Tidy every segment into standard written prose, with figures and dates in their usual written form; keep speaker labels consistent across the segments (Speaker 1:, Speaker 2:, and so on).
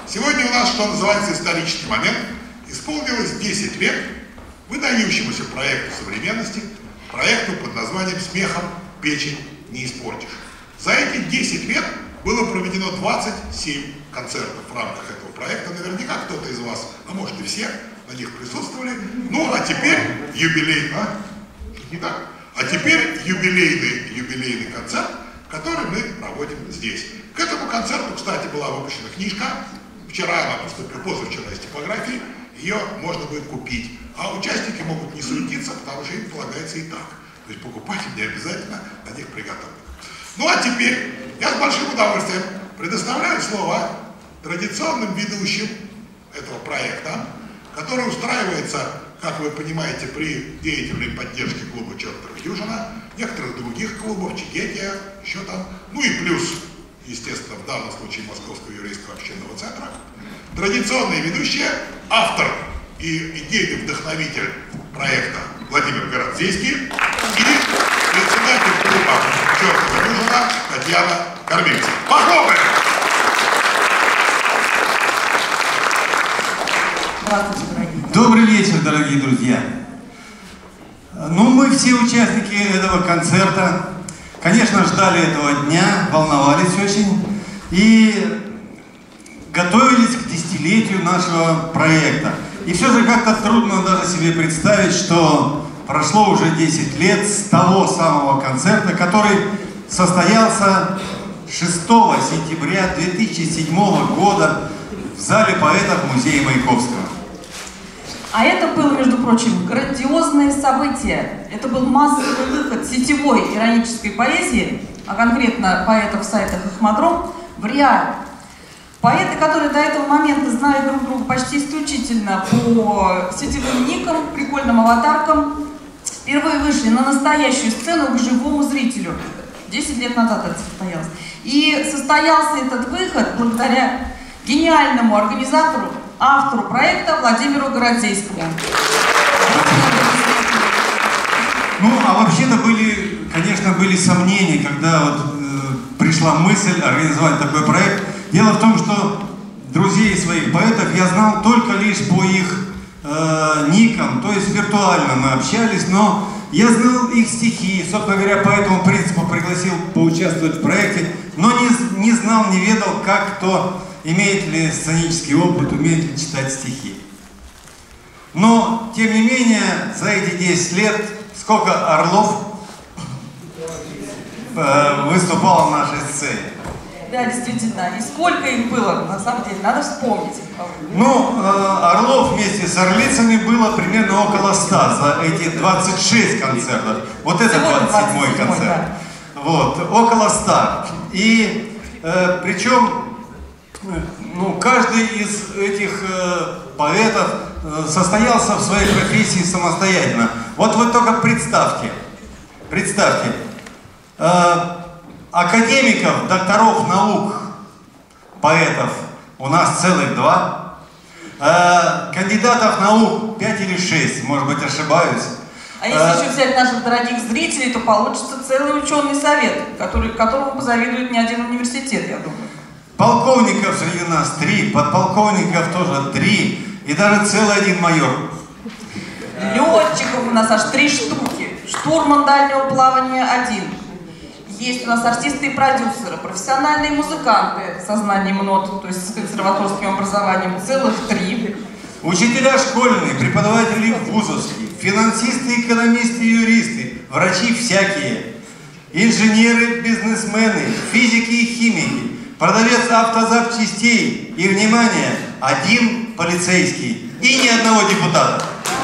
Speaker 1: Сегодня у нас, что называется, исторический момент. Исполнилось 10 лет выдающемуся проекту современности, проекту под названием «Смехом печень не испортишь». За эти 10 лет было проведено 27 концертов в рамках этого проекта. Наверняка кто-то из вас, а может и все, на них присутствовали. Ну, а теперь юбилейный концерт, который мы проводим здесь. К этому концерту, кстати, была выпущена книжка. Вчера она поступила, позавчера из типографии. Ее можно будет купить. А участники могут не суетиться, потому что им полагается и так. То есть покупатель не обязательно на них приготовлен. Ну а теперь я с большим удовольствием предоставляю слово традиционным ведущим этого проекта, который устраивается, как вы понимаете, при деятельной поддержке клуба «Чертова дюжина», некоторых других клубов, Чигетия, еще там, ну и плюс, естественно, в данном случае Московского еврейского общественного центра. Традиционный ведущий, автор и идейный вдохновитель проекта Владимир Городзейский и председатель клуба «Чертова дюжина» Татьяна Кормильцева. Похлопаем!
Speaker 2: Добрый вечер, дорогие друзья. Ну, мы все участники этого концерта, конечно, ждали этого дня, волновались очень и готовились к десятилетию нашего проекта. И все же как-то трудно даже себе представить, что прошло уже 10 лет с того самого концерта, который состоялся 6 сентября 2007 года в зале поэтов Музея Маяковского.
Speaker 3: А это было, между прочим, грандиозное событие. Это был массовый выход сетевой иронической поэзии, а конкретно поэтов сайта «Хохмадром», в реаль. Поэты, которые до этого момента знали друг друга почти исключительно по сетевым никам, прикольным аватаркам, впервые вышли на настоящую сцену к живому зрителю. 10 лет назад это состоялось. И состоялся этот выход благодаря гениальному организатору, автору проекта Владимиру Городзейскому.
Speaker 2: Ну, а вообще-то конечно, были сомнения, когда пришла мысль организовать такой проект. Дело в том, что друзей своих поэтов я знал только лишь по их никам, то есть виртуально мы общались, но я знал их стихи, собственно говоря, по этому принципу пригласил поучаствовать в проекте, но не знал, не ведал, как кто, имеет ли сценический опыт, умеет ли читать стихи. Но, тем не менее, за эти 10 лет сколько орлов выступало на нашей сцене.
Speaker 3: Да, действительно. И сколько их было, на самом деле, надо вспомнить.
Speaker 2: Ну, орлов вместе с орлицами было примерно около 100 за эти 26 концертов. Вот это 27-й концерт. Да. Вот, около 100. И причем, ну, каждый из этих поэтов состоялся в своей профессии самостоятельно. Вот вы только представьте, академиков, докторов наук, поэтов у нас целых 2, кандидатов наук 5 или 6, может быть, ошибаюсь.
Speaker 3: А если еще взять наших дорогих зрителей, то получится целый ученый совет, которому позавидует не один университет, я думаю.
Speaker 2: Полковников среди нас 3, подполковников тоже 3, и даже целый один майор.
Speaker 3: Летчиков у нас аж 3 штуки, штурман дальнего плавания 1. Есть у нас артисты и продюсеры, профессиональные музыканты со знанием нот, то есть с консерваторским образованием, целых 3.
Speaker 2: Учителя школьные, преподаватели вузовские, финансисты, экономисты, юристы, врачи всякие, инженеры, бизнесмены, физики и химики, продавец автозапчастей и, внимание, 1 полицейский и ни одного депутата.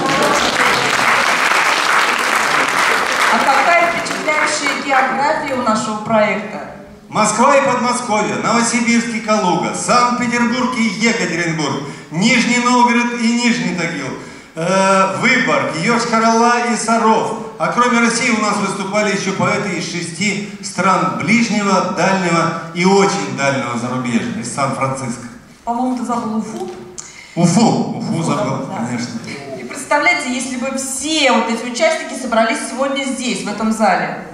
Speaker 3: А какая впечатляющая география у нашего проекта?
Speaker 2: Москва и Подмосковье, Новосибирск и Калуга, Санкт-Петербург и Екатеринбург, Нижний Новгород и Нижний Тагил, Выборг, Йошкар-Ола и Саров. А кроме России у нас выступали еще поэты из 6 стран ближнего, дальнего и очень дальнего зарубежья, из Сан-Франциско.
Speaker 3: По-моему, ты забыл Уфу?
Speaker 2: Уфу забыл,
Speaker 3: да.
Speaker 2: конечно.
Speaker 3: И представляете, если бы все вот эти участники собрались сегодня здесь, в этом зале.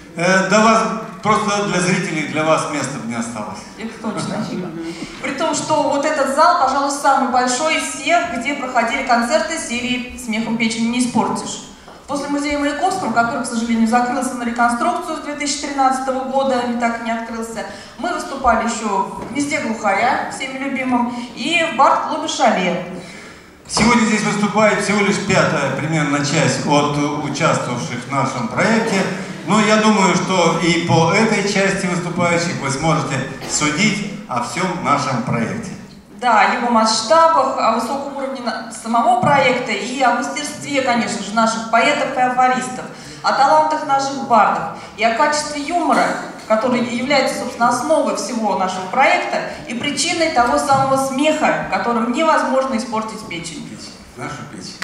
Speaker 2: Да вас просто для зрителей, для вас места не осталось.
Speaker 3: Это точно. При том, что что вот этот зал, пожалуй, самый большой из всех, где проходили концерты серии «Смехом печень не испортишь». После музея Маяковского, который, к сожалению, закрылся на реконструкцию с 2013 года, и так и не открылся, мы выступали еще в «Гнезде глухаря», всеми любимым, и в бард-клубе «Шале».
Speaker 2: Сегодня здесь выступает всего лишь пятая примерно часть от участвовавших в нашем проекте. Но я думаю, что и по этой части выступающих вы сможете судить о всем нашем проекте.
Speaker 3: Да, о его масштабах, о высоком уровне самого проекта и о мастерстве, конечно же, наших поэтов и афористов, о талантах наших бардов и о качестве юмора, который является, собственно, основой всего нашего проекта и причиной того самого смеха, которым невозможно испортить печень.
Speaker 2: Нашу печень.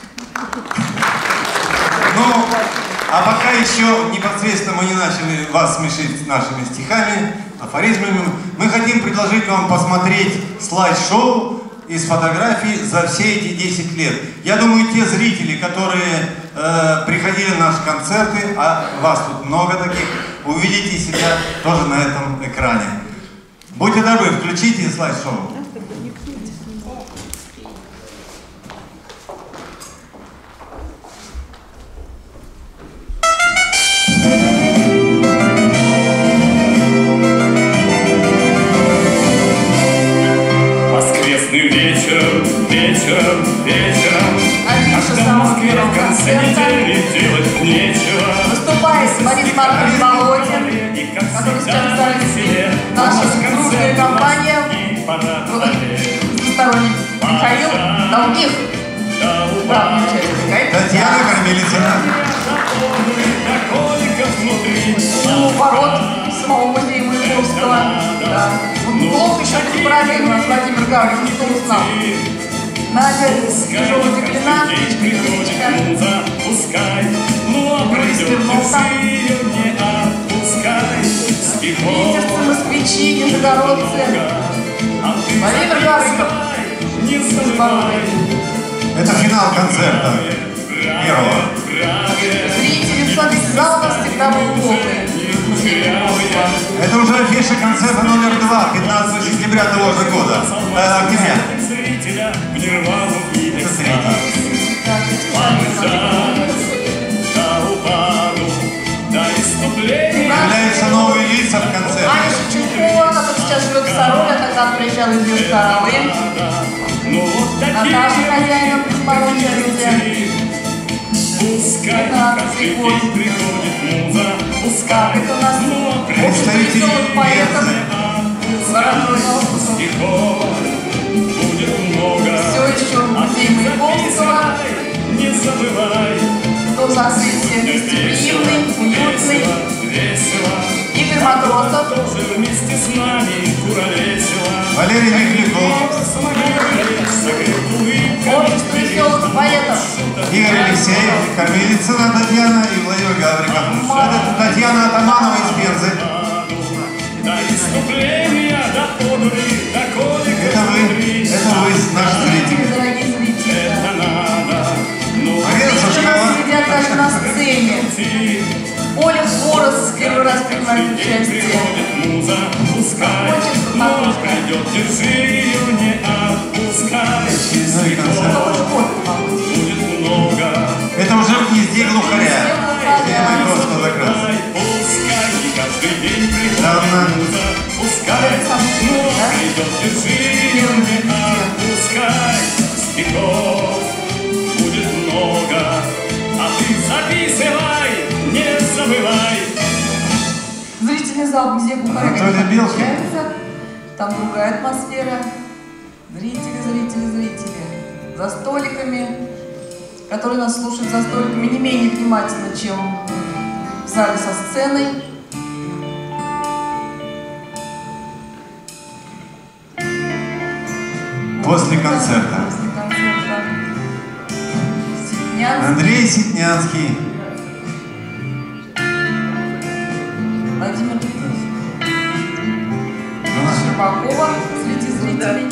Speaker 2: Ну, а пока еще непосредственно мы не начали вас смешить нашими стихами, афоризмами, мы хотим предложить вам посмотреть слайд-шоу из фотографий за все эти 10 лет. Я думаю, те зрители, которые приходили на наши концерты, а вас тут много таких, увидите себя тоже на этом экране. Будьте добры, включите слайд-шоу.
Speaker 4: Воскресный вечером, когда в Москве в конце недели делать нечего.
Speaker 3: Выступает Борис Маркович Володин, который сейчас в зале, наша дружная компания, сторонник Михаил Долгих, главный участник.
Speaker 2: Татьяна Кармелицына.
Speaker 3: У ворот самого музея Маяковского. Да. Плохо еще корпоратив у нас Владимир Гаврик, никто не знал. Надя тяжелая Деклина, Птичка, Свернов там. Питерцы, москвичи, нижегородцы. Владимир Гавриков.
Speaker 2: Это финал концерта первого.
Speaker 3: Зрители, смотрите, зал у нас всегда был полный.
Speaker 2: Это уже афиша концерта номер 2, 15 сентября того же года. Октября. Это третий. Появляются новые лица в концерте.
Speaker 3: Аня Шевченкова, которая сейчас живет в Сарове, а тогда приезжала из Южкоролы. Наташа хозяина Подпорожья, где 15 год. Это у нас общество веселых поэтов. Все еще музей Маяковского. Дом закрытия гостеприимный, уютный. Игорь Матросов.
Speaker 2: Валерий Михляков.
Speaker 3: Общество веселых поэтов.
Speaker 2: Игорь Алексеев, Кармелицына Татьяна и Владимир Гавриков. Это Татьяна Атаманова из Пензы. Это вы, наши зрители.
Speaker 3: Дорогие зрители.
Speaker 2: Привет, Сашкова.
Speaker 3: Сидят даже на сцене. Оля Хорос первый раз принимает участие. Хочется Матушка.
Speaker 2: Это уже в «Гнезде глухаря». Где Маяковского закрылся. Давно.
Speaker 3: Зрительный зал «Гнезде глухаря»
Speaker 2: Анатолий Белкин.
Speaker 3: отличается. Там другая атмосфера. Зрители. За столиками, которые нас слушают за столиками, не менее внимательно, чем в зале со сценой.
Speaker 2: После концерта.
Speaker 3: После концерта. Ситнянский.
Speaker 2: Андрей Ситнянский.
Speaker 3: Владимир Щербакова среди зрителей.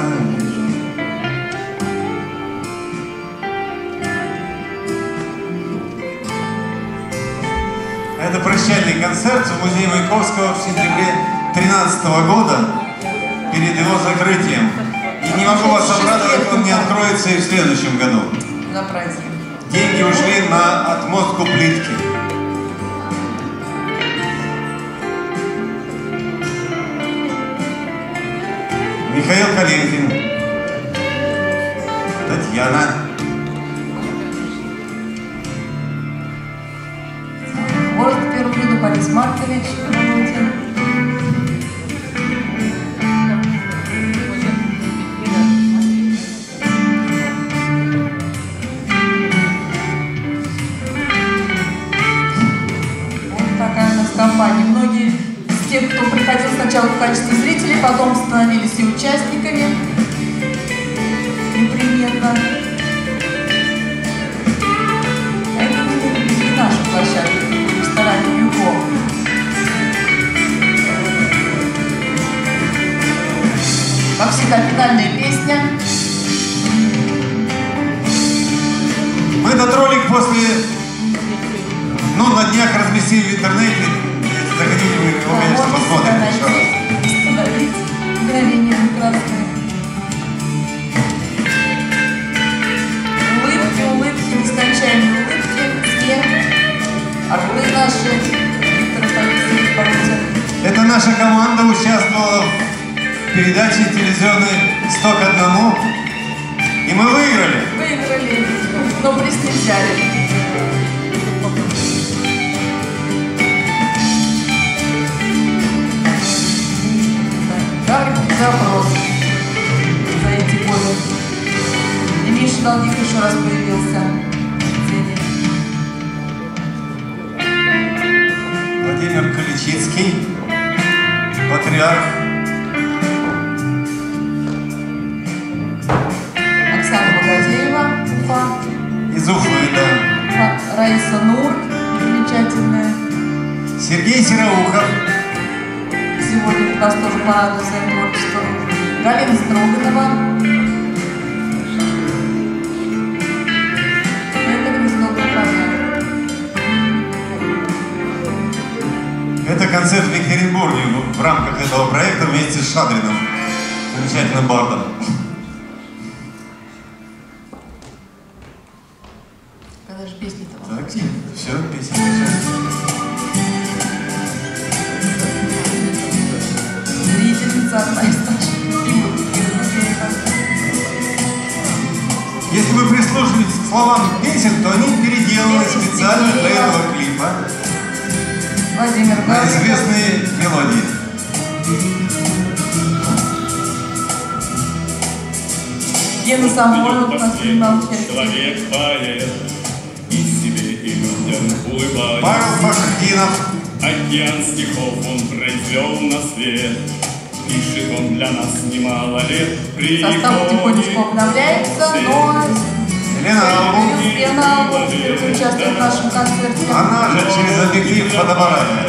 Speaker 2: Это прощальный концерт в музее Маяковского в сентябре 2013 года перед его закрытием. не могу вас обрадовать, он не откроется и в следующем году.
Speaker 3: На праздник.
Speaker 2: Деньги ушли на отмостку плитки. Михаил Калинкин. Татьяна.
Speaker 3: Может, к первому блюду Борис Маркович. Компании. Многие из тех, кто приходил сначала в качестве зрителей, потом становились и участниками. Непременно. Это не наша площадка, в ресторане «Юго». Как всегда, финальная песня.
Speaker 2: Мы этот ролик после... на днях разместили в интернете. Заходите, вы его, конечно, посмотрим еще раз.
Speaker 3: Мгновение прекрасное. Улыбки, нескончаемые улыбки, смех, орлы наши.
Speaker 2: Это наша команда участвовала в передаче телевизионной «100 к 1», и мы выиграли.
Speaker 3: Выиграли, но приз не взяли. Запрос за эти годы. И Миша Долгих еще раз появился в сцене.
Speaker 2: Владимир Каличицкий, патриарх.
Speaker 3: Оксана Богатеева, Уфа.
Speaker 2: Из Уфы, да.
Speaker 3: Раиса Нур, замечательная.
Speaker 2: Сергей Сероухов.
Speaker 3: Сегодня нас тоже порадует своим творчеством. Галина Строганова. Это гнездо Кухаря.
Speaker 2: Это концерт в Екатеринбурге в рамках этого проекта вместе с Шадриным, замечательным бардом.
Speaker 3: Когда же песни-то?
Speaker 2: Так, все, песня сейчас.
Speaker 3: Одна из наших любимых.
Speaker 2: Если вы прислушались к словам песен, то они переделаны специально для этого клипа
Speaker 3: Владимир
Speaker 2: на известные мелодии.
Speaker 3: Гена Самойлов нас снимал в Херсоне.
Speaker 4: Человек-поэт, и себе, и людям улыбаясь.
Speaker 2: Павел Фахрудинов.
Speaker 4: Океан стихов он произвел на свет. Пишет он для нас немало лет.
Speaker 3: Состав потихонечку обновляется, но Лена Албу участвует в нашем концерте.
Speaker 2: Она же через объектив фотоаппарата.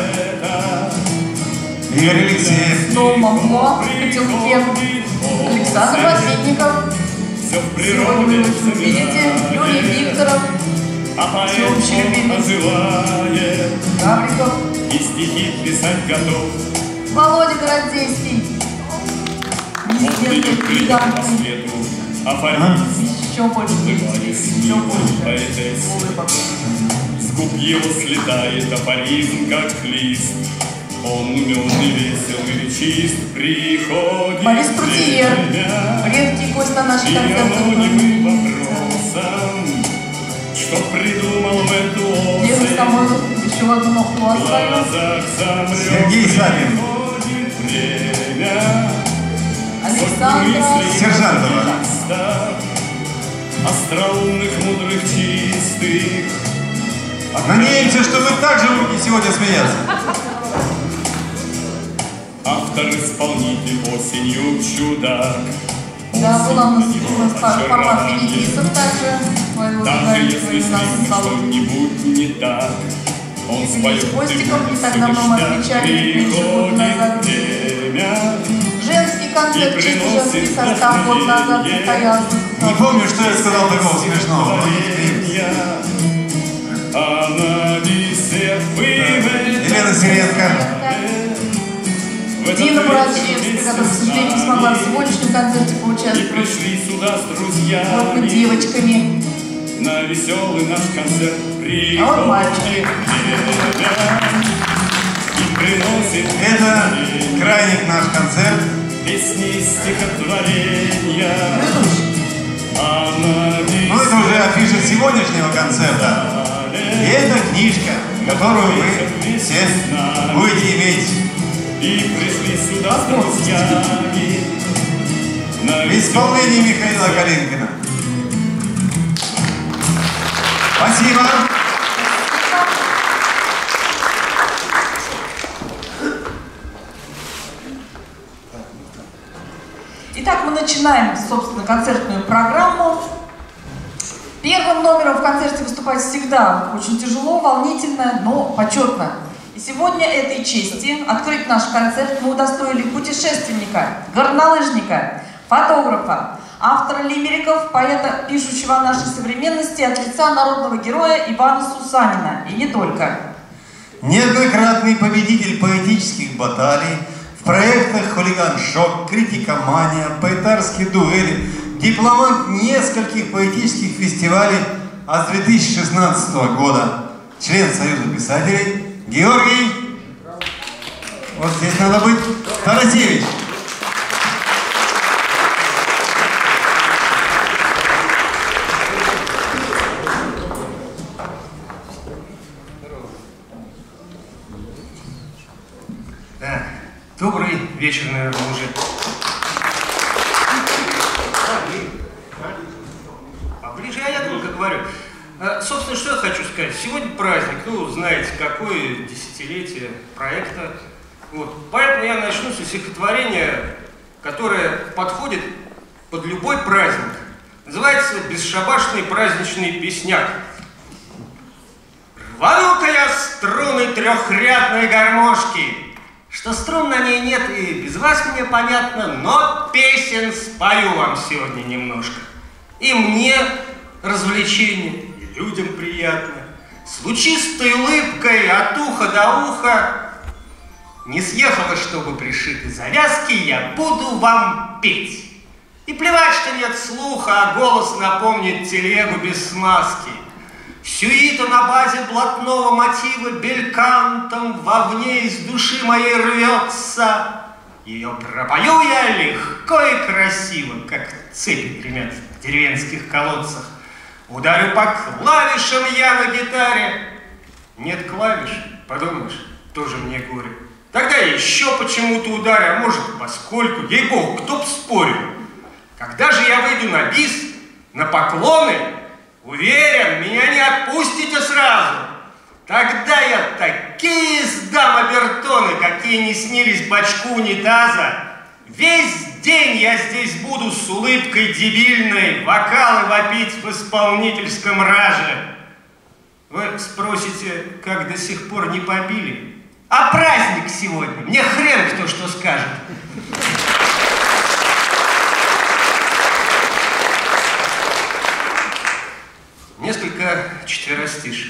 Speaker 2: Игорь Алексеев.
Speaker 3: Снова Мамло в котелке. Александр Васильников. Сегодня вы увидите Юрий Викторов. Всеобщий любимец. Гавриков.
Speaker 4: И стихи писать готов.
Speaker 3: Володя Городейский. Неземный гигантный. Еще больше действий, еще больше улыбок.
Speaker 4: С губ его слетает афоризм, как лист. Он умен и весел и чист. Приходит
Speaker 3: Борис Крутиер. Редкий гость на наших концертах.
Speaker 4: Вопросом, что придумал в эту осень.
Speaker 3: Лена Самойлов еще одну мохлу оставил.
Speaker 2: Сергей Савин.
Speaker 3: Александра
Speaker 2: Сержантова.
Speaker 4: Остроумных, мудрых, чистых.
Speaker 2: Надеемся, что вы также будете сегодня смеяться.
Speaker 4: Автор-исполнитель осенью чудак.
Speaker 3: Да, была у нас формат мини-дисков также.
Speaker 4: Даже если с ним что-нибудь не так, он споет
Speaker 3: Костиков, не так давно мы отмечали, меньше года назад. Женский концерт, чисто женский состав год назад состоялся.
Speaker 2: Не помню, что я сказал такого смешного, но не Елена Сиренко.
Speaker 3: Дина Мурачевская, которая, к сожалению, не смогла в сегодняшнем концерте поучаствовать. участвуют.
Speaker 4: И пришли сюда с друзьями.
Speaker 3: Вот мы девочками.
Speaker 4: На веселый наш концерт приходит.
Speaker 3: А вот мальчики.
Speaker 4: И приносит
Speaker 2: Это крайний наш концерт.
Speaker 4: песни, стихотворения.
Speaker 2: Ну, это уже афиша сегодняшнего концерта. И это книжка, которую вы все будете иметь.
Speaker 4: И пришли сюда с друзьями.
Speaker 2: В исполнении Михаила Калинкина. Спасибо.
Speaker 3: Итак, мы начинаем, собственно, концертную программу. Первым номером в концерте выступать всегда очень тяжело, волнительно, но почетно. И сегодня этой чести открыть наш концерт мы удостоили путешественника, горнолыжника, фотографа, автора лимериков, поэта, пишущего о нашей современности от лица народного героя Ивана Сусанина. И не только.
Speaker 2: Неоднократный победитель поэтических баталий в проектах «Хулиган-шок», «Критикомания», «Поэтарские дуэли», дипломант нескольких поэтических фестивалей, а с 2016 года член Союза писателей Георгий, вот здесь надо быть, Тарасевич.
Speaker 5: Да. Добрый вечер, наверное, уже. Поближе, а я только говорю. Собственно, что я хочу сказать. Сегодня праздник, ну, знаете, какое десятилетие проекта. Вот. Поэтому я начну со стихотворения, которое подходит под любой праздник. Называется «Бесшабашный праздничный песняк». Рвану-ка я струны трехрядной гармошки, что струн на ней нет и без вас мне понятно, но песен спою вам сегодня немножко. И мне развлечение, и людям приятно. С лучистой улыбкой от уха до уха, не съехала, чтобы пришиты завязки, я буду вам петь. И плевать, что нет слуха, а голос напомнит телегу без смазки. Сюита на базе блатного мотива белькантом вовне из души моей рвется. Ее пропою я легко и красиво, как цепи гремят в деревенских колодцах. Ударю по клавишам я на гитаре. Нет клавиш, подумаешь, тоже мне горе. Тогда я еще почему-то ударю, а может, поскольку, ей-богу, кто б спорил. Когда же я выйду на бис, на поклоны, уверен, меня не отпустите сразу. Тогда я такие сдам обертоны, какие не снились бачку унитаза. Весь день я здесь буду с улыбкой дебильной вокалы вопить в исполнительском раже. Вы спросите, как до сих пор не побили? А праздник сегодня, мне хрен кто что скажет. Несколько четверостишей.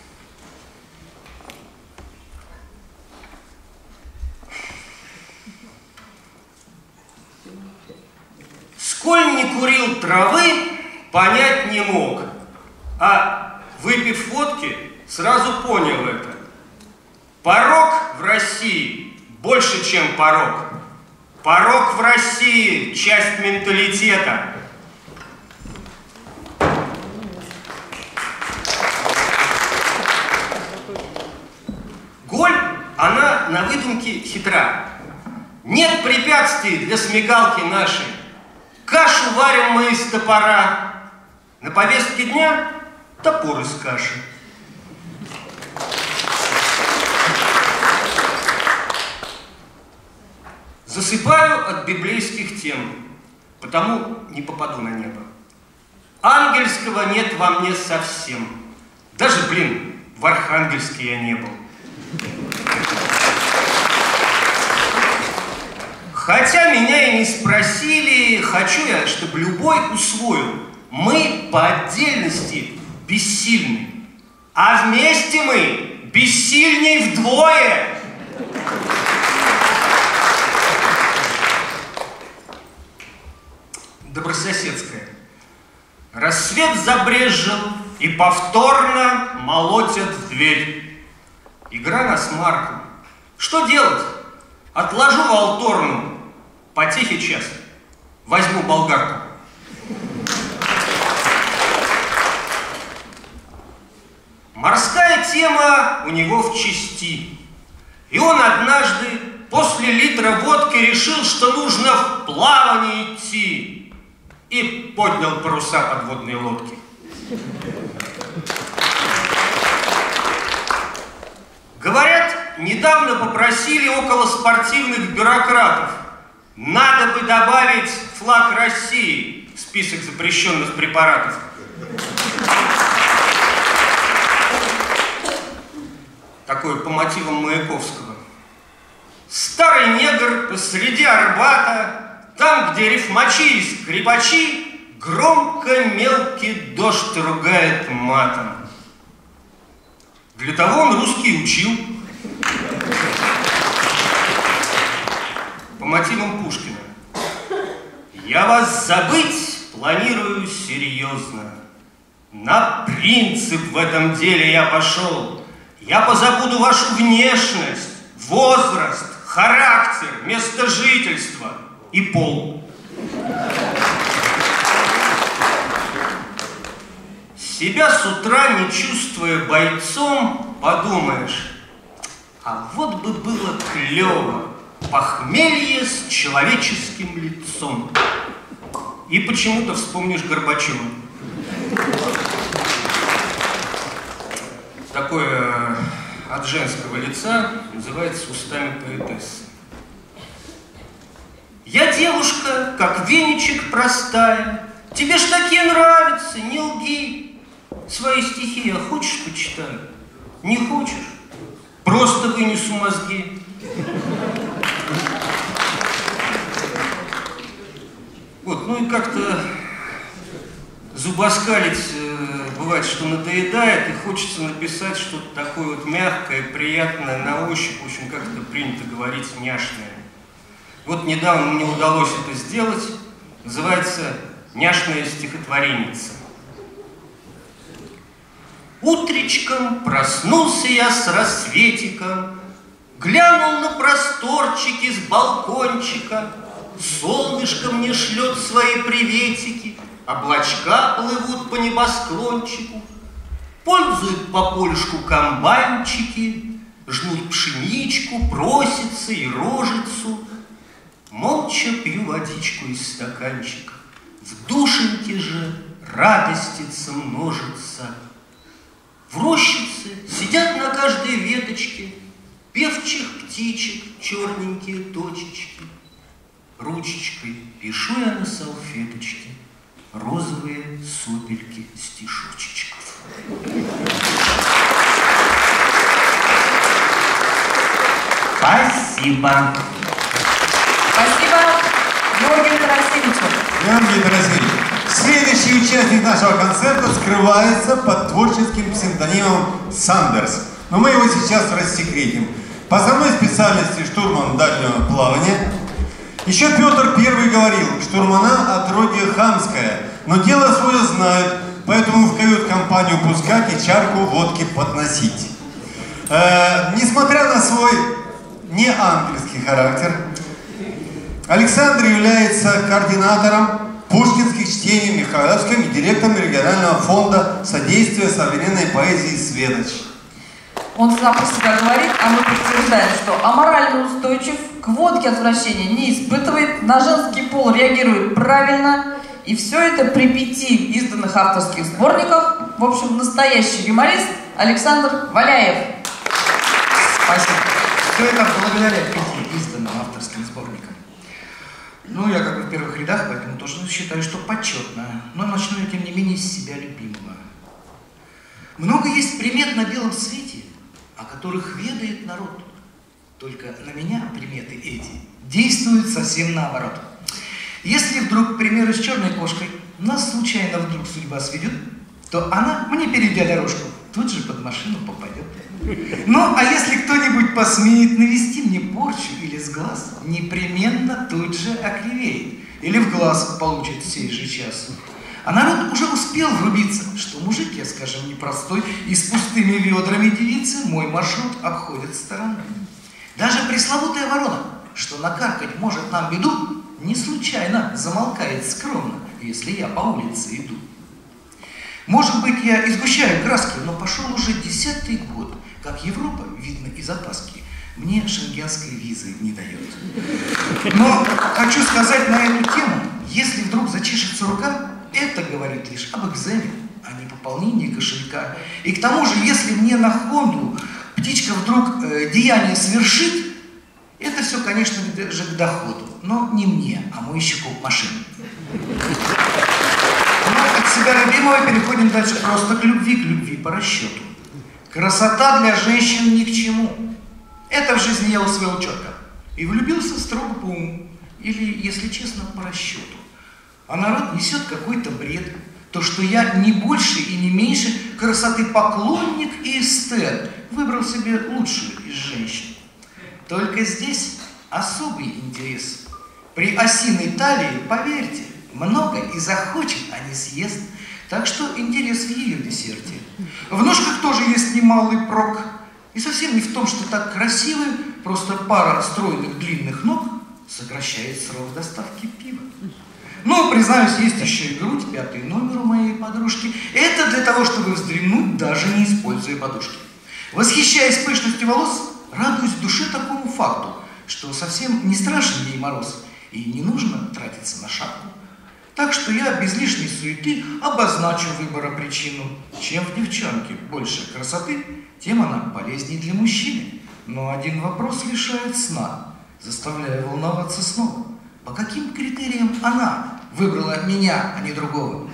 Speaker 5: Сколь не курил травы, понять не мог, а выпив водки, сразу понял это. Порок в России больше, чем порок. Порок в России – часть менталитета. Голь, она на выдумке хитра. Нет препятствий для смекалки нашей. Кашу варим мы из топора. На повестке дня топор из каши. Засыпаю от библейских тем, потому не попаду на небо. Ангельского нет во мне совсем. Даже, блин, в Архангельске я не был. Хотя меня и не спросили, хочу я, чтобы любой усвоил. Мы по отдельности бессильны, а вместе мы бессильней вдвое. добрососедская. Рассвет забрезжил, и повторно молотят в дверь. Игра на смарку. Что делать? Отложу валторну. Потехи час. Возьму болгарку. Морская тема у него в чести. И он однажды после литра водки решил, что нужно в плавание идти. И поднял паруса подводной лодки. Говорят, недавно попросили около спортивных бюрократов. Надо бы добавить флаг России в список запрещенных препаратов. Такое по мотивам Маяковского. Старый негр посреди Арбата, там, где рифмачи и скрипачи, громко мелкий дождь ругает матом. Для того он русский учил. По мотивам Пушкина. Я вас забыть планирую серьезно. На принцип в этом деле я пошел. Я позабуду вашу внешность, возраст, характер, место жительства и пол. Себя с утра, не чувствуя бойцом, подумаешь, а вот бы было клево похмелье с человеческим лицом. И почему-то вспомнишь Горбачева. Такое от женского лица называется устами поэтессы. Я девушка, как веничек простая. Тебе ж такие нравятся, не лги. Свои стихи я хочешь почитаю? Не хочешь? Просто вынесу мозги. Вот, ну и как-то зубоскалить бывает, что надоедает, и хочется написать что-то такое вот мягкое, приятное на ощупь, в общем, как это принято говорить, няшное. Вот недавно мне удалось это сделать, называется «Няшная стихотворенница». Утречком проснулся я с рассветиком, глянул на просторчики с балкончика, солнышко мне шлет свои приветики, облачка плывут по небосклончику, пользуют по полюшку комбайнчики, жнут пшеничку, просятся и рожицу. Молча пью водичку из стаканчика, в душеньке же радостица множится. В рощице сидят на каждой веточке певчих птичек черненькие точечки. Ручечкой пишу я на салфеточке розовые сопельки стишочечков. Спасибо.
Speaker 3: Спасибо Георгию Тарасевичу.
Speaker 2: Георгий Тарасевич, следующий участник нашего концерта скрывается под творческим псевдонимом Сандерс. Но мы его сейчас рассекретим. По основной специальности штурман дальнего плавания. Еще Петр I говорил, штурмана отродье хамское, но дело свое знают, поэтому в кают-компанию пускать и чарку водки подносить. Несмотря на свой неангельский характер, Александр является координатором пушкинских чтений в Михайловском и директором регионального фонда содействия современной поэзии «Светоч».
Speaker 3: Он сам про себя говорит, а мы подтверждаем, что аморально устойчив, к водке отвращения не испытывает, на женский пол реагирует правильно, и все это при 5 изданных авторских сборниках. В общем, настоящий юморист Александр Валяев.
Speaker 6: Спасибо. Все это благодаря 5 изданным авторским сборникам. Ну, я как бы в первых рядах, поэтому тоже считаю, что почетно. Но начну я, тем не менее, с себя любимого. Много есть примет на белом свете, о которых ведает народ. Только на меня приметы эти действуют совсем наоборот. Если вдруг, к примеру, с черной кошкой нас случайно вдруг судьба сведет, то она, мне перейдя дорожку, тут же под машину попадет. Ну, а если кто-нибудь посмеет навести мне порчу или сглаз, непременно тут же окривеет. или в глаз получит в сей же час. А народ уже успел врубиться, что мужик, я скажем, непростой, и с пустыми ведрами девицы мой маршрут обходит стороной. Даже пресловутая ворона, что накаркать может нам беду, не случайно замолкает скромно, если я по улице иду. Может быть, я изгущаю краски, но пошел уже 10-й год, как Европа, видно из опаски, мне шенгенской визы не дает. Но хочу сказать на эту тему, если вдруг зачешется рука, это говорит лишь об экземе, а не пополнении кошелька. И к тому же, если мне на Хонду птичка вдруг деяние совершит, это все, конечно же, к доходу, но не мне, а мойщику машины. Но от себя любимого переходим дальше просто к любви по расчету. Красота для женщин ни к чему. Это в жизни я усвоил четко. И влюбился строго по уму, или, если честно, по расчету. А народ несет какой-то бред. То, что я не больше и не меньше красоты поклонник и эстет, выбрал себе лучшую из женщин. Только здесь особый интерес. При осиной талии, поверьте, много и захочет, а не съест. Так что интерес в ее десерте. В ножках тоже есть немалый прок. И совсем не в том, что так красивы, просто пара стройных длинных ног сокращает срок доставки пива. Но, признаюсь, есть еще и грудь, 5-й номер у моей подружки. Это для того, чтобы вздремнуть, даже не используя подушки. Восхищаясь пышностью волос, радуюсь в душе такому факту, что совсем не страшен ей мороз, и не нужно тратиться на шапку. Так что я без лишней суеты обозначу выбора причину. Чем в девчонке больше красоты, тем она полезнее для мужчины. Но один вопрос лишает сна, заставляя волноваться снова. По каким критериям она выбрала меня, а не другого?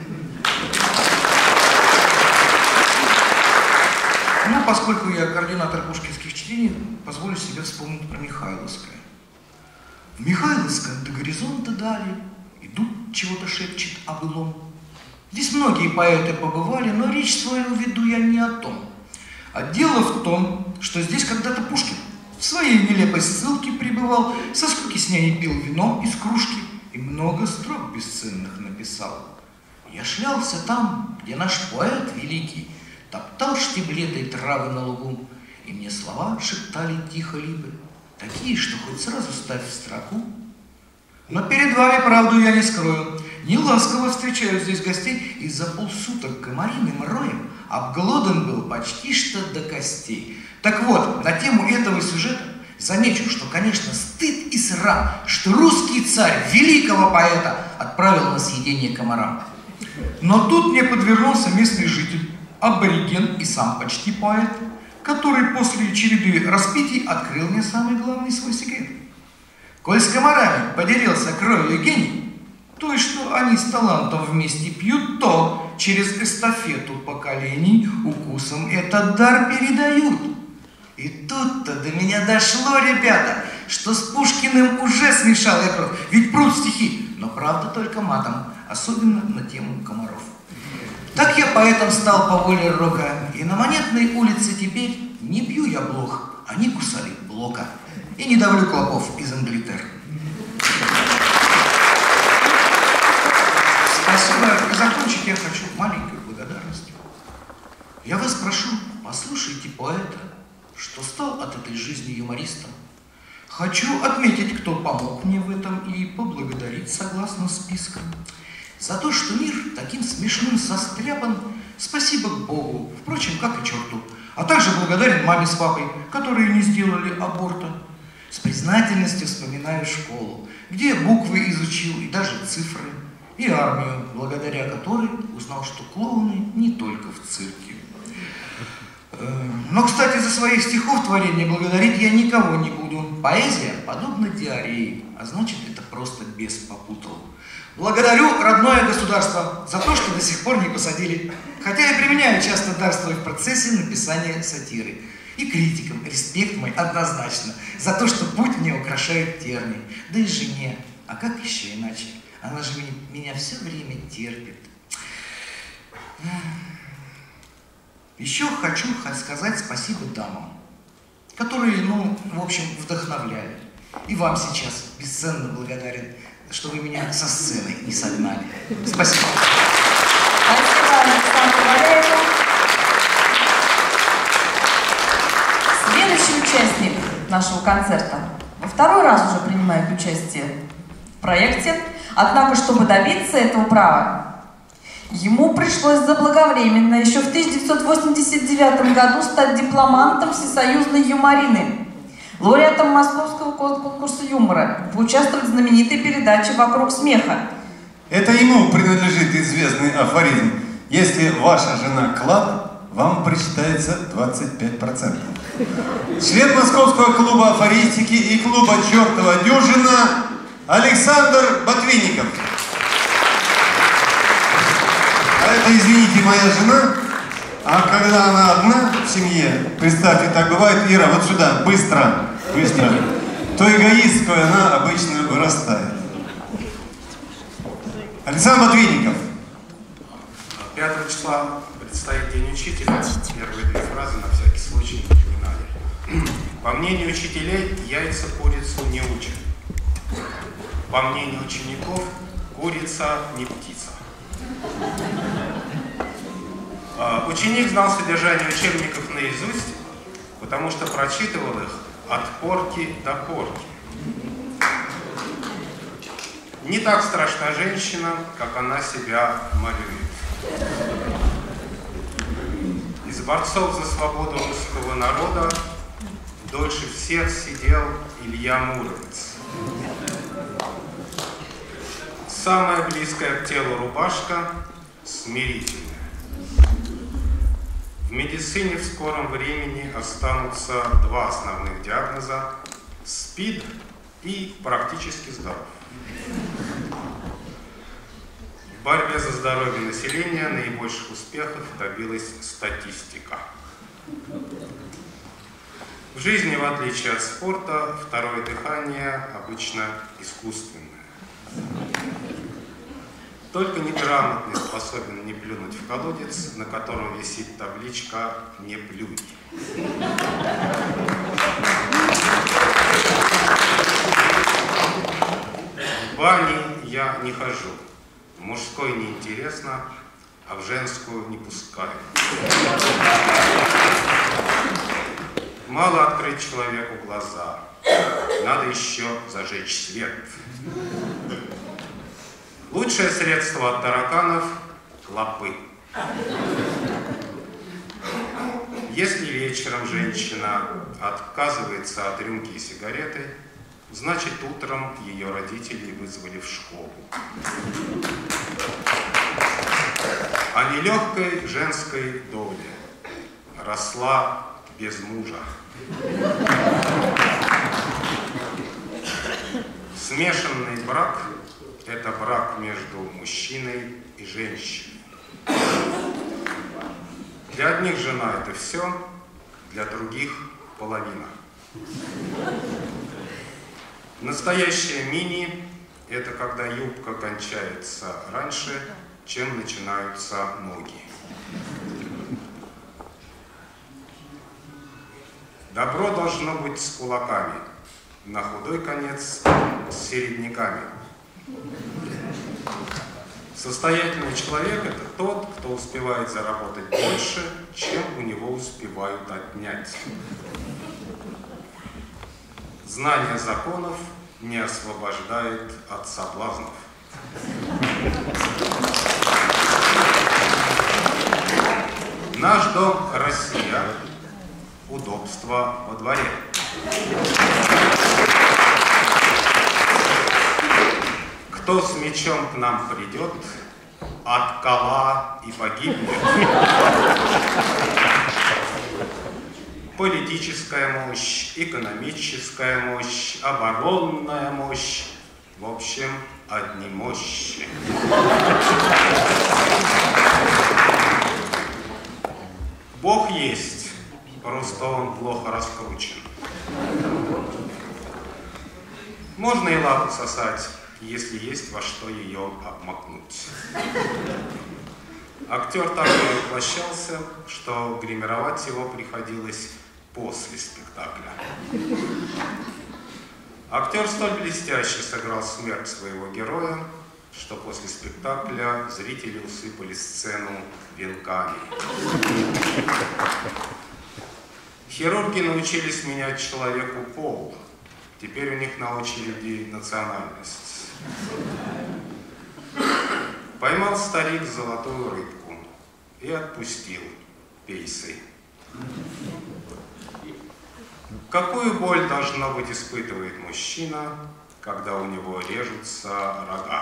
Speaker 6: Ну, поскольку я координатор пушкинских чтений, позволю себе вспомнить про Михайловское. В Михайловском до горизонта дали, идут, чего-то шепчет о былом. Здесь многие поэты побывали, но речь свою веду я не о том. А дело в том, что здесь когда-то Пушкин в своей нелепой ссылке пребывал, со скуки с ней пил вино из кружки и много строк бесценных написал. Я шлялся там, где наш поэт великий топтал штиблетой травы на лугу, и мне слова шептали тихо либо, такие, что хоть сразу ставь в строку. Но перед вами правду я не скрою, не ласково встречаю здесь гостей, и за полсуток комариным роем обглодан был почти что до костей. Так вот, на тему этого сюжета замечу, что, конечно, стыд и срам, что русский царь великого поэта отправил на съедение комарам. Но тут мне подвернулся местный житель, абориген и сам почти поэт, который после череды распитий открыл мне самый главный свой секрет. Коль с комарами поделился кровью гений, то и что они с талантом вместе пьют, то через эстафету поколений укусом этот дар передают. И тут-то до меня дошло, ребята, что с Пушкиным уже смешал я кровь, ведь прут стихи, но правда только матом, особенно на тему комаров. Так я поэтом стал по воле рока, и на Монетной улице теперь не пью я блох, они кусали Блока, и не давлю клопов из Англитер. Спасибо. И закончить я хочу маленькой благодарностью. Я вас прошу, послушайте поэта, что стал от этой жизни юмористом. Хочу отметить, кто помог мне в этом, и поблагодарить согласно спискам. За то, что мир таким смешным состряпан, спасибо Богу, впрочем, как и черту. А также благодарен маме с папой, которые не сделали аборта. С признательностью вспоминаю школу, где буквы изучил и даже цифры, и армию, благодаря которой узнал, что клоуны не только в цирке. Но, кстати, за своих стихотворений благодарить я никого не буду. Поэзия подобна диарее, а значит, это просто бес попутал. Благодарю родное государство за то, что до сих пор не посадили, хотя и применяю часто дарство в процессе написания сатиры. И критикам респект мой однозначно за то, что путь мне украшает терни. Да и жене, а как еще иначе? Она же меня все время терпит. Еще хочу сказать спасибо дамам, которые, в общем, вдохновляли. И вам сейчас бесценно благодарен что вы меня со сцены не согнали. Спасибо.
Speaker 3: Спасибо, Александру Валееву. Следующий участник нашего концерта во второй раз уже принимает участие в проекте, однако, чтобы добиться этого права, ему пришлось заблаговременно еще в 1989 году стать дипломантом Всесоюзной юморины, лауреатом Московского конкурса юмора, поучаствовать в знаменитой передаче «Вокруг смеха».
Speaker 2: Это ему принадлежит известный афоризм. Если ваша жена клад, вам причитается 25%. Член Московского клуба афористики и клуба «Чертова дюжина» Александр Ботвинников. А это, извините, моя жена. А когда она одна в семье, представьте, так бывает, Ира, вот сюда, быстро, быстро, то эгоисткой она обычно вырастает. Александр Ботвинников.
Speaker 7: 5 числа предстоит День учителя. Первые 2 фразы на всякий случай напоминали. По мнению учителей, яйца курицу не учат. По мнению учеников, курица не птица. Ученик знал содержание учебников наизусть, потому что прочитывал их от корки до корки. Не так страшна женщина, как она себя малюет. Из борцов за свободу русского народа дольше всех сидел Илья Муромец. Самая близкая к телу рубашка – смирительная. В медицине в скором времени останутся 2 основных диагноза – СПИД и практически здоров. В борьбе за здоровье населения наибольших успехов добилась статистика. В жизни, в отличие от спорта, второе дыхание обычно искусственное. Только неграмотный способен не плюнуть в колодец, на котором висит табличка «Не плюнь». В бане я не хожу. В мужской неинтересно, а в женскую не пускаю. Мало открыть человеку глаза. Надо еще зажечь свет. Лучшее средство от тараканов – клопы. Если вечером женщина отказывается от рюмки и сигареты, значит, утром ее родители вызвали в школу. О нелегкой женской доле росла без мужа. Смешанный брак – это брак между мужчиной и женщиной. Для одних жена – это все, для других – половина. Настоящая мини – это когда юбка кончается раньше, чем начинаются ноги. Добро должно быть с кулаками, на худой конец – с середняками. Состоятельный человек – это тот, кто успевает заработать больше, чем у него успевают отнять. Знание законов не освобождает от соблазнов. Наш дом – Россия. Удобство во дворе. Кто с мечом к нам придет, от кола и погибнет. Политическая мощь, экономическая мощь, оборонная мощь. В общем, одни мощи. Бог есть, просто он плохо раскручен. Можно и лапу сосать, если есть во что ее обмакнуть. Актер так воплощался, что гримировать его приходилось после спектакля. Актер столь блестяще сыграл смерть своего героя, что после спектакля зрители усыпали сцену венками. Хирурги научились менять человеку пол. Теперь у них на очереди национальность. Поймал старик золотую рыбку и отпустил пейсы. Какую боль, должно быть, испытывает мужчина, когда у него режутся рога?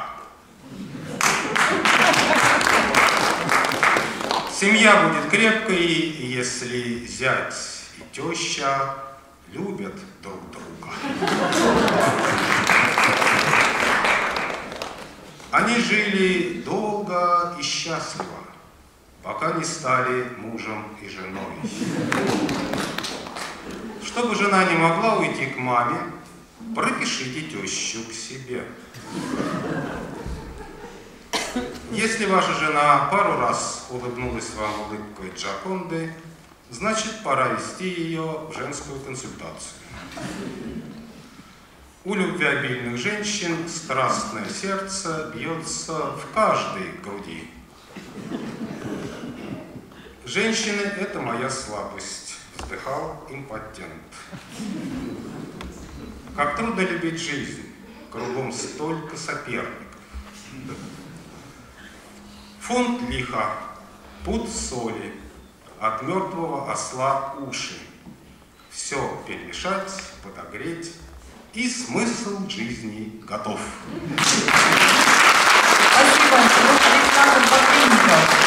Speaker 7: Семья будет крепкой, если зять и теща любят друг друга. Они жили долго и счастливо, пока не стали мужем и женой. Чтобы жена не могла уйти к маме, пропишите тещу к себе. Если ваша жена пару раз улыбнулась вам улыбкой Джоконды, значит, пора вести ее в женскую консультацию. У любвеобильных женщин страстное сердце бьется в каждой груди. Женщины – это моя слабость, вздыхал импотент. Как трудно любить жизнь, кругом столько соперников. Фунт лиха, пуд соли, от мертвого осла уши. Все перемешать, подогреть, и смысл жизни готов.
Speaker 3: Спасибо. Александр Бакинников.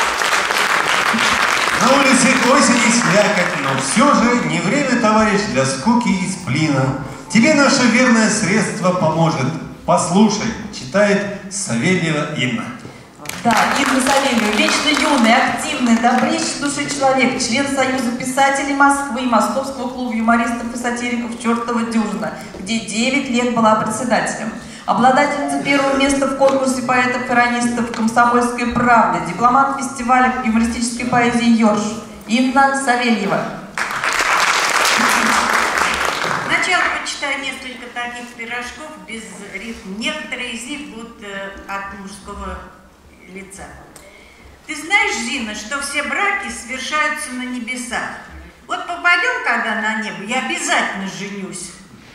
Speaker 2: На улице осень и слякоть, но все же не время, товарищ, для скуки и сплина. Тебе наше верное средство поможет. Послушай, читает Савельева Инна.
Speaker 3: Да, Инна Савельева, вечно юный, активный, добрейший души человек, член Союза писателей Москвы и Московского клуба юмористов и сатириков «Чертова дюжина», где 9 лет была председателем. Обладательница первого места в конкурсе поэтов-иронистов «Комсомольская правда», дипломат фестиваля юмористической поэзии «Ёрш». Инна Савельева.
Speaker 8: Сначала почитаю несколько таких пирожков без рифм. Некоторые из них будут от мужского лица. Ты знаешь, Зина, что все браки совершаются на небесах? Вот попадем когда на небо, я обязательно женюсь.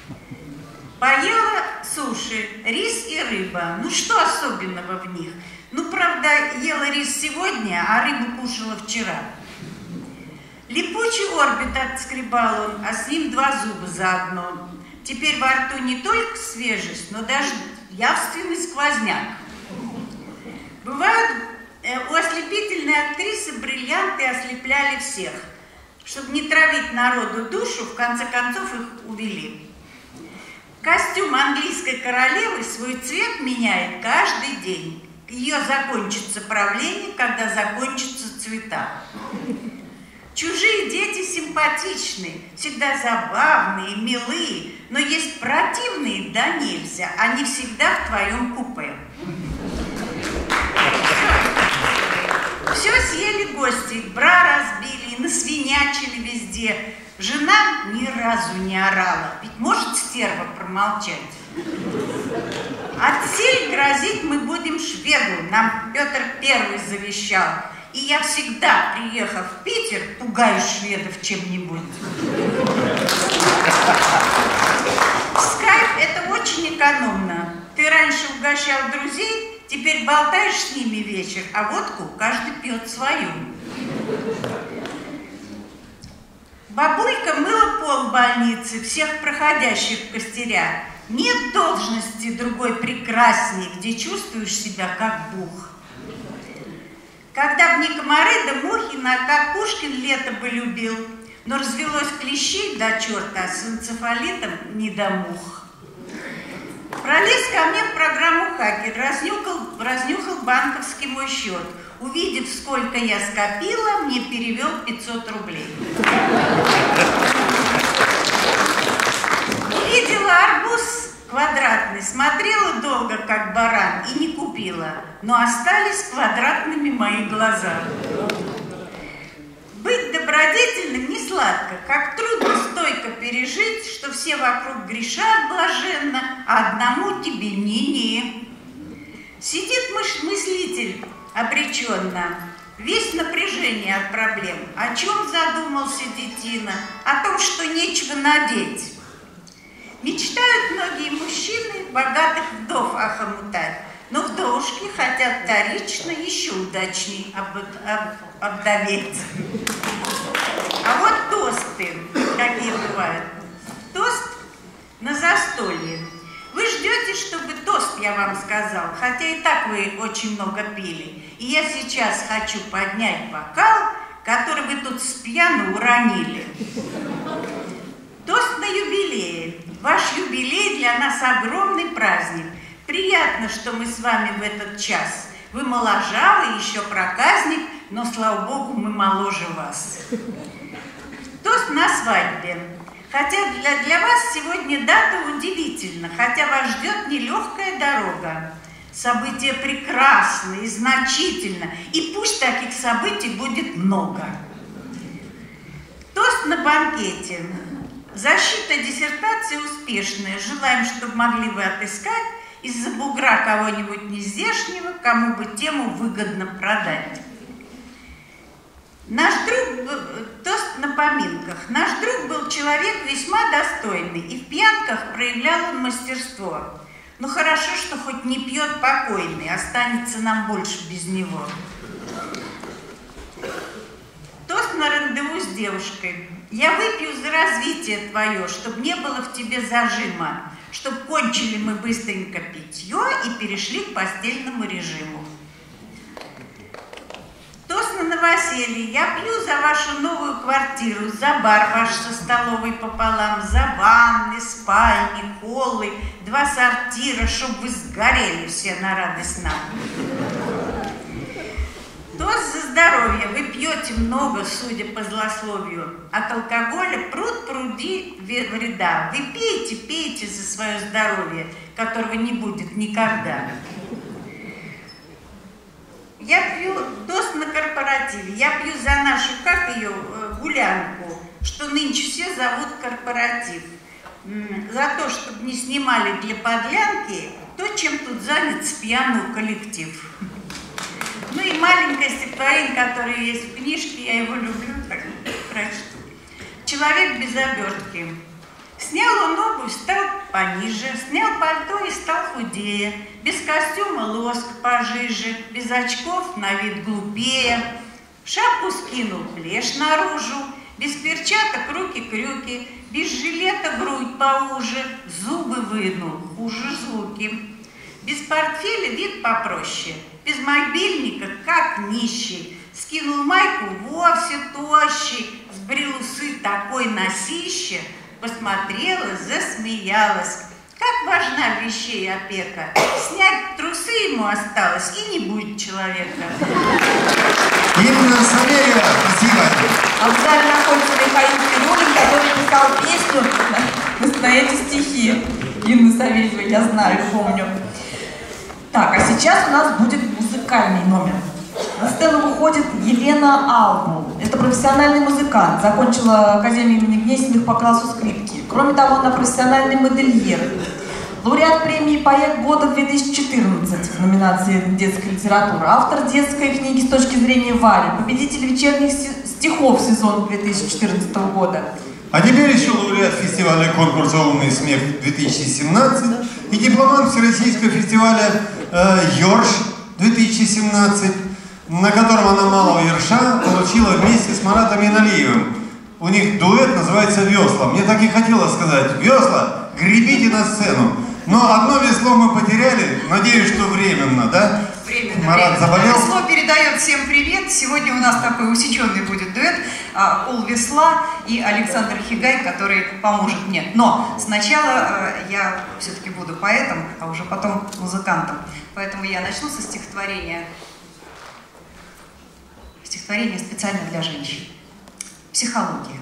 Speaker 8: Поела суши, рис и рыба. Ну что особенного в них? Ну, правда, ела рис сегодня, а рыбу кушала вчера. Липучий орбит отскребал он, а с ним 2 зуба заодно. Теперь во рту не только свежесть, но даже явственный сквозняк. Бывают у ослепительной актрисы бриллианты ослепляли всех. Чтобы не травить народу душу, в конце концов их увели. Костюм английской королевы свой цвет меняет каждый день. Ее закончится правление, когда закончатся цвета. Чужие дети симпатичны, всегда забавные, милые, но есть противные, да нельзя, они всегда в твоем купе. Все съели гости, бра разбили, насвинячили везде. Жена ни разу не орала, ведь может стерва промолчать. Отсель грозить мы будем шведу, нам Петр I завещал. И я всегда, приехав в Питер, пугаю шведов чем-нибудь. Скайп – это очень экономно. Ты раньше угощал друзей, теперь болтаешь с ними вечер, а водку каждый пьет свою. Бабулька мыла пол в больнице, всех проходящих костеря. Нет должности другой прекрасней, где чувствуешь себя как Бог. Когда б не комары да мухи, как Пушкин лето бы любил, но развелось клещей до черта, а с энцефалитом не до мух. Пролез ко мне в программу хакер, разнюхал банковский мой счет. Увидев, сколько я скопила, мне перевел 500 рублей. Увидела арбуз квадратный, смотрела долго, как баран, и не купила, но остались квадратными мои глаза. Быть да добродетельным не сладко, как трудно стойко пережить, что все вокруг грешат блаженно, а одному тебе не-не. Сидит мыслитель обреченно, весь напряжение от проблем. О чем задумался детина? О том, что нечего надеть. Мечтают многие мужчины богатых вдов охомутать, но вдовушки хотят вторично еще удачней обдаветь. А вот тосты, какие бывают. Тост на застолье. Вы ждете, чтобы тост я вам сказал, хотя и так вы очень много пили. И я сейчас хочу поднять бокал, который вы тут с пьяну уронили. Тост на юбилее. Ваш юбилей для нас огромный праздник. Приятно, что мы с вами в этот час. Вы моложавый, еще проказник, но, слава богу, мы моложе вас. Тост на свадьбе. Хотя для вас сегодня дата удивительна, хотя вас ждет нелегкая дорога. Событие прекрасно и значительно, и пусть таких событий будет много. Тост на банкете. Защита диссертации успешная. Желаем, чтобы могли вы отыскать из-за бугра кого-нибудь нездешнего, кому бы тему выгодно продать. Наш друг, тост на поминках. Наш друг был человек весьма достойный, и в пьянках проявлял он мастерство. Но хорошо, что хоть не пьет покойный, останется нам больше без него. Тост на рандеву с девушкой. Я выпью за развитие твое, чтобы не было в тебе зажима, чтобы кончили мы быстренько питье и перешли к постельному режиму. Тост на новоселье. Я пью за вашу новую квартиру, за бар ваш со столовой пополам, за ванны, спальни, холлы, 2 сортира, чтобы вы сгорели все на радость нам. Тост за здоровье. Вы пьете много, судя по злословию. От алкоголя пруд-пруди вреда. Вы пейте за свое здоровье, которого не будет никогда. Я пью тост на корпоративе. Я пью за нашу, как ее, гулянку, что нынче все зовут корпоратив. За то, чтобы не снимали для подлянки то, чем тут занят с пьяну коллектив. Ну и маленькое стихотворение, которое есть в книжке, я его люблю, так прочту. Человек без обертки. Снял он обувь, стал пониже, снял пальто и стал худее, без костюма лоск пожиже, без очков на вид глупее. Шапку скинул, плешь наружу, без перчаток руки-крюки, без жилета грудь поуже, зубы вынул, хуже звуки. Без портфеля вид попроще, без мобильника как нищий, скинул майку вовсе тощий, сбрил усы такой носище, посмотрела, засмеялась. Как важна вещей опека. Снять трусы ему осталось, и не будет человека.
Speaker 2: Инна Савельева, спасибо.
Speaker 3: А в зале находится Михаил Федорин, который писал песню на эти стихи. Инна Савельева, я знаю, помню. Так, а сейчас у нас будет музыкальный номер. На сцену выходит Елена Албу. Это профессиональный музыкант. Закончила Академию имени Гнесиных по классу скрипки. Кроме того, она профессиональный модельер. Лауреат премии «Поэт года» 2014 в номинации «Детская литература». Автор детской книги «С точки зрения Вари». Победитель вечерних стихов сезона 2014 года.
Speaker 2: А теперь еще лауреат фестиваля конкурса «Умный смех-2017» и дипломант Всероссийского фестиваля «Ёрш» 2017, на котором она малого ерша получила вместе с Маратом Иналиевым. У них дуэт называется «Весла». Мне так и хотелось сказать: «Весла, гребите на сцену». Но одно весло мы потеряли, надеюсь, что временно, да?
Speaker 9: Временно.
Speaker 2: Марат заболел.
Speaker 9: Весло передает всем привет. Сегодня у нас такой усеченный будет дуэт. Ул Весла и Александр Хигай, который поможет мне. Но сначала я все-таки буду поэтом, а уже потом музыкантом. Поэтому я начну со стихотворения. Стихотворение специально для женщин. Психология.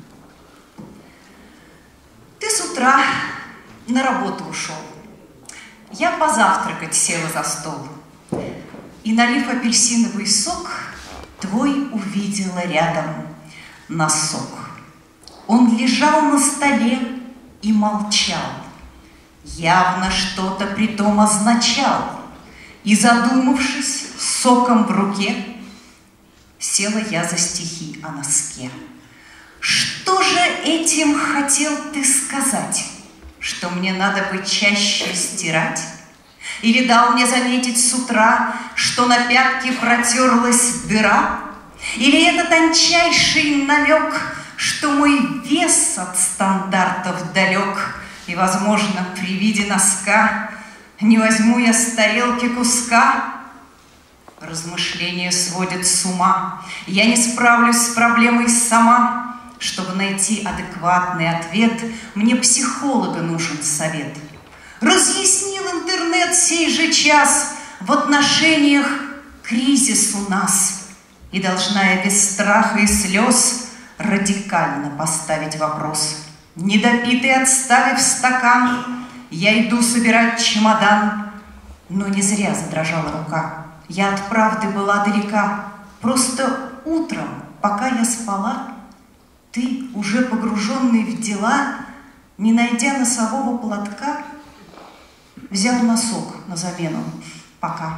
Speaker 9: Ты с утра на работу ушел. Я позавтракать села за стол. И, налив апельсиновый сок, твой увидела рядом. носок. Он лежал на столе и молчал, явно что-то притом означал. И, задумавшись, соком в руке, села я за стихи о носке. Что же этим хотел ты сказать? Что мне надо бы чаще стирать? Или дал мне заметить с утра, что на пятке протерлась дыра? Или это тончайший намек, что мой вес от стандартов далек, и, возможно, при виде носка не возьму я с тарелки куска? Размышления сводят с ума. Я не справлюсь с проблемой сама. Чтобы найти адекватный ответ, мне психолога нужен совет. Разъяснил интернет сей же час: в отношениях кризис у нас. И должна я без страха и слез радикально поставить вопрос. Недопитый отставив стакан, я иду собирать чемодан. Но не зря задрожала рука. Я от правды была далека. Просто утром, пока я спала, ты, уже погруженный в дела, не найдя носового платка, взял носок на замену. Пока.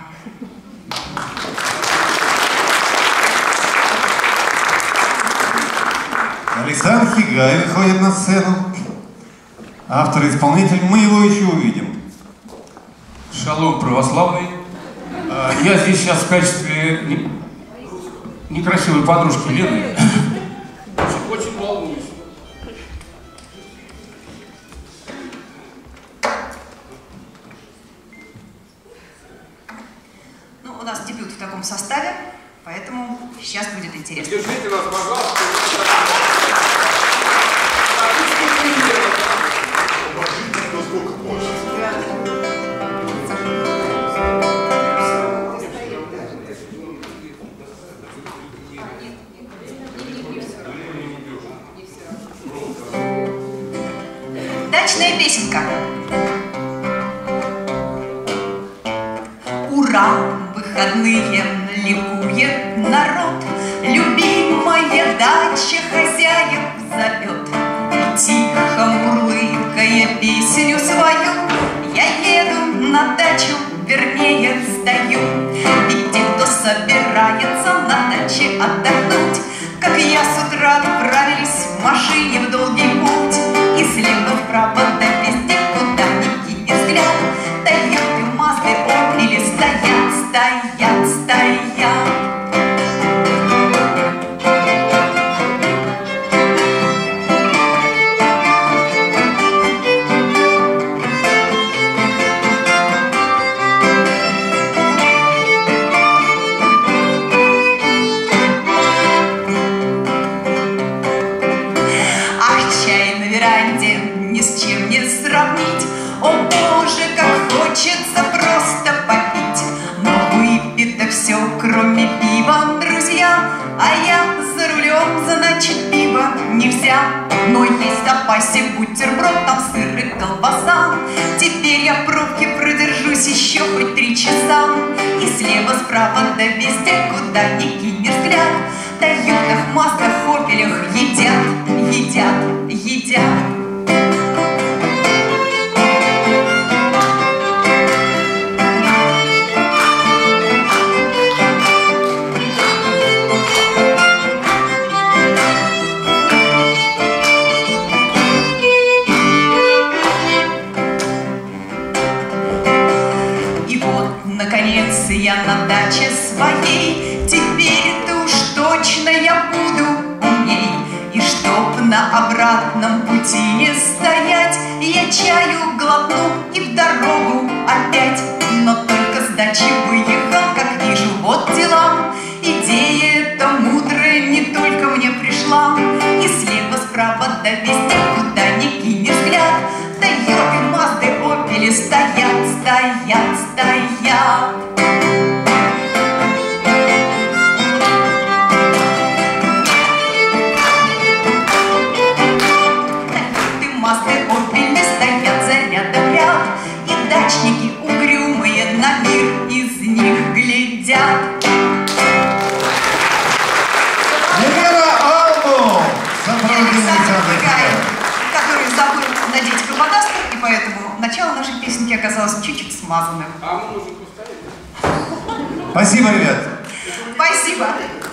Speaker 2: Александр Хигай выходит на сцену. Автор и исполнитель, мы его еще увидим.
Speaker 10: Шалом православный. Я здесь сейчас в качестве некрасивой подружки Лены. Очень волнуюсь.
Speaker 9: Ну, у нас дебют в таком составе, поэтому сейчас будет интересно.
Speaker 10: Держите нас, пожалуйста.
Speaker 9: Дачная песенка. Ура, выходные, ликует народ, любимая дача хозяев зовет. И тихо мурлыкая песню свою, я еду на дачу, вернее сдаю. Ведь те, кто собирается на даче отдохнуть, как я с утра отправились в машине в долгий путь. И слева вправо да везде, куда ни кинь взгляд, Тойоты, Мазды, Опели стоят, стоят, стоят. О боже, как хочется просто попить, но выпито все, кроме пива, друзья. А я за рулем, значит, пива нельзя. Но есть в запасе бутерброд, там сыр и колбаса. Теперь я в пробке продержусь еще хоть 3 часа. И слева, справа, да везде, куда ни кинь взгляд, в Тойотах, Маздах, Опелях едят, едят, едят. Наконец я на даче своей, теперь-то уж точно я буду умней. И чтоб на обратном пути не стоять, я чаю глотну и в дорогу опять. Но только с дачи выехал, как вижу, вот дела. Идея эта мудрая не только мне пришла. И слева, справа, да везде, куда ни кинь взгляд, Тойоты, Мазды, Опели стоят, стоят, стоят. Тойоты, Мазды, Опели стоят за рядом ряд, и дачники угрюмые на мир из них глядят. все-таки оказалось чуть-чуть смазанным.
Speaker 10: А мы можем поставить?
Speaker 2: Спасибо, ребят.
Speaker 9: Спасибо.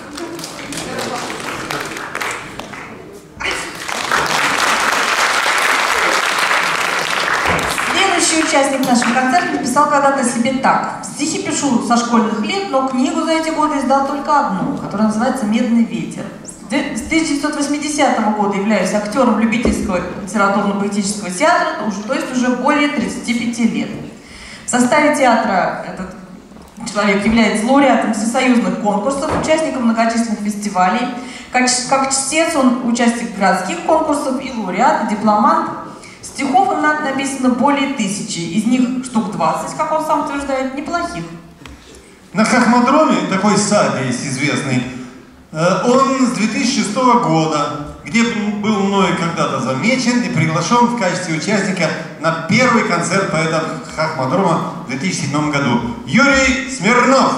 Speaker 3: Следующий участник нашего концерта написал когда-то себе так. Стихи пишу со школьных лет, но книгу за эти годы издал только одну, которая называется «Медный ветер». С 1980 года являюсь актером любительского литературно-поэтического театра, то есть уже более 35 лет. В составе театра этот человек является лауреатом всесоюзных конкурсов, участником многочисленных фестивалей. Как чтец он участник городских конкурсов и лауреат, и дипломант. Стихов им написано более 1000, из них штук 20, как он сам утверждает, неплохих.
Speaker 2: На Хохмодроме такой сад есть известный. Он с 2006 года, где был мною когда-то замечен и приглашен в качестве участника на первый концерт поэтов Хохмодрома в 2007 году. Юрий Смирнов.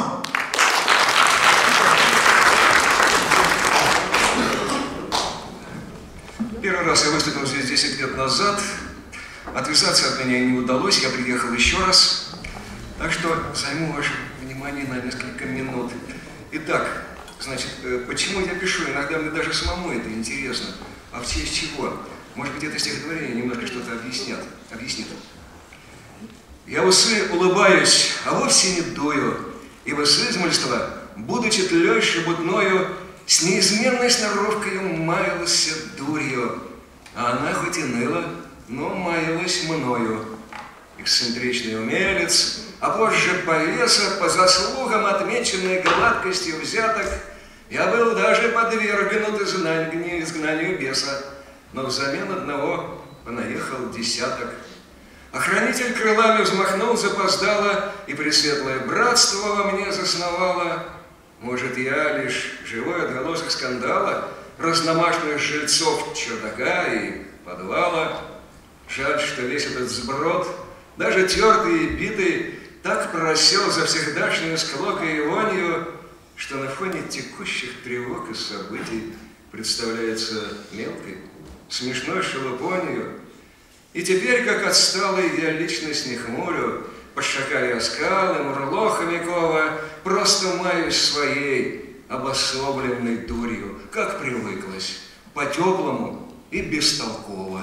Speaker 11: Первый раз я выступил здесь 10 лет назад. Отвязаться от меня не удалось, я приехал еще раз. Так что займу ваше внимание на несколько минут. Итак, значит, почему я пишу? Иногда мне даже самому это интересно. А в честь чего? Может быть, это стихотворение немножко что-то объяснит. Я в усы улыбаюсь, а вовсе не дую, ибо с измольства, будучи тлей шебутною, с неизменной сноровкою маялась дурью, а она хоть и ныла, но маялась мною. Эксцентричный умелец, а позже повеса, по заслугам отмеченной гладкостью взяток, я был даже подвергнут изгнанию беса, но взамен одного понаехал десяток. Охранитель крылами взмахнул запоздало, и пресветлое братство во мне засновало. Может, я лишь живой отголосок скандала, разномастных жильцов чердака и подвала. Жаль, что весь этот сброд, даже тертый и битый, так просел за всегдашнюю склокой и вонью, что на фоне текущих тревог и событий представляется мелкой, смешной шелупонью. И теперь, как отсталый, я личность не хмурю, под шакали оскалы, мурло хомякова, просто маюсь своей обособленной дурью, как привыклась, по-теплому и бестолково.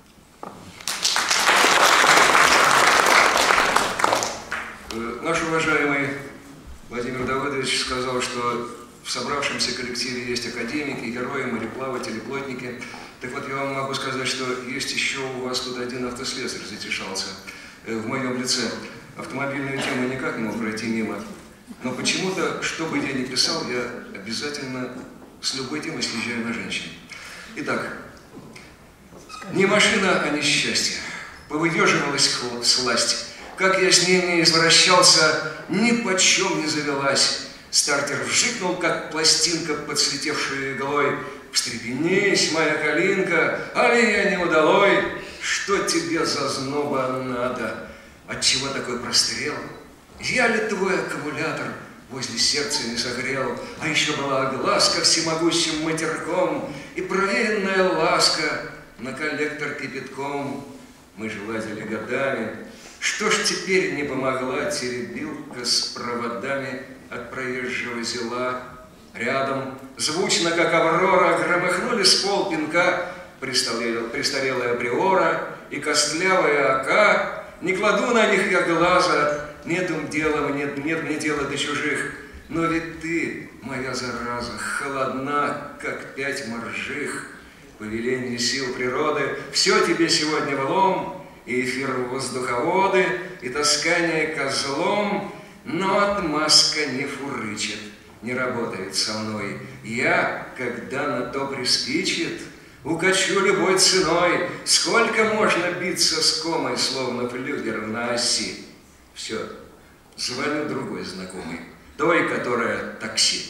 Speaker 11: Наш уважаемый Владимир Давыдович сказал, что в собравшемся коллективе есть академики, герои, мореплаватели, плотники. Так вот, я вам могу сказать, что есть еще у вас тут один автослесарь затешался в моем лице. Автомобильную тему никак не мог пройти мимо. Но почему-то, что бы я ни писал, я обязательно с любой темой съезжаю на женщин. Итак, не машина, а несчастье. Повыдерживалась сласть. Как я с ней не извращался, ни почем не завелась. Стартер вжикнул, как пластинка, подслетевшую иглой. Встрепенись, моя калинка, али я не удалой. Что тебе за зноба надо? Отчего такой прострел? Я ли твой аккумулятор возле сердца не согрел? А еще была огласка всемогущим матерком и проверенная ласка на коллектор кипятком. Мы же лазили годами. Что ж теперь не помогла теребилка с проводами от проезжего зела? Рядом, звучно, как аврора, громыхнули с пол пинка престарелая приора и костлявая ока. Не кладу на них я глаза, нет мне дела до чужих. Но ведь ты, моя зараза, холодна, как 5 моржих. По велению сил природы все тебе сегодня влом, и эфир воздуховоды, и таскание козлом, но отмазка не фурычит, не работает со мной. Я, когда на то приспичит, укачу любой ценой. Сколько можно биться с комой, словно флюгер на оси? Все, звоню другой знакомой, той, которая такси.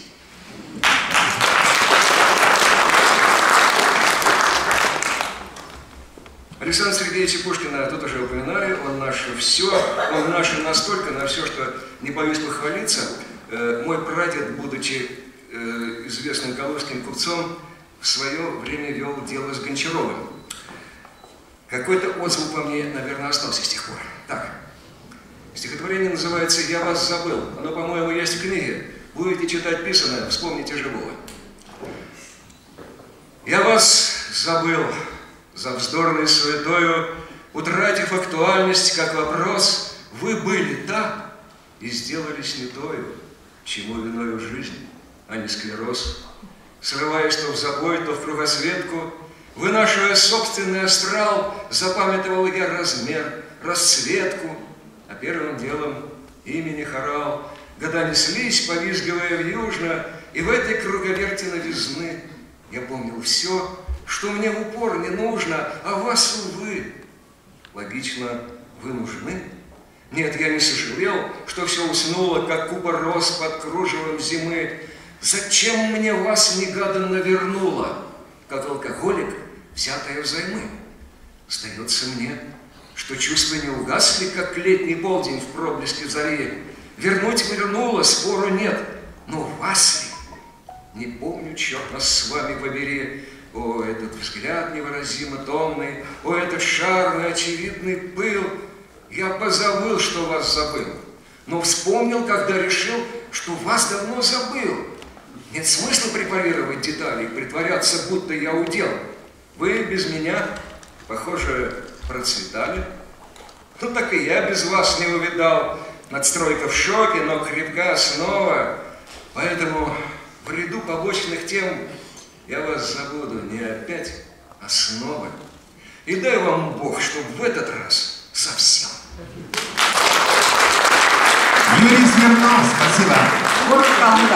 Speaker 11: Александра Сергеевича Пушкина тут уже упоминали, он наше все, он наше настолько, на все, что не боюсь похвалиться. Мой прадед, будучи известным калужским купцом, в свое время вел дело с Гончаровым. Какой-то отзвук во мне, наверное, остался с тех пор. Так, Стихотворение называется «Я вас забыл». Оно, по-моему, есть в книге. Будете читать писаное, вспомните живого. Я вас забыл за вздорной суетою, утратив актуальность как вопрос. Вы были да и сделались не тою, чему виною жизнь, а не склероз. Срываясь то в забой, то в кругосветку, вынашивая собственный астрал, запамятовал я размер, расцветку, а первым делом имени хорал. Года неслись, повизгивая вьюжно, и в этой круговерти новизны я помнил все, что мне в упор не нужно, а вас, увы, логично, вы нужны. Нет, я не сожалел, что все уснуло, как купа роз под кружевом зимы. Зачем мне вас негаданно вернуло, как алкоголик, взятое взаймы? Сдается мне, что чувства не угасли, как летний полдень в проблеске зари. Вернуть вернуло, спору нет, но вас ли? Не помню, черт нас с вами побери. О, этот взгляд невыразимо томный, о, этот шарный, очевидный пыл. Я позабыл, что вас забыл, но вспомнил, когда решил, что вас давно забыл. Нет смысла препарировать детали и притворяться, будто я удел. Вы без меня, похоже, процветали. Ну так и я без вас не увидал. Надстройка в шоке, но крепка основа. Поэтому в ряду побочных тем я вас забуду не опять, а снова. И дай вам Бог, чтобы в этот раз совсем.
Speaker 2: Юрий Смирнов, спасибо.
Speaker 3: Город Калуга.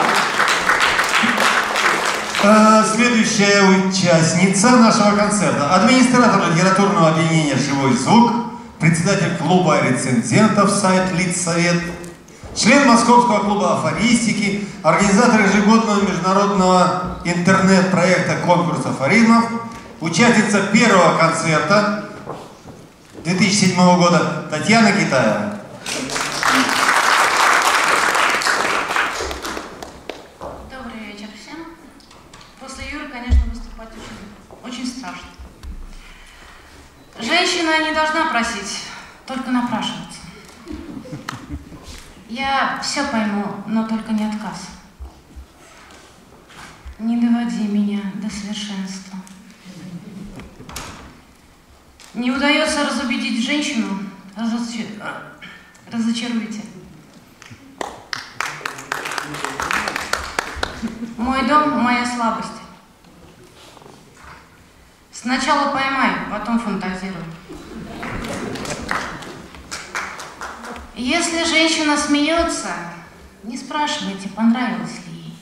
Speaker 2: Следующая участница нашего концерта. Администратор литературного объединения «Живой звук», председатель клуба рецензентов сайт «Литсовет», член Московского клуба афористики, организатор ежегодного международного интернет-проекта «Конкурс афоризмов», участница первого концерта 2007 года Татьяна Китаева.
Speaker 12: Добрый вечер всем. После Юры, конечно, выступать очень страшно. Женщина не должна просить, только напрашиваться. Я все пойму, но только не отказ. Не доводи меня до совершенства. Не удается разубедить женщину, разочаруйте. Мой дом – моя слабость. Сначала поймай, потом фантазируй. Если женщина смеется, не спрашивайте, понравилось ли ей.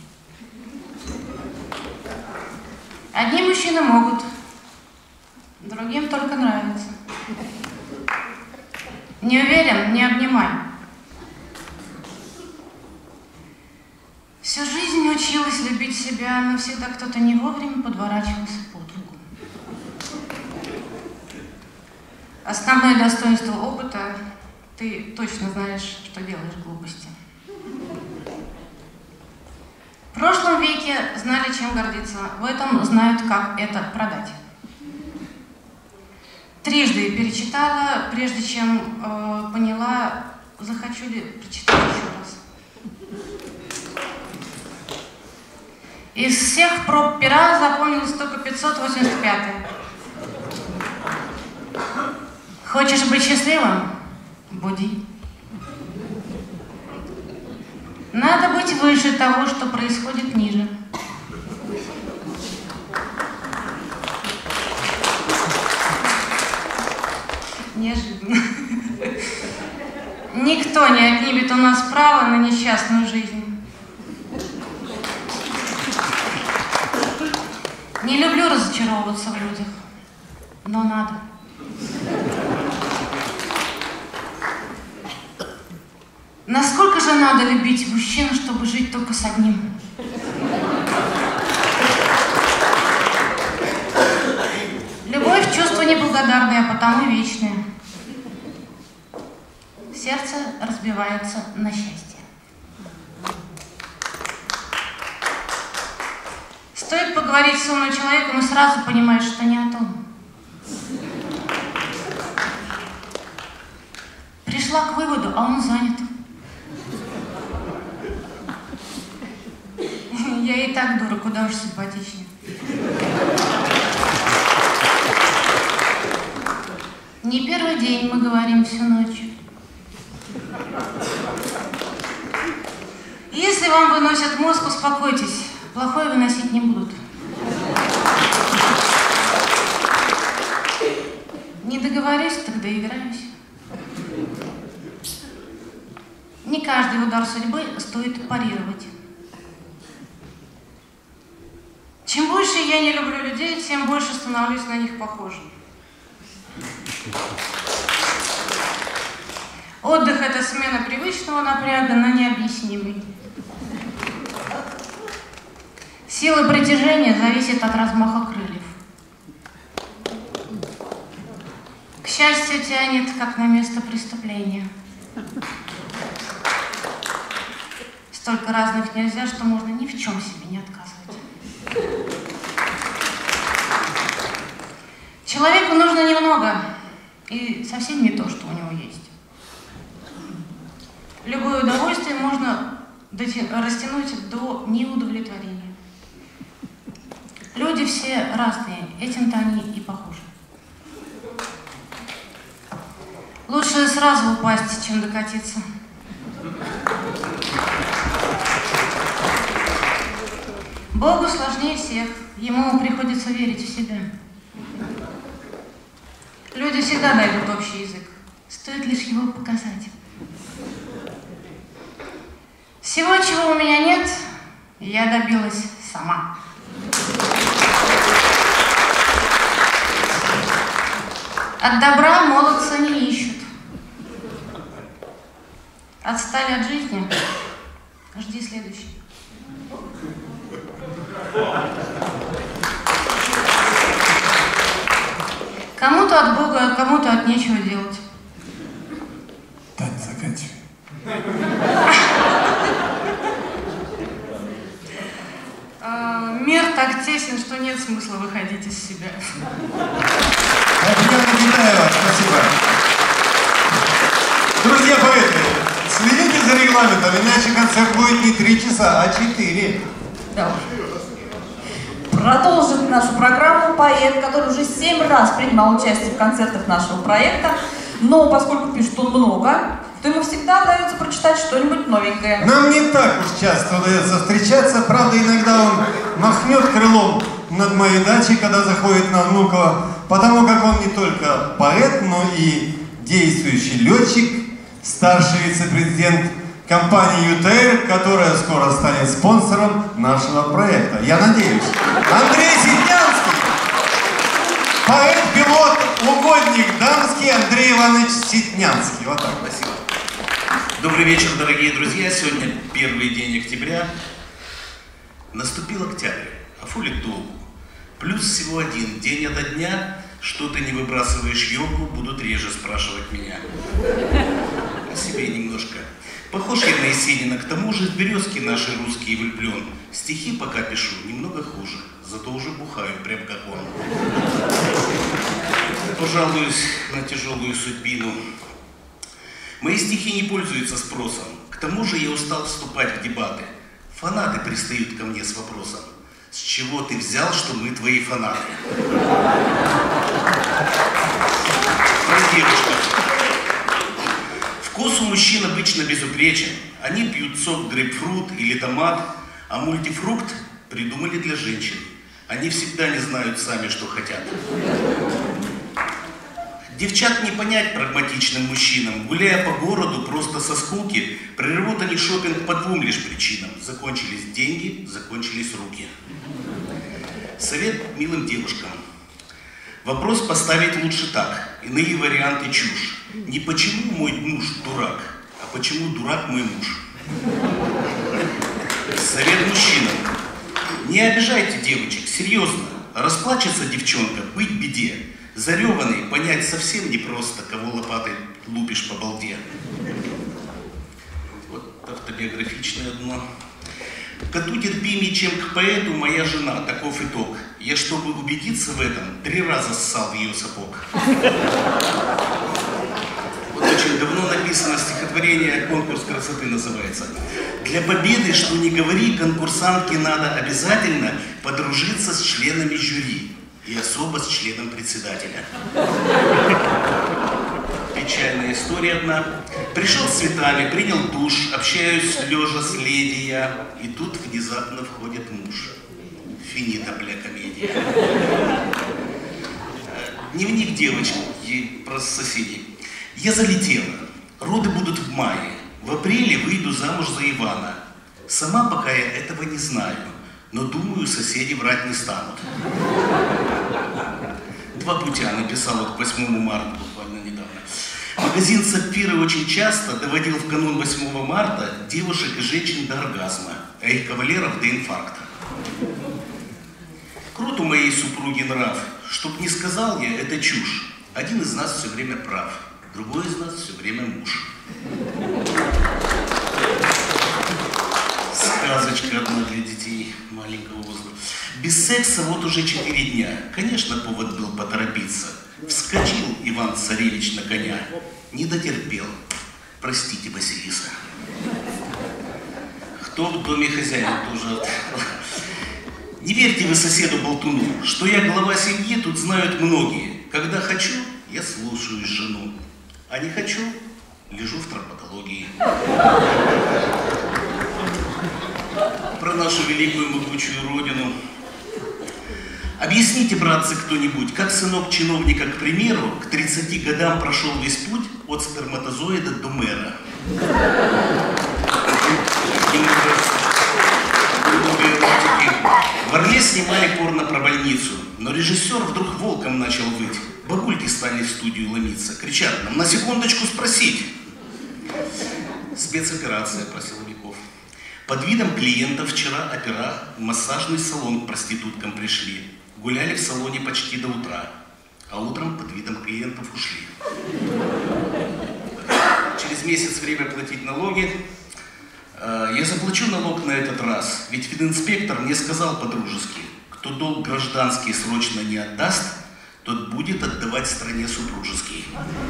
Speaker 12: Одни мужчины могут, другим только нравится. Не уверен, не обнимай. Всю жизнь училась любить себя, но всегда кто-то не вовремя подворачивался под руку. Основное достоинство опыта – ты точно знаешь, что делаешь глупости. В прошлом веке знали, чем гордиться, в этом знают, как это продать. Трижды перечитала, прежде чем поняла, захочу ли прочитать еще раз. Из всех проб пера запомнилось только 585. Хочешь быть счастливым? Буди. Надо быть выше того, что происходит ниже. Неожиданно. Никто не отнимет у нас право на несчастную жизнь. Не люблю разочаровываться в людях, но надо. Насколько же надо любить мужчину, чтобы жить только с одним? Любовь – чувство неблагодарное, а потому вечное. Сердце разбивается на счастье. Стоит поговорить с умным человеком, и сразу понимаешь, что не о том. Пришла к выводу, а он занят. Я и так дура, куда уж симпатичнее. Не первый день мы говорим всю ночь. Если вам выносят мозг, успокойтесь. Плохое выносить не будут. Не договорюсь, так доиграюсь. Не каждый удар судьбы стоит парировать. Чем больше я не люблю людей, тем больше становлюсь на них похожим. Отдых – это смена привычного напряга на необъяснимый. Сила притяжения зависит от размаха крыльев. К счастью, тянет, как на место преступления. Столько разных нельзя, что можно ни в чем себе не отказывать. Человеку нужно немного, и совсем не то, что у него есть. Любое удовольствие можно растянуть до неудовлетворения. Люди все разные, этим-то они и похожи. Лучше сразу упасть, чем докатиться. Богу сложнее всех, ему приходится верить в себя. Люди всегда найдут общий язык, стоит лишь его показать. Всего, чего у меня нет, я добилась сама. От добра молодца не ищут. Отстали от жизни, жди следующий. Кому-то от Бога, а кому-то от нечего делать.
Speaker 2: Тань, заканчивай.
Speaker 12: Мир так тесен, что нет смысла выходить из себя.
Speaker 2: Спасибо. Друзья поэты, следите за регламентом, иначе концерт будет не 3 часа, а 4.
Speaker 3: Да. Продолжит нашу программу поэт, который уже 7 раз принимал участие в концертах нашего проекта, но поскольку пишет он много, то ему всегда удается прочитать что-нибудь новенькое.
Speaker 2: Нам не так уж часто удается встречаться, правда, иногда он махнет крылом над моей дачей, когда заходит на Внуково, потому как он не только поэт, но и действующий летчик, старший вице-президент компании «ЮТР», которая скоро станет спонсором нашего проекта. Я надеюсь. Андрей Ситнянский, поэт-пилот, угодник дамский Андрей Иванович Ситнянский. Вот так.
Speaker 13: Спасибо. Добрый вечер, дорогие друзья. Сегодня первый день октября. Наступил октябрь, а фулик долгу. Плюс всего один день ото дня. Что ты не выбрасываешь елку, будут реже спрашивать меня. О себе немножко. Похож я на Есенина, к тому же в березки наши русские влюблен. Стихи пока пишу немного хуже, зато уже бухаю, прям как он. Пожалуюсь на тяжелую судьбину. Мои стихи не пользуются спросом. К тому же я устал вступать в дебаты. Фанаты пристают ко мне с вопросом: с чего ты взял, что мы твои фанаты? Про девушек. Вкус у мужчин обычно безупречен. Они пьют сок грейпфрут или томат, а мультифрукт придумали для женщин. Они всегда не знают сами, что хотят. Девчат не понять прагматичным мужчинам. Гуляя по городу просто со скуки, прервут они шопинг по 2 лишь причинам. Закончились деньги, закончились руки. Совет милым девушкам. Вопрос поставить лучше так. Иные варианты чушь. Не почему мой муж дурак, а почему дурак мой муж. Совет мужчинам. Не обижайте девочек, серьезно. Расплачется девчонка, быть беде. Зареванный понять совсем непросто, кого лопатой лупишь по балде. Вот автобиографичное дно. Коту терпимее, чем к поэту, моя жена. Таков итог. Я, чтобы убедиться в этом, 3 раза ссал в ее сапог. Вот очень очень давно написано стихотворение «Конкурс красоты» называется. Для победы, что ни говори, конкурсантке надо обязательно подружиться с членами жюри и особо с членом председателя. Печальная история одна. Пришел с цветами, принял душ, общаюсь лежа с леди я, и тут внезапно входит муж. Финита, бля, комедия. Дневник девочки про соседей. Я залетела. Роды будут в мае. В апреле выйду замуж за Ивана. Сама пока я этого не знаю, но думаю, соседи врать не станут. 2 путя написал вот к 8 марта, буквально недавно. Магазин «Сапфиры» очень часто доводил в канун 8 марта девушек и женщин до оргазма, а их кавалеров до инфаркта. Крут у моей супруги нрав. Чтоб не сказал я, это чушь. Один из нас все время прав, другой из нас все время муж. Сказочка одна для детей маленького возраста. Без секса вот уже 4 дня. Конечно, повод был поторопиться. Вскочил Иван-царевич на коня. Не дотерпел. Простите, Василиса. Кто в доме хозяин тоже... Не верьте вы соседу-болтуну, что я глава семьи, тут знают многие. Когда хочу, я слушаюсь жену, а не хочу, лежу в травматологии. Про нашу великую могучую родину. Объясните, братцы, кто-нибудь, как сынок чиновника, к примеру, к 30 годам прошел весь путь от сперматозоида до мэра. В Орле снимали порно про больницу, но режиссер вдруг волком начал выть. Бабульки стали в студию ломиться, кричат нам: на секундочку спросить. Спецоперация про силовиков. Под видом клиентов вчера опера в массажный салон к проституткам пришли. Гуляли в салоне почти до утра, а утром под видом клиентов ушли. Через месяц время платить налоги. Я заплачу налог на этот раз, ведь фининспектор мне сказал по-дружески: кто долг гражданский срочно не отдаст, тот будет отдавать стране супружеский.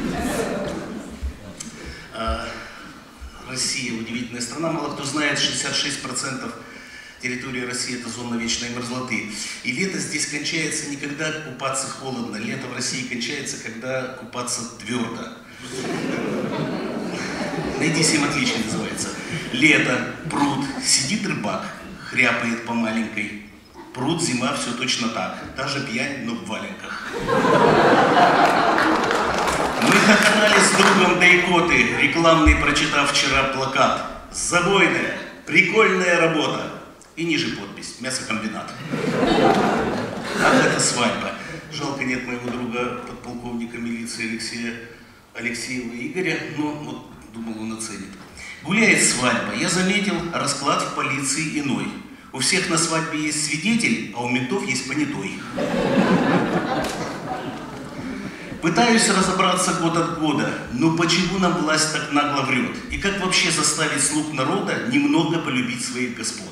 Speaker 13: Россия удивительная страна, мало кто знает, 66% территории России это зона вечной мерзлоты. И лето здесь кончается не когда купаться холодно, лето в России кончается, когда купаться твердо. Найди 7 отличий называется. Лето, пруд, сидит рыбак, хряпает по маленькой. Пруд, зима, все точно так. Даже пьянь, но в валенках. Мы хохотали с другом до икоты, рекламный прочитав вчера плакат. Забойная, прикольная работа. И ниже подпись: мясокомбинат. Ах, это свадьба. Жалко, нет моего друга, подполковника милиции Алексеева Игоря, но вот думал, он оценит. Гуляет свадьба. Я заметил, расклад в полиции иной. У всех на свадьбе есть свидетель, а у ментов есть понятой. Пытаюсь разобраться год от года, но почему нам власть так нагло врет? И как вообще заставить слуг народа немного полюбить своих господ?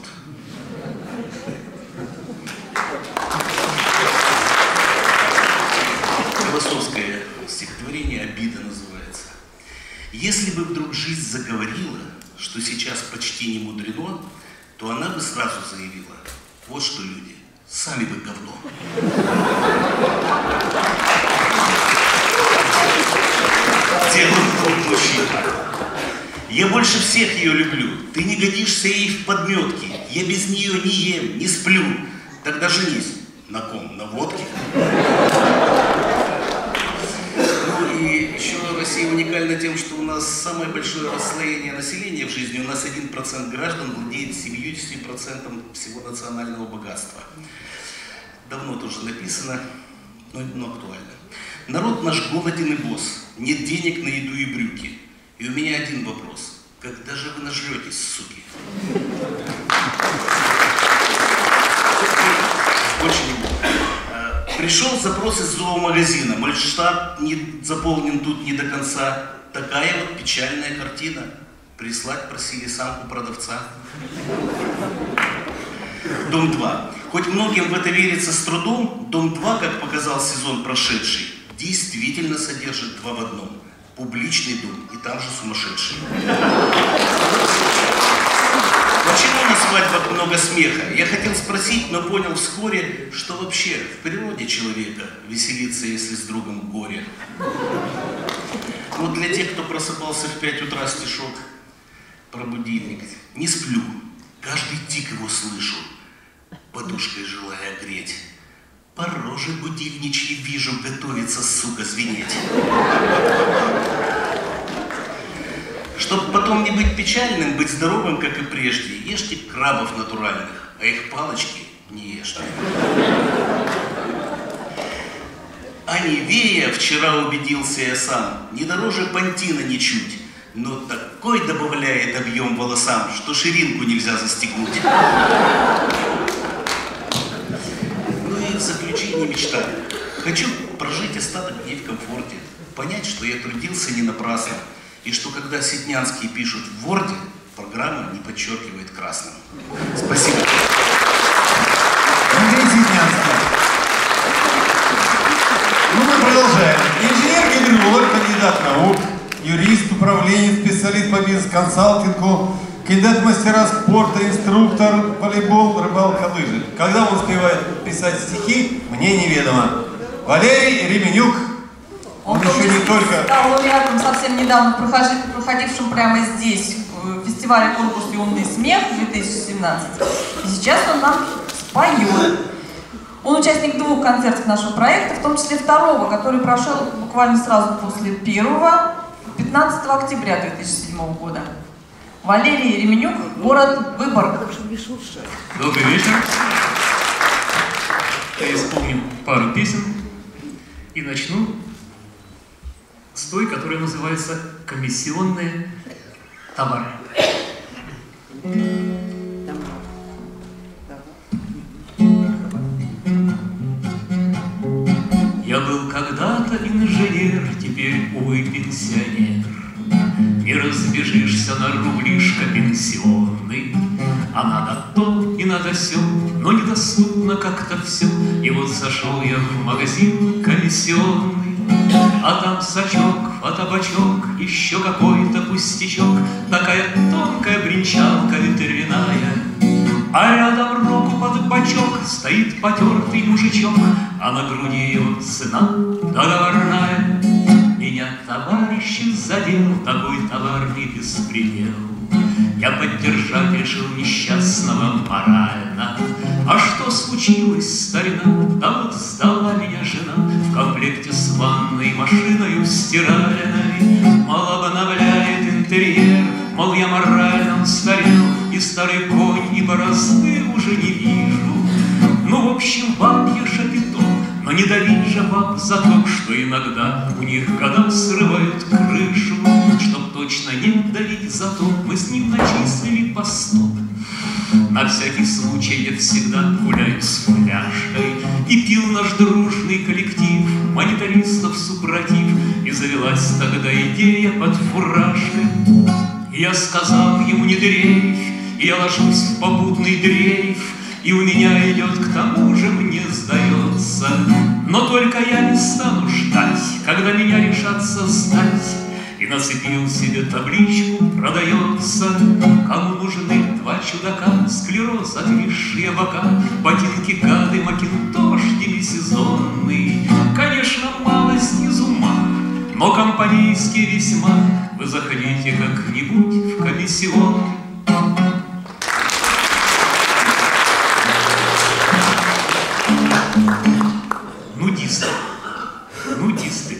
Speaker 13: Философское стихотворение «Обида» называется. Если бы вдруг жизнь заговорила, что сейчас почти не мудрено, то она бы сразу заявила: вот что, люди, сами вы говно. Дело в том, мужчина. Я больше всех ее люблю. Ты не годишься ей в подметке. Я без нее не ем, не сплю. Тогда женись. На ком? На водке? Ну и еще Россия уникальна тем, что у нас самое большое расслоение населения в жизни. У нас 1% граждан владеет 70% всего национального богатства. Давно тоже написано, но актуально. Народ наш голоден и босс. Нет денег на еду и брюки. И у меня один вопрос. Когда же вы нажретесь, суки? Очень. Пришел запрос из зоомагазина. Мой штат не заполнен тут не до конца. Такая вот печальная картина. Прислать просили самку продавца. Дом 2. Хоть многим в это верится с трудом, Дом 2, как показал сезон прошедший, действительно содержит 2 в одном. публичный дом, и там же сумасшедшие. Почему на свадьбах много смеха? Я хотел спросить, но понял вскоре, что вообще в природе человека веселиться, если с другом горе. Вот для тех, кто просыпался в 5 утра, стишок про будильник. Не сплю, каждый тик его слышу, подушкой желая греть. По роже будильничьей вижу, готовится, сука, звенеть. Чтоб потом не быть печальным, быть здоровым, как и прежде, ешьте крабов натуральных, а их палочки не ешьте. А Невея, вчера убедился я сам, не дороже пантина ничуть, но такой добавляет объем волосам, что ширинку нельзя застегнуть. Ну и в заключение мечта. Хочу прожить остаток дней в комфорте, понять, что я трудился не напрасно, и что когда Ситнянские пишут в Word, программа не подчеркивает красным. Спасибо.
Speaker 2: Андрей Ситнянский. Ну, мы продолжаем. Инженер-гидролог, кандидат наук, юрист, управленец, специалист по бизнес-консалтингу, кандидат в мастера спорта, инструктор, волейбол, рыбалка, лыжи. Когда он успевает писать стихи, мне неведомо. Валерий Ременюк. Он еще не только...
Speaker 3: стал лауреатом совсем недавно проходившим прямо здесь, в фестивале «Конкурс «Умный смех» 2017. И сейчас он нам споет. Он участник 2 концертов нашего проекта, в том числе 2-го, который прошел буквально сразу после 1-го, 15 октября 2007 года. Валерий Ременюк, город Выборг.
Speaker 14: Добрый вечер. Я исполню пару песен и начну с той, которая называется «Комиссионные товары». Я был когда-то инженер, теперь, увы, пенсионер. Не разбежишься на рублишко пенсионный, а надо то и надо сё, но недоступно как-то все. И вот зашел я в магазин комиссионный, а там сачок, фотобачок, еще какой-то пустячок, такая тонкая бренчалка ветряная. А рядом руку под бачок стоит потертый мужичок, а на груди его цена договорная. Меня, товарищи, задел такой товарный беспредел. Я поддержать решил несчастного морально. А что случилось, старина? Да вот сдала меня жена в комплекте с ванной машиною стиральной. Мол, обновляет интерьер, мол, я морально устарел, и старый конь, и борозды уже не вижу. Ну, в общем, баб я шапито, но не давить же баб за то, что иногда у них годам срывают крышу. Чтоб точно не давить за то, мы с ним начислили по 100. На всякий случай я всегда гуляю с фляжкой, и пил наш дружный коллектив монитористов супротив, и завелась тогда идея под фуражкой. Я сказал ему: не дрейф, и я ложусь в попутный дрейф, и у меня идет к тому же, мне сдается. Но только я не стану ждать, когда меня решатся сдать. И нацепил себе табличку: продается. Кому нужны 2 чудака, склероз, отвисшие бока, ботинки, гады, макинтош демисезонный. Конечно, малость из ума, но компанейский весьма. Вы заходите как-нибудь в комиссионный. Нудисты. Нудисты.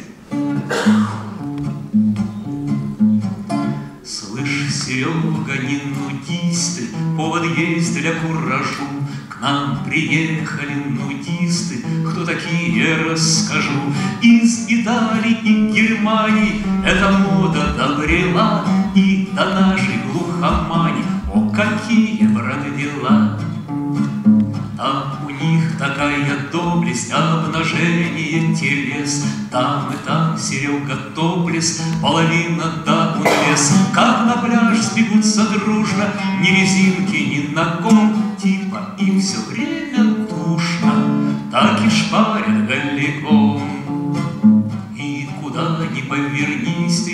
Speaker 14: Слышь, Серега, не нудисты, повод есть для куражу. К нам приехали нудисты, кто такие, расскажу. Из Италии и Германии эта мода добрела, и до нашей глухомани, о, какие, брат, дела! Там у них такая доблесть, обнажение телес. Там и там, Серега, топлес, половина да унавес. Как на пляж сбегутся дружно, ни резинки, ни ногом, типа им все время душно, так и шпарят голиком. И куда ни повернись ты,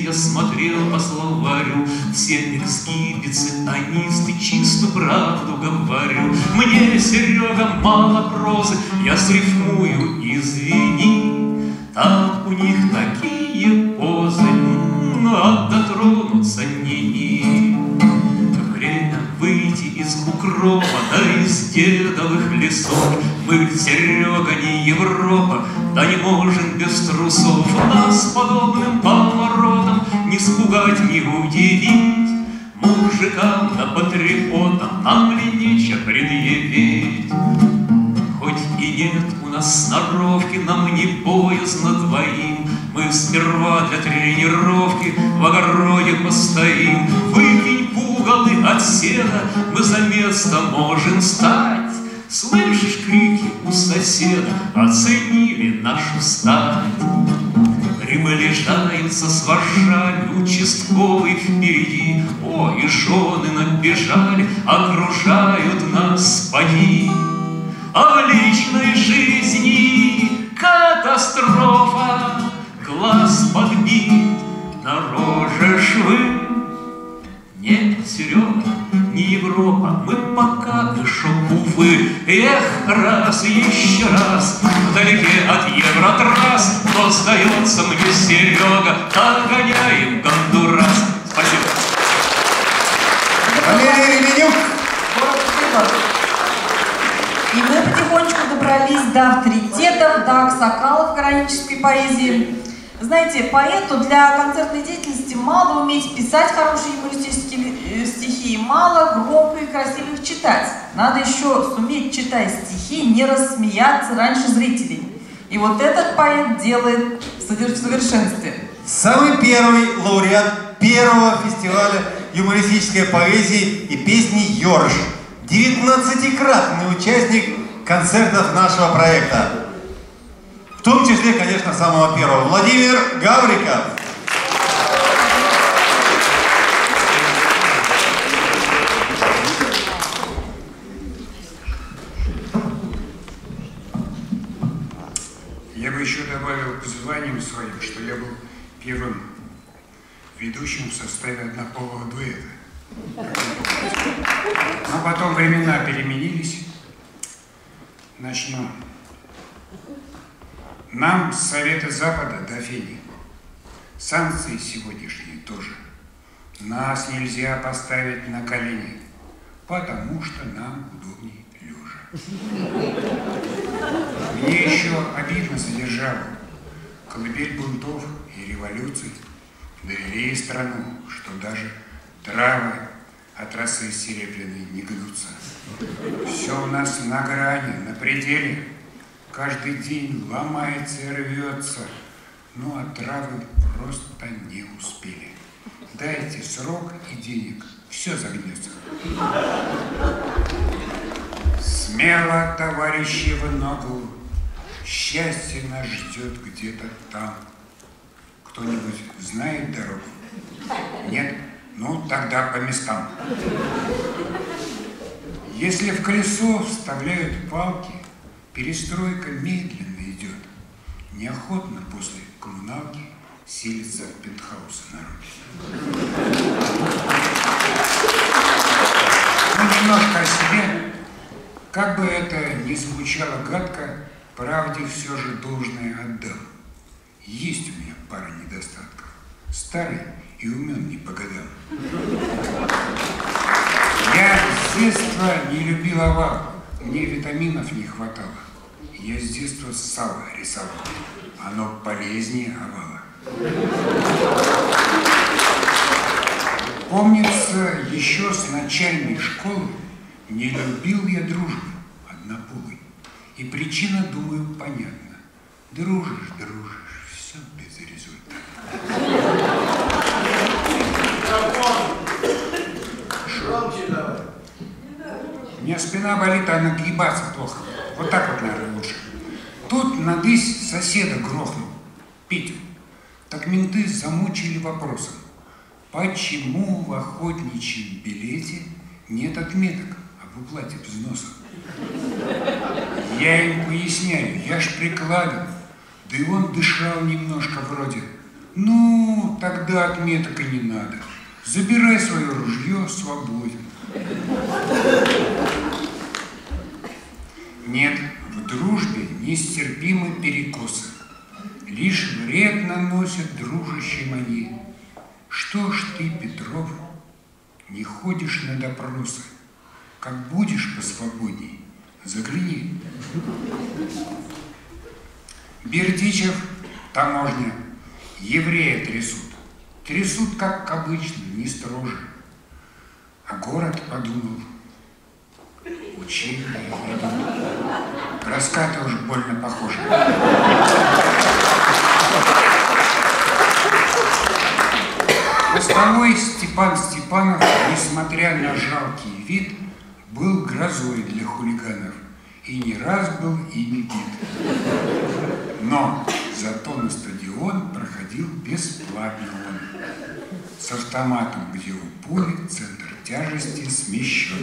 Speaker 14: смотрел по словарю все эксгибиционисты, чистую правду говорю. Мне, Серега, мало прозы, я срифмую, извини. Там у них такие позы, но дотронуться не. Время выйти из укропа, да из дедовых лесов. Мы, Серега, не Европа, да не можем без трусов. Нас подобным поворотом не спугать, не удивить. Мужикам да патриотам нам ли нечего предъявить? Хоть и нет у нас сноровки, нам не боязно двоим. Мы сперва для тренировки в огороде постоим. Выкинь пугалы от сена, мы за место можем стать. Слышишь крики у соседа, оценили нашу стать. Приближаются с вожжами, участковый впереди. О, и жены набежали, окружают нас поди. А в личной жизни катастрофа, глаз подбит, на роже швы. Нет, Серега, не Европа, мы пока еще, увы. Эх, раз, еще раз, вдалеке от Евротрасс, но сдается мне, Серега, догоняем Гондурас. Спасибо.
Speaker 3: Валерий Ременюк. И мы потихонечку добрались до авторитетов, до аксакалов коранической поэзии. Знаете, поэту для концертной деятельности мало уметь писать хорошие юмористические стихи, мало громко и красиво их читать. Надо еще суметь, читая стихи, не рассмеяться раньше зрителей. И вот этот поэт делает в совершенстве.
Speaker 2: Самый первый лауреат первого фестиваля юмористической поэзии и песни «Ёрш». 19-кратный участник концертов нашего проекта. В том числе, конечно, самого первого. Владимир Гавриков.
Speaker 7: Я бы еще добавил к званиям своим, что я был первым ведущим в составе однополого дуэта. Но потом времена переменились. Начнем. Нам с Совета Запада до фени. Санкции сегодняшние тоже. Нас нельзя поставить на колени, потому что нам удобней лежа. Мне еще обидно содержало колыбель бунтов и революций, довели страну, что даже травы от росы серебряной не гнутся. Все у нас на грани, на пределе. Каждый день ломается и рвется. Ну а травы просто не успели. Дайте срок и денег, все загнется. Смело, товарищи, в ногу, счастье нас ждет где-то там. Кто-нибудь знает дорогу? Нет? Ну, тогда по местам. Если в колесо вставляют палки, перестройка медленно идет. Неохотно после коммуналки селится в пентхаусы народ. Ну, немножко о себе. Как бы это ни звучало гадко, правде все же должное отдам. Есть у меня пара недостатков. Старый и умен не по годам. Я с детства не любил овал, мне витаминов не хватало. Я с детства сало рисовал, оно полезнее овала. Помнится, еще с начальной школы не любил я дружбы однополой. И причина, думаю, понятна. Дружишь, все без результата. У меня спина болит, а нагибаться плохо. Вот так вот, наверное, лучше. Тут надысь соседа грохнул, Петю. Так менты замучили вопросом. Почему в охотничьем билете нет отметок об уплате взносов? Я им поясняю, я ж прикладываю. Да и он дышал немножко вроде.
Speaker 15: Ну, тогда отметок и не надо. Забирай свое ружье, свободен. Нет, в дружбе нестерпимы перекосы. Лишь вред наносят дружащим они. Что ж ты, Петров, не ходишь на допросы? Как будешь посвободней, загляни. Бердичев, таможня, еврея трясут. Трясут, как обычно, не строже. А город подумал, учение идут. Раскаты уж больно похожи. Постовой Степан Степанов, несмотря на жалкий вид, был грозой для хулиганов и не раз был ими бит. Но зато на стадион проходил бесплатно он. С автоматом, где у пули центр тяжести смещен.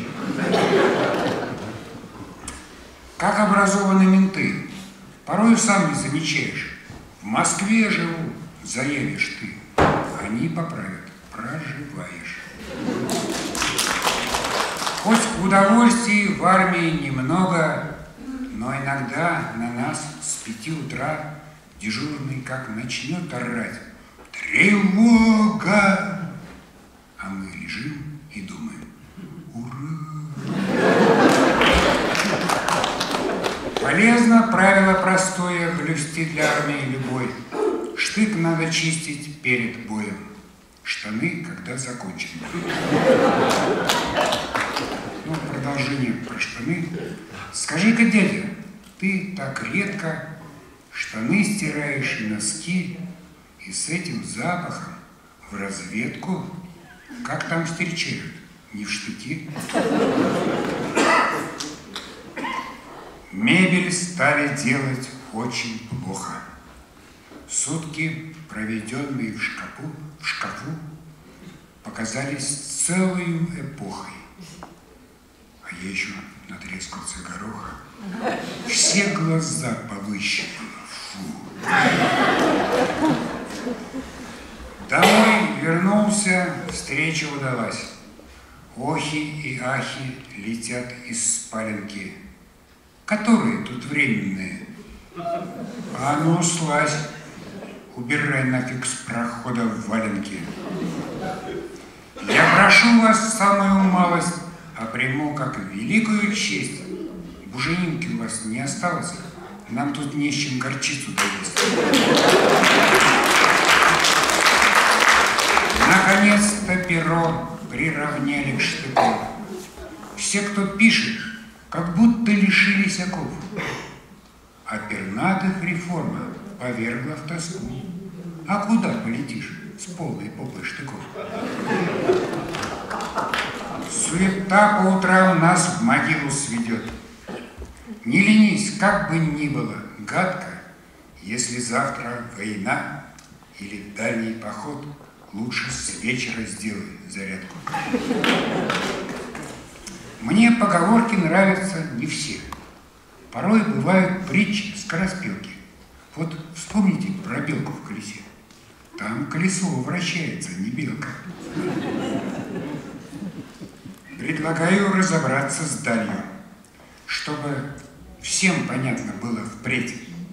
Speaker 15: Как образованы менты, порой сам не замечаешь. В Москве живу, заявишь ты. Они поправят, проживаешь. Хоть удовольствий в армии немного, но иногда на нас с 5 утра дежурный как начнет орать: тревога! А мы лежим и думаем: ура! Полезно правило простое блюсти для армии любой. Штык надо чистить перед боем, штаны, когда закончен. Ну, продолжение про штаны. Скажи-ка, дядя, ты так редко штаны стираешь и носки, и с этим запахом в разведку? Как там встречают? Не в штыки? Мебель стали делать очень плохо. Сутки, проведенные в шкафу, показались целой эпохой. А я еще натрескался гороха. Все глаза повыщипало. Фу. Домой вернулся, встреча удалась. Охи и ахи летят из спаленки. Которые тут временные? А ну, слазь. Убирай нафиг с прохода в валенки. Я прошу вас самую малость, а приму как великую честь. Буженинки у вас не осталось? Нам тут не с чем горчицу доесть. Наконец-то перо приравняли к штыку. Все, кто пишет, как будто лишились оков. А пернатых реформа повергла в тоску. А куда полетишь с полной попой штыков? Суета по утрам нас в могилу сведет. Не ленись, как бы ни было гадко, если завтра война или дальний поход, лучше с вечера сделай зарядку. Мне поговорки нравятся не все. Порой бывают притчи, скороспелки. Вот вспомните про белку в колесе. Там колесо вращается, не белка. Предлагаю разобраться с далью, чтобы всем понятно было впредь.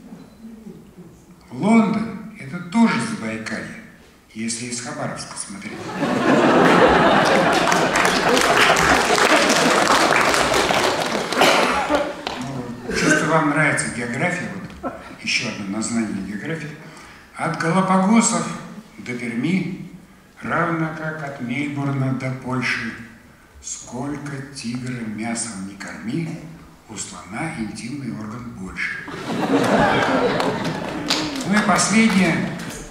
Speaker 15: Лондон – это тоже Забайкалье, если из Хабаровска смотреть. Ну, чувствую, вам нравится география, вот еще одно название географии. От Галапагосов до Перми, равно как от Мельбурна до Польши, сколько тигра мясом не корми, у слона интимный орган больше. Ну и последнее.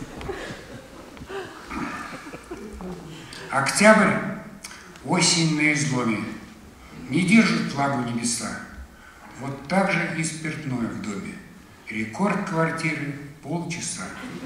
Speaker 15: Октябрь, осень на изломе, не держит влагу небеса. Вот так же и спиртное в доме. Рекорд квартиры – полчаса.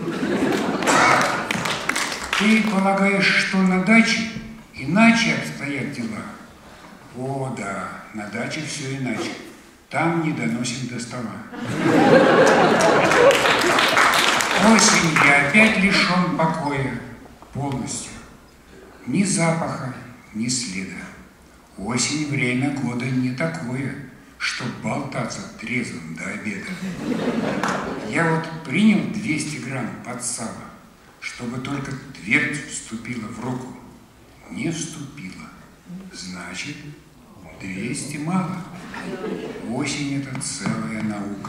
Speaker 15: Ты полагаешь, что на даче иначе обстоят дела? О, да, на даче все иначе. Там не доносим до стола. осень я опять лишен покоя полностью. Ни запаха, ни следа. Осень время года не такое, чтоб болтаться трезвым до обеда. Я вот принял 200 грамм под сало, чтобы только твердь вступила в руку. Не вступила. Значит, 200 мало. Осень — это целая наука.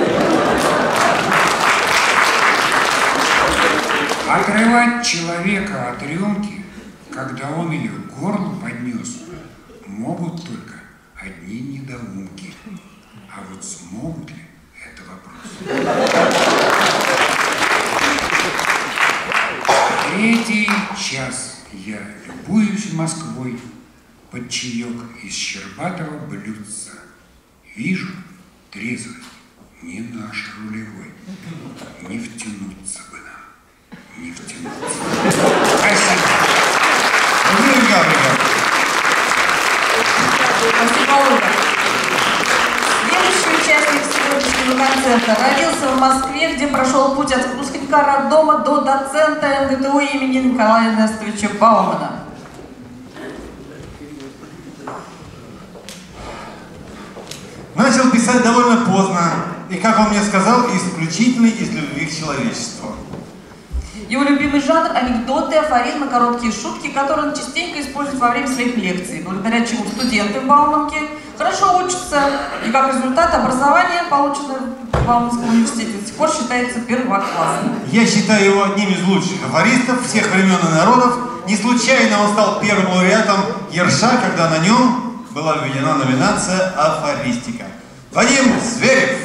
Speaker 15: Отрывать человека от рюмки, когда он ее к горлу поднес, могут только одни недоумки. А вот смогут ли — это вопрос. Третий час я любуюсь Москвой под чаек из щербатого блюдца. Вижу, трезвость не наш рулевой. Не втянуться бы нам, не втянуться. Спасибо.
Speaker 3: Спасибо, Ольга. Следующий участник сегодняшнего концерта родился в Москве, где прошел путь от выпускника роддома до доцента МГТУ имени Николая Нестовича Баумана.
Speaker 2: Начал писать довольно поздно, и, как он мне сказал, исключительно из любви к человечеству.
Speaker 3: Его любимый жанр – анекдоты, афоризмы, короткие шутки, которые он частенько использует во время своих лекций, благодаря чему студенты в Бауманке хорошо учатся, и как результат образование, полученное в Бауманском университете, до сих пор считается первоклассным.
Speaker 2: Я считаю его одним из лучших афористов всех времен и народов. Не случайно он стал первым лауреатом Ерша, когда на нем была введена номинация «Афористика». Вадим Зверев.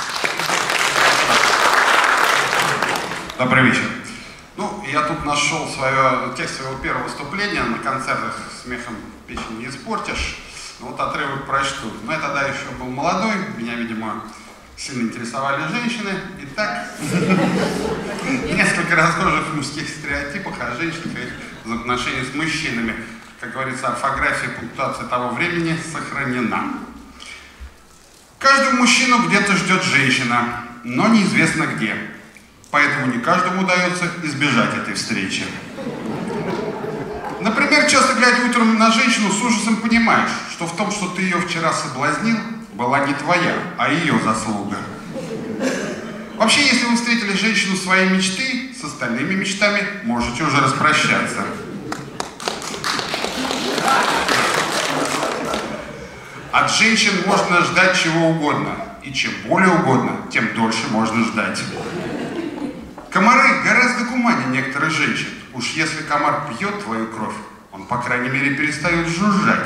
Speaker 16: Добрый вечер. Ну, я тут нашел текст своего первого выступления на концертах «Смехом печень не испортишь». Ну, вот отрывок прочту. Но я тогда еще был молодой, меня, видимо, сильно интересовали женщины. Итак, несколько расхожих мужских стереотипов о женщинах и их взаимоотношениях с мужчинами. Как говорится, орфография и пунктуация того времени сохранена. Каждого мужчину где-то ждет женщина, но неизвестно где. Поэтому не каждому удается избежать этой встречи. Например, часто глядя утром на женщину, с ужасом понимаешь, что в том, что ты ее вчера соблазнил, была не твоя, а ее заслуга. Вообще, если вы встретили женщину своей мечты, с остальными мечтами можете уже распрощаться. От женщин можно ждать чего угодно. И чем более угодно, тем дольше можно ждать. Комары гораздо гуманнее некоторых женщин. Уж если комар пьет твою кровь, он, по крайней мере, перестает жужжать.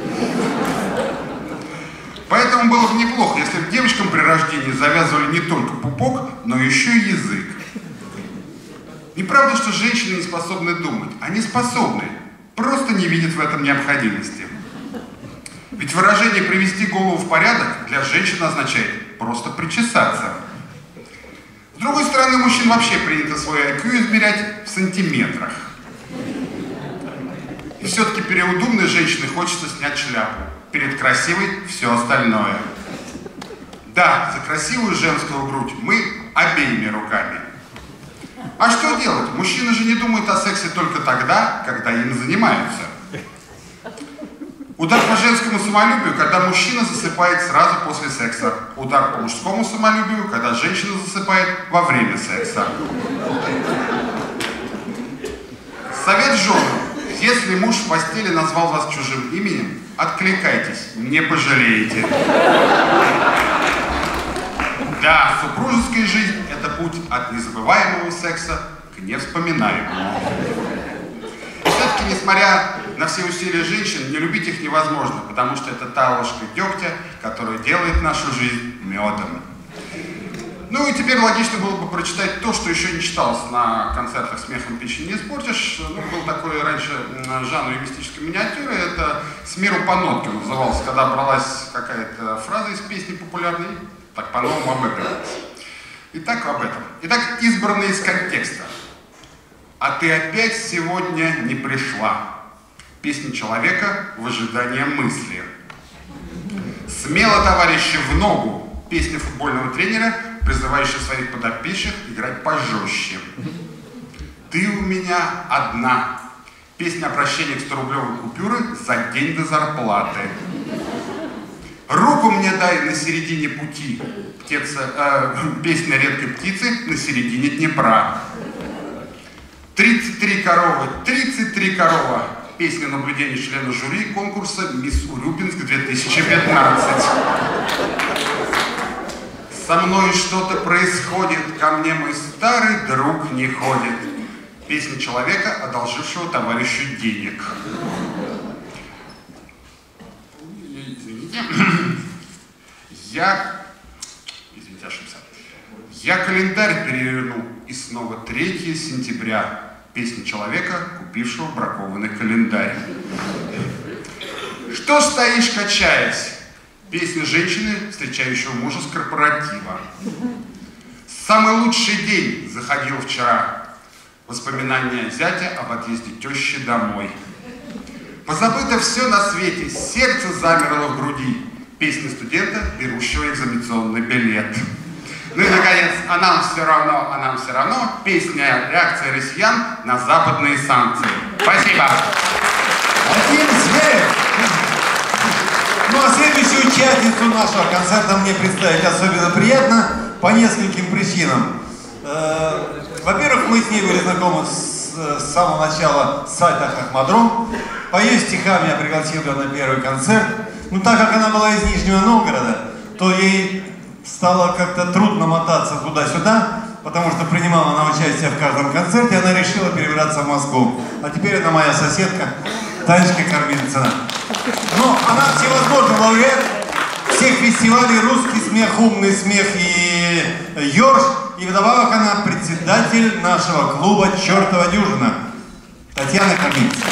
Speaker 16: Поэтому было бы неплохо, если бы девочкам при рождении завязывали не только пупок, но еще и язык. Неправда, что женщины не способны думать. Они способны, просто не видят в этом необходимости. Ведь выражение «привести голову в порядок» для женщин означает просто причесаться. С другой стороны, мужчин вообще принято свой IQ измерять в сантиметрах. И все-таки перед умной женщиной хочется снять шляпу. Перед красивой все остальное. Да, за красивую женскую грудь мы обеими руками. А что делать? Мужчины же не думают о сексе только тогда, когда им занимаются. Удар по женскому самолюбию, когда мужчина засыпает сразу после секса. Удар по мужскому самолюбию, когда женщина засыпает во время секса. Совет женам. Если муж в постели назвал вас чужим именем, откликайтесь, не пожалеете. Да, супружеская жизнь – это путь от незабываемого секса к невспоминаемому. Все-таки, несмотря на все усилия женщин, не любить их невозможно, потому что это та ложка дегтя, которая делает нашу жизнь медом. Ну и теперь логично было бы прочитать то, что еще не читалось на концертах «Смехом печень не испортишь». Ну, был такой раньше жанр мистической миниатюры, это «С миру по нотке» называлось, когда бралась какая-то фраза из песни популярной, так по-новому обыгрывалась. Итак, об этом. Итак, избранные из контекста. «А ты опять сегодня не пришла». Песня человека в ожидании мысли. «Смело, товарищи, в ногу». Песня футбольного тренера, призывающая своих подопечных играть пожестче. «Ты у меня одна». Песня обращения к 100-рублевой купюры за день до зарплаты. «Руку мне дай на середине пути». Песня редкой птицы на середине Днепра. 33 коровы, 33 корова. Песня наблюдения члена жюри конкурса «Мисс Урюпинск 2015». «Со мной что-то происходит, ко мне мой старый друг не ходит». Песня человека, одолжившего товарищу денег. Извините, ошибся. «Я календарь переверну, и снова 3 сентября». Песня человека, купившего бракованный календарь. «Что стоишь, качаясь?» Песня женщины, встречающего мужа с корпоратива. «Самый лучший день заходил вчера». Воспоминания зятя об отъезде тещи домой. «Позабыто все на свете, сердце замерло в груди». Песня студента, берущего экзаменационный билет. Ну и, наконец, «А нам все равно», песня «Реакция россиян на западные санкции». Спасибо.
Speaker 2: Вадим Зверев. Ну а следующую участницу нашего концерта мне представить особенно приятно по нескольким причинам. Во-первых, мы с ней были знакомы с самого начала с сайта Хохмадром. По ее стихам я пригласил ее на первый концерт. Но так как она была из Нижнего Новгорода, то ей стало как-то трудно мотаться туда-сюда, потому что принимала она участие в каждом концерте, и она решила перебраться в Москву. А теперь она моя соседка, Танечка Кормильцина. Но она всевозможный лауреат всех фестивалей «Русский смех», «Умный смех» и «Ёрш». И вдобавок она председатель нашего клуба «Чёртова дюжина». Татьяна Кормильцина.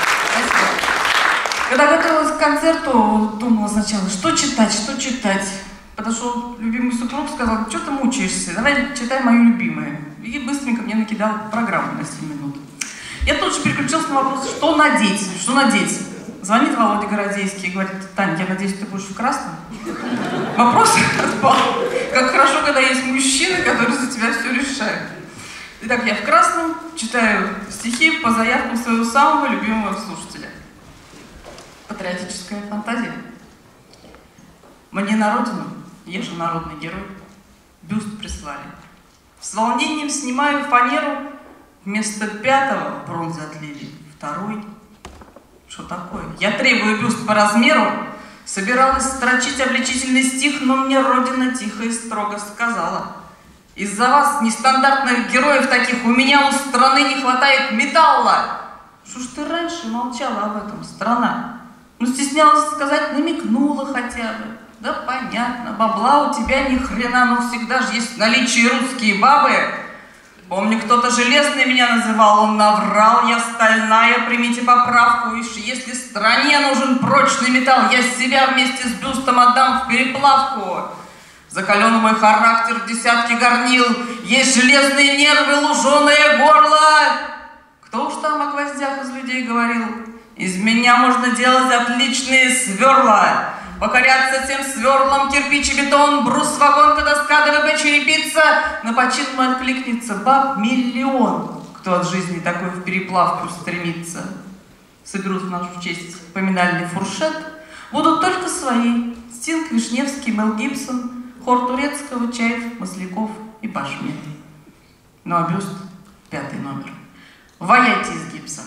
Speaker 3: Когда готовилась к концерту, думала сначала, что читать. Подошел любимый супруг, сказал: что ты мучаешься, давай читай мою любимую. И быстренько мне накидал программу на 7 минут. Я тут же переключилась на вопрос, что надеть. Звонит Володя Городейский и говорит: Таня, я надеюсь, ты будешь в красном? Вопрос отпал. Как хорошо, когда есть мужчины, которые за тебя все решают. Итак, я в красном читаю стихи по заявкам своего самого любимого слушателя. Патриотическая фантазия. Мне на родину, я же народный герой, бюст прислали. С волнением снимаю фанеру, вместо 5-го бронзы отлили 2-й. Что такое? Я требую бюст по размеру. Собиралась строчить обличительный стих, но мне Родина тихо и строго сказала: из-за вас, нестандартных героев таких, у меня у страны не хватает металла. Что ж ты раньше молчала об этом, страна? Ну, стеснялась сказать, намекнула хотя бы. Да понятно, бабла у тебя ни хрена, но всегда же есть в наличии русские бабы. Помню, кто-то железный меня называл, он наврал, я стальная, примите поправку. Если стране нужен прочный металл, я себя вместе с бюстом отдам в переплавку. Закаленный мой характер, десятки горнил, есть железные нервы, луженое горло. Кто уж там о гвоздях из людей говорил? Из меня можно делать отличные сверла. Покоряться тем сверлом кирпич и бетон, брус, вагонка, доска, ДВП, черепица. На почин мой откликнется баб миллион, кто от жизни такой в переплавку стремится. Соберут в нашу честь поминальный фуршет. Будут только свои: Стинг, Вишневский, Мел Гибсон, хор Турецкого, Чаев, Масляков и Башмет. Ну а бюст 5-й номер. Ваяйте из гипса.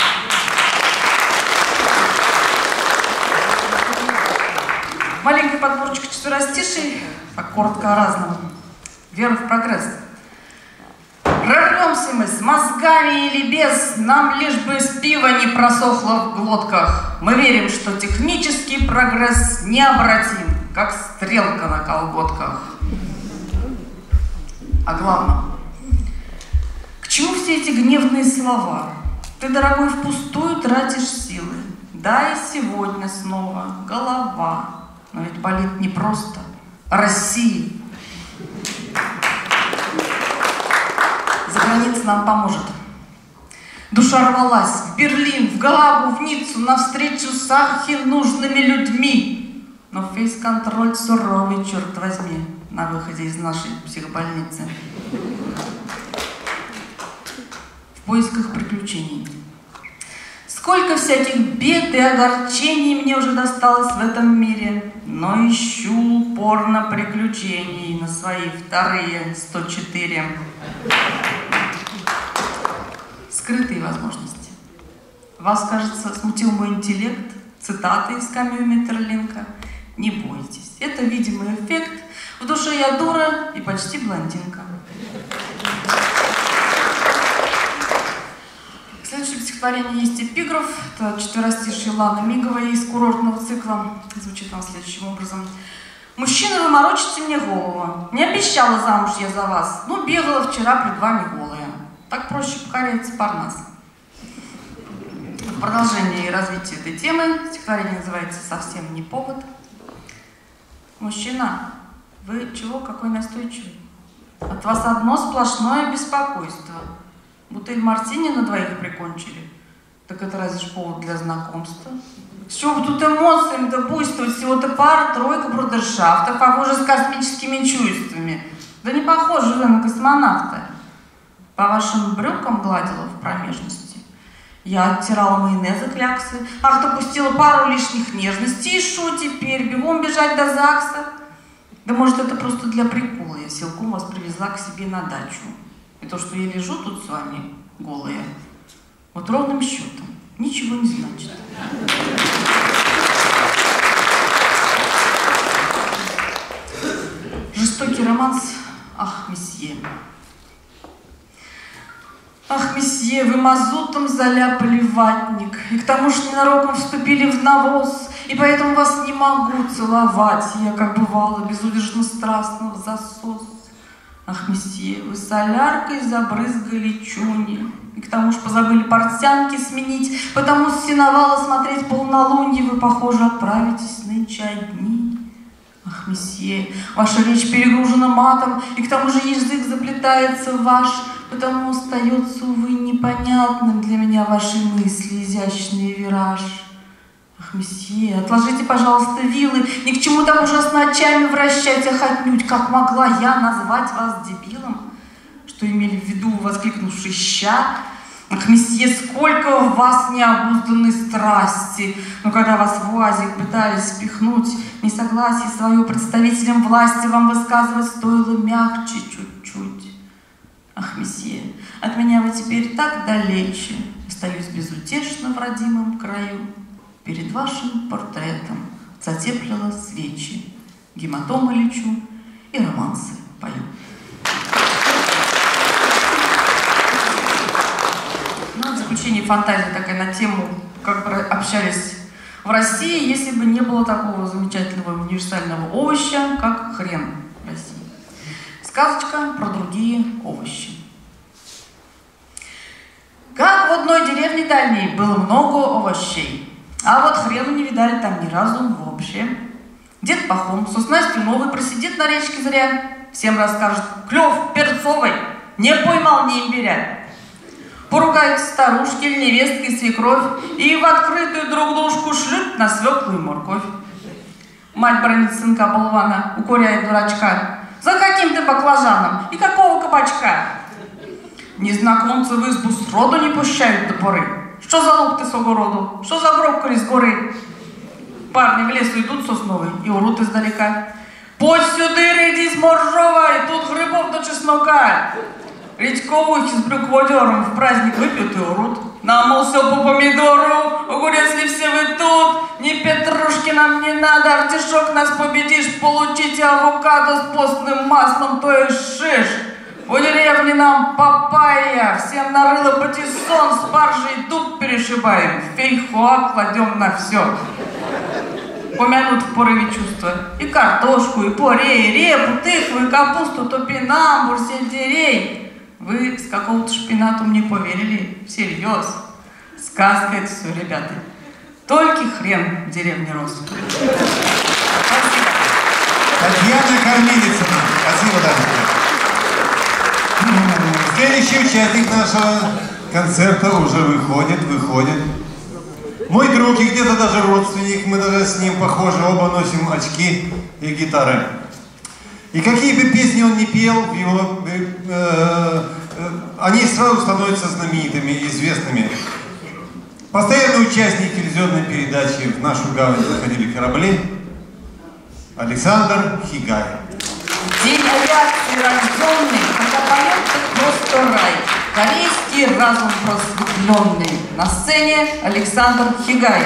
Speaker 3: Маленькая подборочка четверостишей, так коротко о разном. Вера в прогресс. Прорвемся мы с мозгами или без, нам лишь бы с пива не просохло в глотках. Мы верим, что технический прогресс необратим, как стрелка на колготках. О главном. К чему все эти гневные слова? Ты, дорогой, впустую тратишь силы. Да, и сегодня снова голова. Но ведь болит не просто России. За границей нам поможет. Душа рвалась в Берлин, в Гаагу, в Ниццу, навстречу с архинужными людьми. но фейс-контроль суровый, черт возьми, на выходе из нашей психбольницы. В поисках приключений. Сколько всяких бед и огорчений мне уже досталось в этом мире, но ищу упорно приключений на свои вторые 104. Скрытые возможности. Вас, кажется, смутил мой интеллект, цитаты из Камю Меттерлинка. Не бойтесь, это видимый эффект. В душе я дура и почти блондинка. В следующем стихотворении есть эпиграф. Это четверостишье Ланы Миговой из курортного цикла. Звучит он следующим образом. «Мужчина, вы морочите мне голову. Не обещала замуж я за вас, но бегала вчера пред вами голая. Так проще покоряется Парнас». В продолжении и развитии этой темы стихотворение называется «Совсем не повод». Мужчина, вы чего, какой настойчивый? От вас одно сплошное беспокойство. Бутыль мартини на двоих прикончили. Так это разве ж повод для знакомства? С чего бы тут эмоциями-то буйствовать? Всего-то пара-тройка брудершафтов, похоже, с космическими чувствами. Да не похоже вы на космонавта. По вашим брюкам гладила в промежности. Я оттирала майонеза кляксы. Ах, допустила пару лишних нежностей. И шо теперь? Бегом бежать до ЗАГСа? Да может, это просто для прикола. Я силком вас привезла к себе на дачу. И то, что я лежу тут с вами голая, вот ровным счетом ничего не значит. Жестокий романс. Ах, месье. Ах, месье, вы мазутом заляпали ватник, и к тому же ненароком вступили в навоз, и поэтому вас не могу целовать, я, как бывало, безудержно страстно в засос. Ах, месье, вы соляркой забрызгали чуни, и к тому же позабыли портянки сменить, потому с сеновала смотреть полнолуние вы, похоже, отправитесь нынче одни. Ах, месье, ваша речь перегружена матом, и к тому же язык заплетается ваш, потому остается, увы, непонятным для меня ваши мысли, изящный вираж. Ах, месье, отложите, пожалуйста, вилы, ни к чему так ужасно очами вращать, ах, отнюдь, как могла я назвать вас дебилом? Что имели в виду, воскликнувший ща? Ах, месье, сколько в вас необузданной страсти! Но когда вас в УАЗик пытались спихнуть, несогласие свое представителям власти вам высказывать стоило мягче чуть-чуть. Ах, месье, от меня вы теперь так далече, остаюсь безутешно в родимом краю. Перед вашим портретом затеплила свечи, гематомы лечу и романсы пою. Ну, в заключение фантазия такая на тему, как бы общались в России, если бы не было такого замечательного универсального овоща, как хрен в России. Сказочка про другие овощи. Как в одной деревне дальней было много овощей, а вот хрену не видали там ни разу вообще. Дед Пахом со снастью новой просидит на речке зря, всем расскажет: клев перцовый, не поймал ни имбиря. Поругаются старушки или невестки, свекровь, и в открытую друг дружку шлют на свеклу и морковь. Мать бронит сынка болвана, укоряет дурачка: за каким ты баклажаном и какого кабачка? Незнакомцы в избу сроду не пущают до поры. Что за лук ты с огороду? Что за брокколи с горы? Парни в лесу идут сосновый и урут издалека: подь сюда, иди с моржовой, тут грибов до чеснока. Редьковухи с брюкводером в праздник выпьют и урут. Намылся по помидору, огурец ли все вы тут? Ни петрушки нам не надо, артишок нас победишь, получите авокадо с постным маслом, то и шиш. У деревни нам папайя, всем нарыло патиссон, спаржей дуб перешибаем, фейхоа кладем на все. Помянут в порыве чувства и картошку, и порей, и репу, тыкву, и капусту, топинамбур, сельдерей. Вы с какого-то шпинату мне поверили? Всерьез. Сказка это все, ребята. Только хрен в деревне рос. Спасибо.
Speaker 2: Татьяна Кормилицына. Спасибо, Татьяна. Следующий участник нашего концерта уже выходит. Мой друг и где-то даже родственник, мы даже с ним похожи, оба носим очки и гитары. И какие бы песни он ни пел, они сразу становятся знаменитыми и известными. Постоянный участник телевизионной передачи «В нашу гавань заходили корабли» Александр Хигай.
Speaker 3: День авиации рожденный, когда поет, так просто рай. Корейский разум просветленный. На сцене Александр Хигай.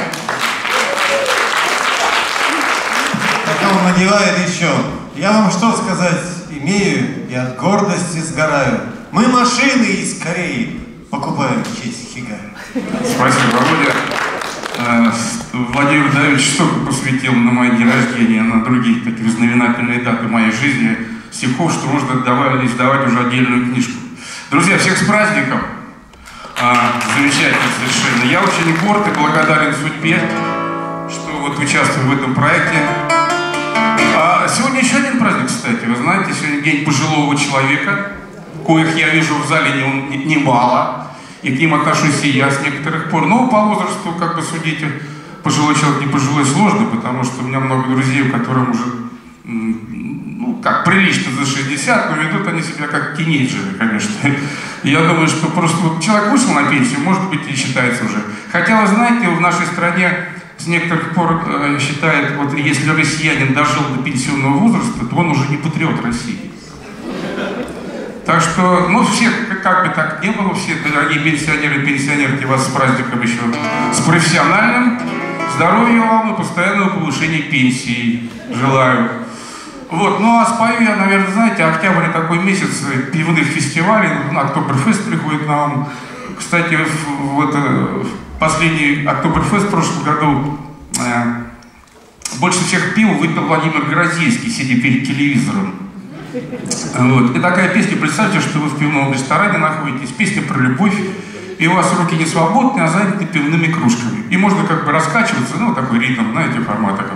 Speaker 2: Пока он надевает еще, я вам что сказать имею и от гордости сгораю. Мы машины из Кореи покупаем в честь Хигая.
Speaker 17: Спасибо, Володя. Владимир Давидович столько посвятил на мои дни рождения, на другие такие знаменательные даты моей жизни стихов, что можно издавать уже отдельную книжку. Друзья, всех с праздником! Замечательно совершенно. Я очень горд и благодарен судьбе, что вот участвую в этом проекте. Сегодня еще один праздник, кстати. Вы знаете, сегодня день пожилого человека, коих я вижу в зале немало, и к ним отношусь и я с некоторых пор. Но по возрасту, как бы судите, пожилой человек, не пожилой, сложно, потому что у меня много друзей, у которых уже, ну, как прилично за 60, но ведут они себя как тинейджеры, конечно. Я думаю, что просто вот человек вышел на пенсию, может быть, и считается уже. Хотя, вы знаете, в нашей стране с некоторых пор считают, вот если россиянин дожил до пенсионного возраста, то он уже не патриот России. Так что, ну, все, как бы так не было, все дорогие пенсионеры и пенсионерки, вас с праздником еще, с профессиональным, здоровья вам и постоянного повышения пенсии желаю. Вот, ну а спою я, наверное, знаете, октябрь такой месяц пивных фестивалей, Октоберфест приходит на ум. Кстати, вот последний Октоберфест в прошлом году больше всех пил выпил Владимир Городецкий, сидя перед телевизором. Вот. И такая песня, представьте, что вы в пивном ресторане находитесь, песня про любовь, и у вас руки не свободны, а заняты пивными кружками. И можно как бы раскачиваться, ну, такой ритм, знаете, формат такой.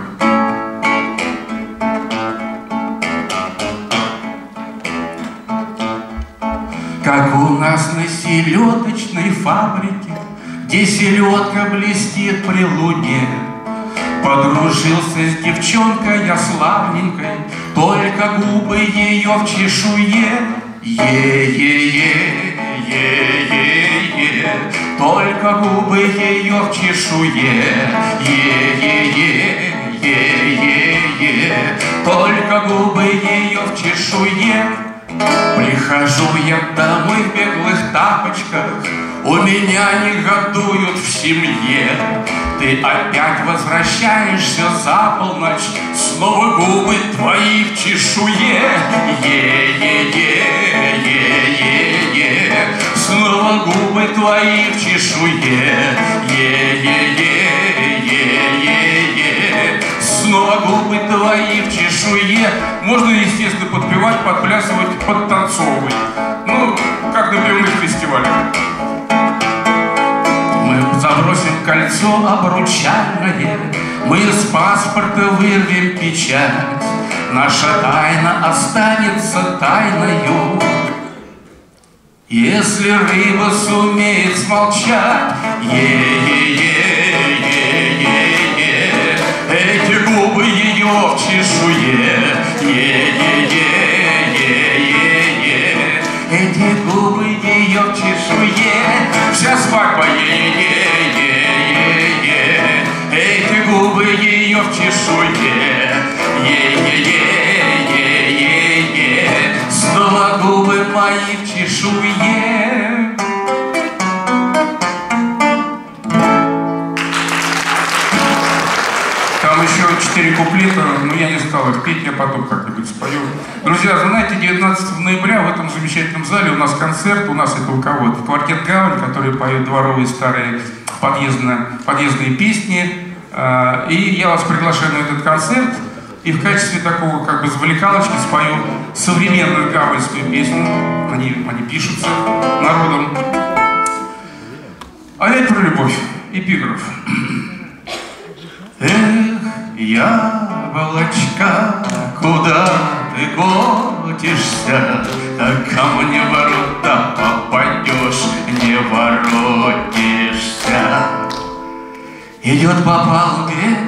Speaker 17: Как у нас на селедочной фабрике, где селедка блестит при луне, подружился с девчонкой я славненькой, только губы ее в чешуе. Е-е-е-е-е-е, только губы ее в чешуе. Е-е-е-е-е-е, только губы ее в чешуе. Прихожу я домой в беглых тапочках, у меня негодуют в семье. Ты опять возвращаешься за полночь, снова губы твои в чешуе. Е-е-е-е-е-е, снова губы твои в чешуе. Е-е-е-е-е-е, снова губы твои в чешуе. Можно, естественно, подпевать, подплясывать, подтанцовывать. Ну, как на пивных фестивалях. Мы забросим кольцо обручальное, мы из паспорта вырвем печать. Наша тайна останется тайною, если рыба сумеет смолчать. Е-е-е-е-е-е, эти губы ее в чешуе. Е-е-е-е-е-е, эти губы ее в чешуе. Вся свадьба е-е-е-е-е, эти губы ее в чешуе. Е-е-е-е-е-е, снова губы мои в чешуе. Там еще 4 куплета, но я не стал их петь, я потом как-нибудь спою. Друзья, знаете, 19 ноября в этом замечательном зале у нас концерт, у нас это у кого? Это квартет «Гавань», который поет дворовые старые подъездные песни. И я вас приглашаю на этот концерт, и в качестве такого как бы завлекалочки спою современную гаванскую песню. Они пишутся народом. Опять про любовь. Эпиграф. Эх, яблочко, куда ты котишься, так ко мне в ворота попадешь, не воротишься.
Speaker 18: Идет по палубе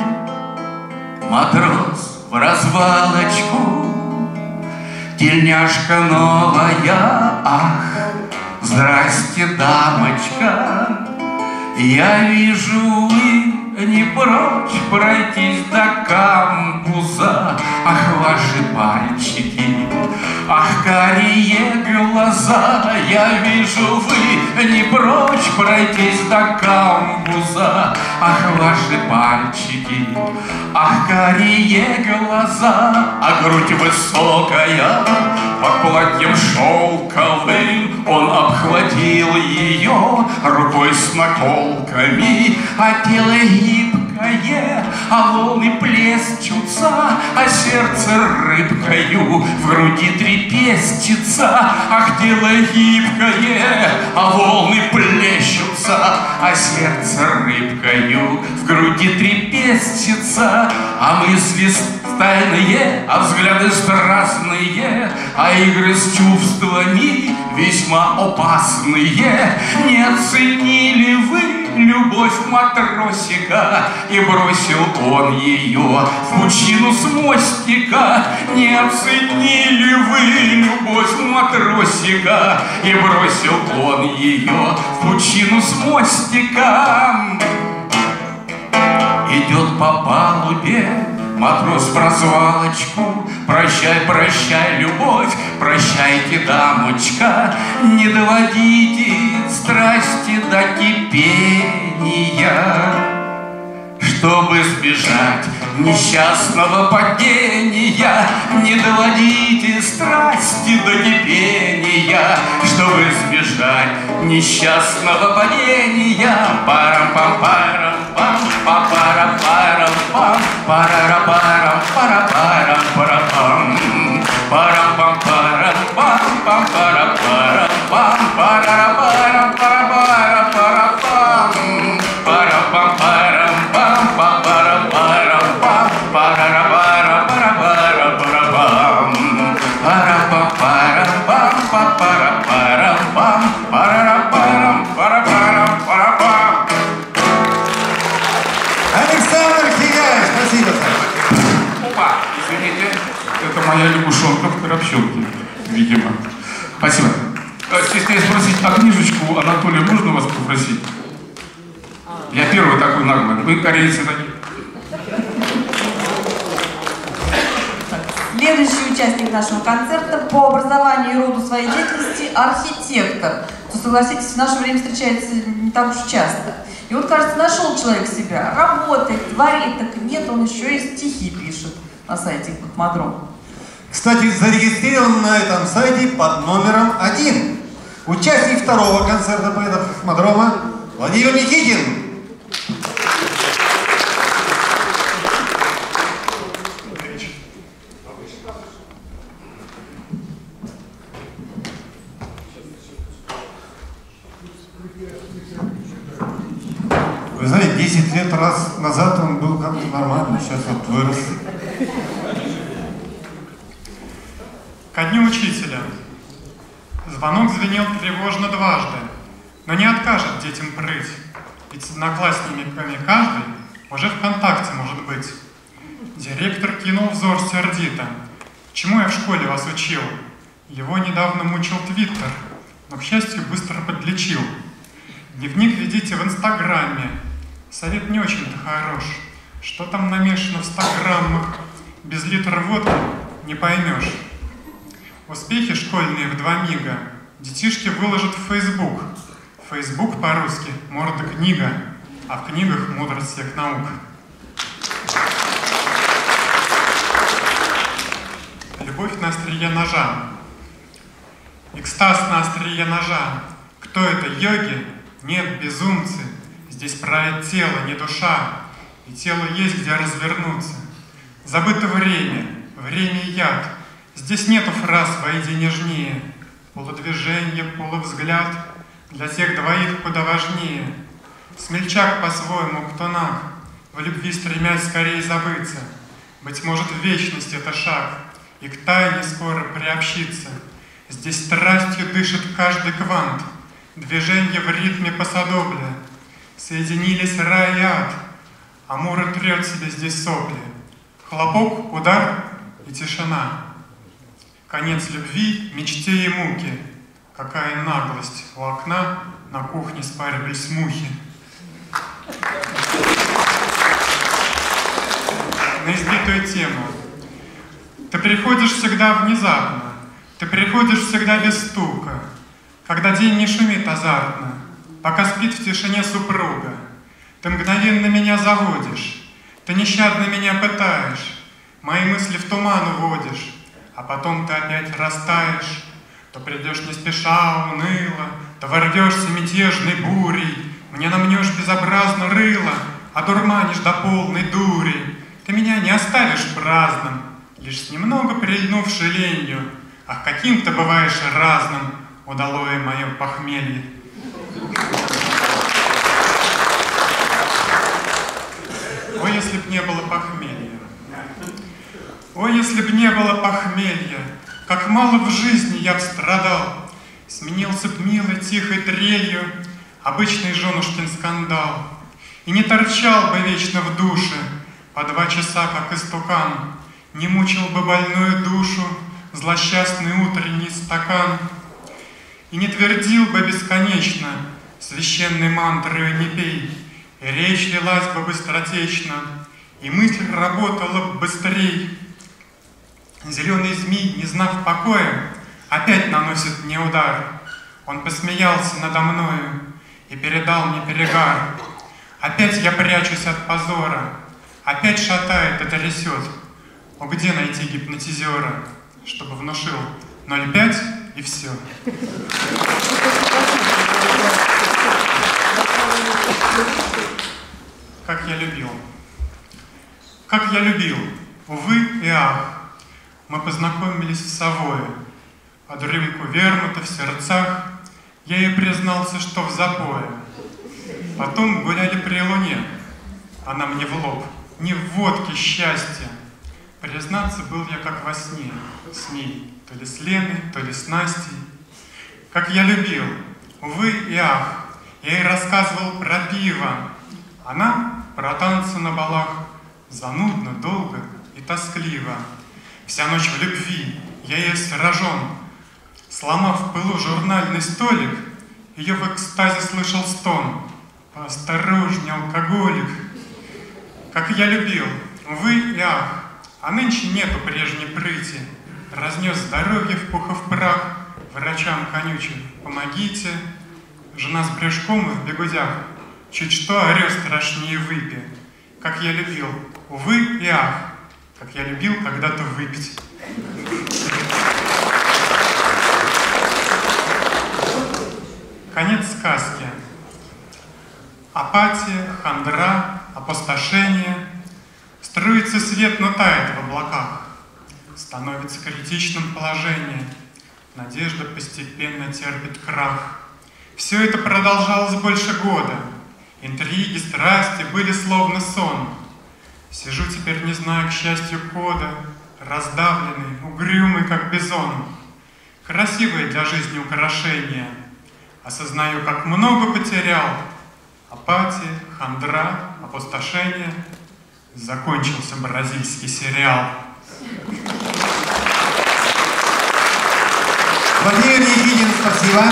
Speaker 18: матрос в развалочку, тельняшка новая, ах, здрасте, дамочка. Я вижу, вы не прочь пройтись до камбуза. Ах, ваши пальчики, ах, карие глаза. Я вижу, вы не прочь пройтись до камбуза. Ах, ваши пальчики, ах, карие глаза. А грудь высокая, под платьем шелковым, он обхватил ее рукой с наколками. А тело гибкое, а волны плещутся, а сердце рыбкою в груди трепещется. Ах, тело гибкое, а волны плещутся, а сердце рыбкою в груди трепещется. А мысли тайные, а взгляды страстные, а игры с чувствами весьма опасные. Не оценили вы любовь матросика, и бросил он ее в пучину с мостика. Не оценили вы любовь матросика, и бросил он ее в пучину с мостика. Идет по палубе матрос в развалочку. Прощай, прощай, любовь, прощайте, дамочка. Не доводите страсти до кипения, чтобы избежать несчастного падения. Не доводите страсти до кипения, чтобы избежать несчастного падения. Парам-пам-парам-пам, па-парам-парам-пам, парара-парам-пара-парам-парам-пам, парам-пам-парам-пам, пам-парам-парам-пам, парара-парам-пара-пара-пара-пам, парам-пам-парам-пам, па-парам-парам-пам, парара-пара-пара-пара-пара-пам, парам-пам-парам-пам, па-парам-парам-пам, парара-парам-пара-пара-пара-пам.
Speaker 2: Александр Хигаев, спасибо.
Speaker 17: Опа, извините, это моя лягушонка в коробчонке, видимо. Спасибо. Стесняюсь спросить, а книжечку, Анатолия, можно вас попросить? Я первый такой наглый. Вы корейцы такие.
Speaker 3: Следующий участник нашего концерта по образованию и роду своей деятельности — архитектор. Что, согласитесь, в наше время встречается не так уж часто. И вот, кажется, нашел человек себя, работает, творит, так нет, он еще и стихи пишет на сайте Космодром.
Speaker 2: Кстати, зарегистрирован на этом сайте под номером 1. Участник второго концерта поэтов Космодрома Владимир Никитин. Вы знаете, 10 лет назад он был как-то нормально, сейчас вот вырос.
Speaker 19: Ко дню учителя. Звонок звенел тревожно дважды, но не откажет детям прыть, ведь с одноклассниками каждый уже ВКонтакте может быть. Директор кинул взор сердито. Чему я в школе вас учил? Его недавно мучил Твиттер, но, к счастью, быстро подлечил. Дневник ведите в Инстаграме. Совет не очень-то хорош. Что там намешано в 100 граммах? Без литра водки не поймешь. Успехи школьные в 2 мига детишки выложат в Facebook. Facebook по-русски морда книга, а в книгах мудрость всех наук. Любовь на острие ножа. Экстаз на острие ножа. Кто это, йоги? Нет, безумцы. Здесь правит тело, не душа. И телу есть где развернуться. Забыто время, время яд. Здесь нету фраз «войди нежнее». Полудвижение, полувзгляд для тех двоих куда важнее. Смельчак по-своему, кто наг, в любви стремясь скорее забыться. Быть может, в вечность это шаг, и к тайне скоро приобщиться. Здесь страстью дышит каждый квант, движение в ритме посадобля. Соединились рай и ад, Амура трет себе здесь сопли. Хлопок, удар и тишина. Конец любви, мечте и муки. Какая наглость у окна, на кухне спаривались мухи. На избитую тему. Ты приходишь всегда внезапно, ты приходишь всегда без стука, когда день не шумит азартно, пока спит в тишине супруга. Ты мгновенно меня заводишь, ты нещадно меня пытаешь, мои мысли в туман уводишь, а потом ты опять растаешь. То придешь не спеша, уныло, то ворвешься мятежной бурей, мне намнешь безобразно рыло, одурманишь до полной дури. Ты меня не оставишь праздным, лишь с немного прильнувшей ленью. Ах, каким ты бываешь разным, удалое мое похмелье. Ой, если б не было похмелья. Ой, если б не было похмелья, как мало в жизни я б страдал. Сменился б милой тихой трелью обычный женушкин скандал. И не торчал бы вечно в душе по 2 часа, как истукан, не мучил бы больную душу злосчастный утренний стакан, и не твердил бы бесконечно священной мантрою не пей, и речь лилась бы быстротечно, и мысль работала бы быстрей. Зеленый змей, не знав покоя, опять наносит мне удар. Он посмеялся надо мною и передал мне перегар. Опять я прячусь от позора, опять шатает и трясет. О, где найти гипнотизера, чтобы внушил 0,5 и все. Как я любил. Как я любил. Увы и ах. Мы познакомились в Савое. Под рюмку вермута в сердцах я ей признался, что в запое. Потом гуляли при луне. Она мне в лоб. Не в водке счастья. Признаться, был я как во сне с ней. То ли с Леной, то ли с Настей. Как я любил. Увы и ах. Я ей рассказывал про пиво. Она про танцы на балах. Занудно, долго и тоскливо. Вся ночь в любви, я ей сражен. Сломав в пылу журнальный столик, ее в экстазе слышал стон. Поосторожней, алкоголик. Как я любил, увы и ах. А нынче нету прежней прыти. Разнес здоровье в пух и в прах. Врачам конючим, помогите. Жена с брюшком и в бегудях. Чуть что орёт страшнее выпи. Как я любил, увы и ах. Как я любил когда-то выпить. Конец сказки. Апатия, хандра, опустошение. Струится свет, но тает в облаках. Становится критичным положение. Надежда постепенно терпит крах. Все это продолжалось больше года. Интриги, страсти были словно сон. Сижу теперь, не знаю, к счастью, кода, раздавленный, угрюмый, как бизон. Красивое для жизни украшение. Осознаю, как много потерял. Апатия, хандра, опустошение. Закончился бразильский сериал.
Speaker 2: Владимир Никитин, спасибо.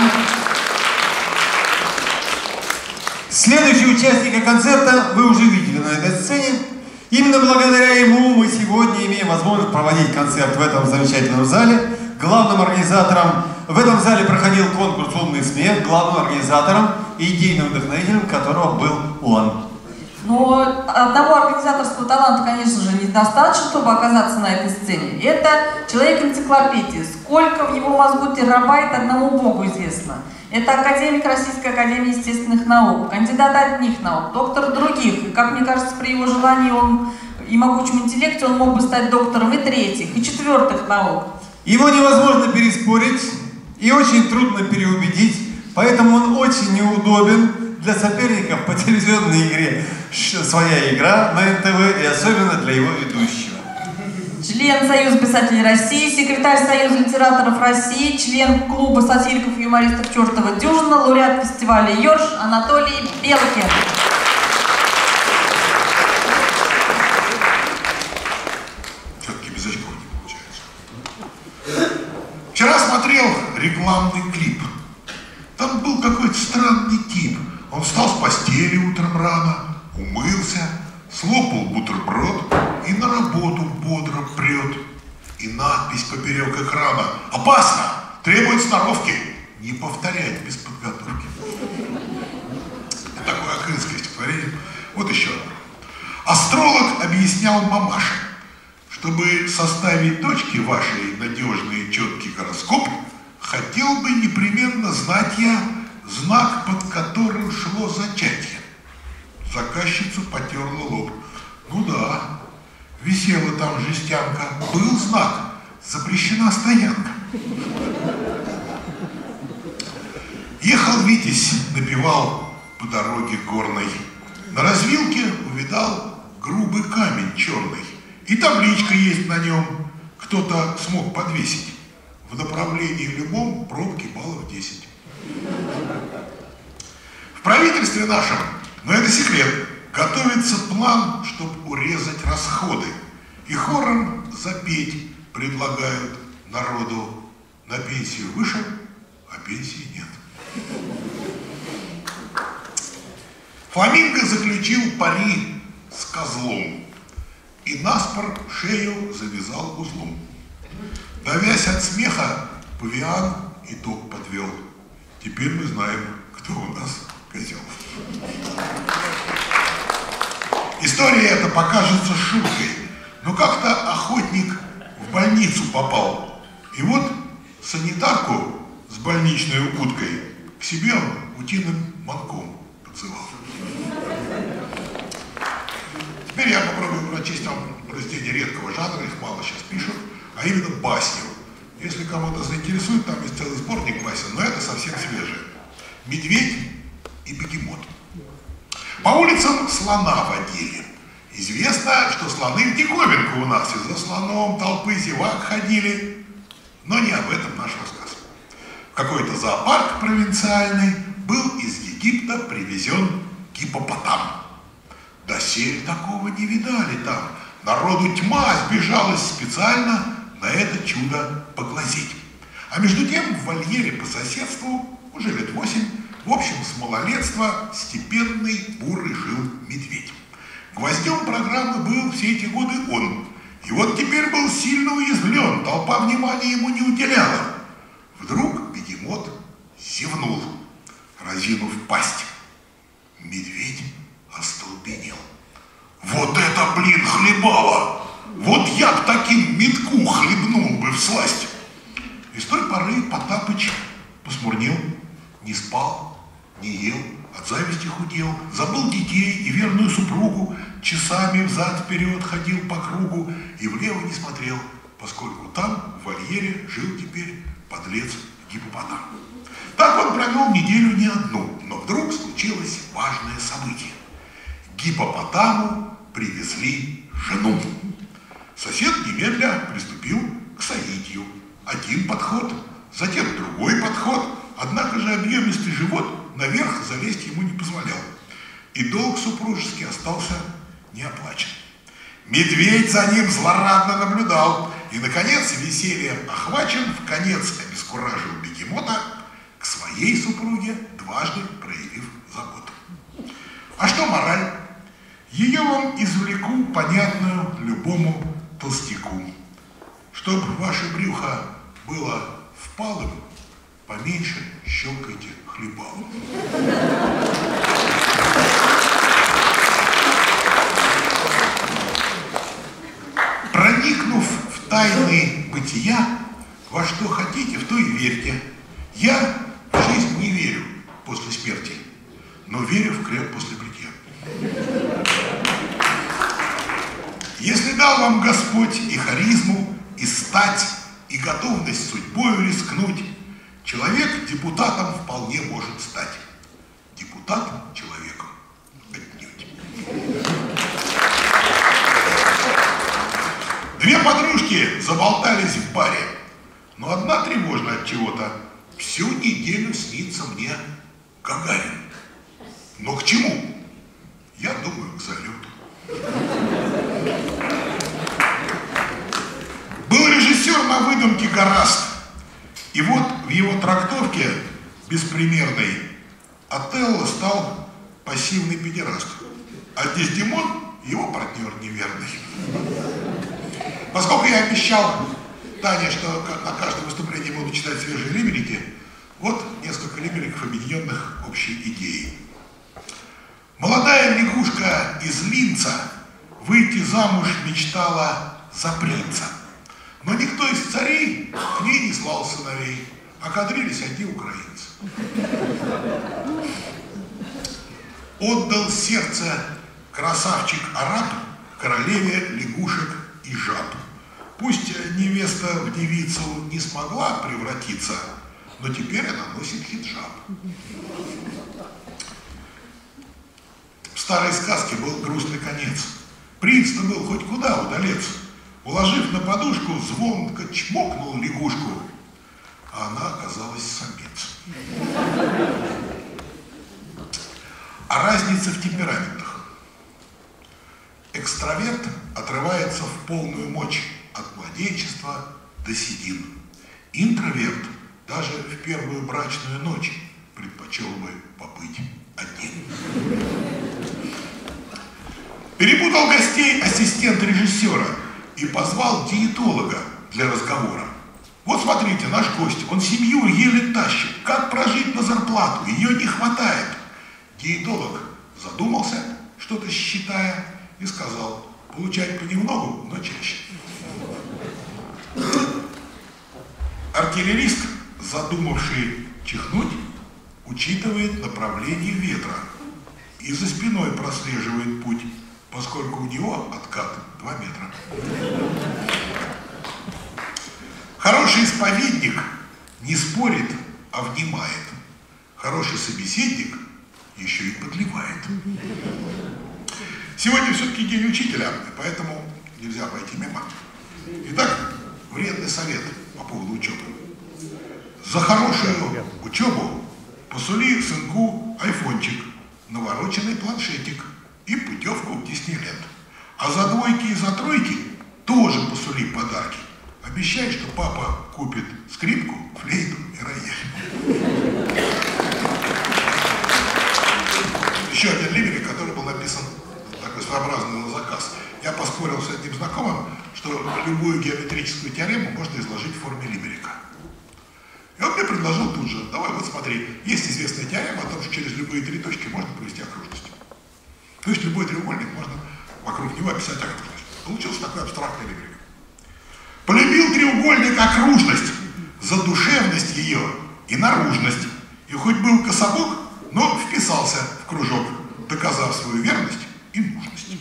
Speaker 2: Следующего участника концерта вы уже видели на этой сцене. Именно благодаря ему мы сегодня имеем возможность проводить концерт в этом замечательном зале. Главным организатором, в этом зале проходил конкурс «Умный смех», главным организатором и идейным вдохновителем которого был он.
Speaker 3: Но одного организаторского таланта, конечно же, недостаточно, чтобы оказаться на этой сцене. Это человек-энциклопедия. Сколько в его мозгу терабайт, одному Богу известно. Это академик Российской академии естественных наук, кандидат одних наук, доктор других. И, как мне кажется, при его желании и могучем интеллекте он мог бы стать доктором и третьих, и четвертых наук.
Speaker 2: Его невозможно переспорить и очень трудно переубедить, поэтому он очень неудобен для соперников по телевизионной игре «Своя игра» на НТВ и особенно для его ведущего.
Speaker 3: Член Союза писателей России, секретарь Союза литераторов России, член клуба сатириков и юмористов «Чёртова дюжина», лауреат фестиваля «Ёрш» Анатолий Белкин.
Speaker 1: Вчера смотрел рекламный клип. Там был какой-то странный тип. Он встал с постели утром рано, умылся, слопал бутерброд и на работу бодро прет. И надпись поперек экрана: «Опасно! Требует сноровки! Не повторять без подготовки». Такое акрынское стихотворение. Вот еще одно. Астролог объяснял мамаше: чтобы составить дочке вашей надежный и четкий гороскоп, хотел бы непременно знать я знак, под которым шло зачатие. Заказчица потерла лоб. Ну да, висела там жестянка, был знак: запрещена стоянка. Ехал Витязь, напевал по дороге горной. На развилке увидал грубый камень черный. И табличка есть на нем, кто-то смог подвесить. В направлении любом пробки баллов 10. В правительстве нашем, но это секрет, готовится план, чтобы урезать расходы. И хором запеть предлагают народу: на пенсию вышел, а пенсии нет. Фламинго заключил пари с козлом и наспор шею завязал узлом. Давясь от смеха, павиан итог подвел. Теперь мы знаем, кто у нас козел. История эта покажется шуткой, но как-то охотник в больницу попал. И вот санитарку с больничной уткой к себе он утиным манком подзывал. Теперь я попробую прочесть вам произведение редкого жанра, их мало сейчас пишут, а именно басню. Если кому-то заинтересует, там есть целый сборник басен, но это совсем свежее. «Медведь и бегемот». По улицам слона водили. Известно, что слоны в диковинку у нас, и за слоном толпы зевак ходили. Но не об этом наш рассказ. В какой-то зоопарк провинциальный был из Египта привезен гиппопотам. Доселе такого не видали там. Народу тьма сбежалась специально на это чудо поглазеть. А между тем в вольере по соседству уже лет 8, в общем, с малолетства степенный бурый жил медведь. Гвоздем программы был все эти годы он. И вот теперь был сильно уязвлен, толпа внимания ему не уделяла. Вдруг бегемот зевнул, разинув пасть. Медведь остолбенел. Вот это, блин, хлебало! Вот я б таким метку хлебнул бы всласть. И с той поры Потапыч посмурнел, не спал, не ел, от зависти худел, забыл детей и верную супругу, часами взад-вперед ходил по кругу и влево не смотрел, поскольку там, в вольере, жил теперь подлец гиппопотам. Так он провел неделю не одну, но вдруг случилось важное событие. Гиппопотаму привезли жену. Сосед немедля приступил к соитию. Один подход, затем другой подход, однако же объемистый живот наверх залезть ему не позволял. И долг супружеский остался неоплачен. Медведь за ним злорадно наблюдал и, наконец, весельем охвачен, вконец обескуражил бегемота, к своей супруге дважды проявив заботу. А что мораль? Ее вам извлеку, понятную любому толстяку. Чтоб ваше брюхо было впалым, поменьше щелкайте хлебалом. Проникнув в тайны бытия, во что хотите, в то и верьте. Я в жизнь не верю после смерти, но верю в крем после бритья. Если дал вам Господь и харизму, и стать, и готовность судьбою рискнуть, человек депутатом вполне может стать. Депутатом человеком отнюдь. Две подружки заболтались в баре, но одна тревожна от чего-то. Всю неделю снится мне Гагарин. Но к чему? Я думаю, к залету. Был режиссер на на выдумке гораст. И вот в его трактовке беспримерной Отелло стал пассивный педераст, а Дездемон его партнер неверный. Поскольку я обещал Тане, что на каждом выступлении буду читать свежие лимерики, вот несколько лимериков, объединенных общей идеей. Молодая лягушка из Линца выйти замуж мечтала за принца. Но никто из царей к ней не слал сыновей, а кадрились одни украинцы. Отдал сердце красавчик-араб королеве лягушек и жаб. Пусть невеста в девицу не смогла превратиться, но теперь она носит хиджаб. В старой сказке был грустный конец. Принц-то был хоть куда удалец. Уложив на подушку, звонко чмокнул лягушку, а она оказалась самец. А разница в темпераментах. Экстраверт отрывается в полную мощь от младенчества до седин. Интроверт даже в первую брачную ночь предпочел бы побыть один. Перепутал гостей ассистент режиссера и позвал диетолога для разговора. Вот смотрите, наш гость, он семью еле тащит. Как прожить на зарплату? Ее не хватает. Диетолог задумался, что-то считая, и сказал: получать понемногу, но чаще. Артиллерист, задумавший чихнуть, учитывает направление ветра и за спиной прослеживает путь, поскольку у него откат 2 метра. Хороший исповедник не спорит, а внимает. Хороший собеседник еще и подливает. Сегодня все-таки день учителя, поэтому нельзя пойти мимо. Итак, вредный совет по поводу учебы. За хорошую учебу посули сынку айфончик, навороченный планшетик и путевку в Диснейленд. А за двойки и за тройки тоже посули подарки. Обещай, что папа купит скрипку, флейту и рояль. Еще один лимерик, который был написан такой своеобразный на заказ. Я поспорил с одним знакомым, что любую геометрическую теорему можно изложить в форме лимерика. И он мне предложил тут же: давай вот смотри, есть известная теорема о том, что через любые 3 точки можно провести окружность. То есть любой треугольник можно вокруг него описать окружность. Получился такой абстрактный лимерик. Полюбил треугольник окружность за душевность ее и наружность. И хоть был кособок, но вписался в кружок, доказав свою верность и мужность.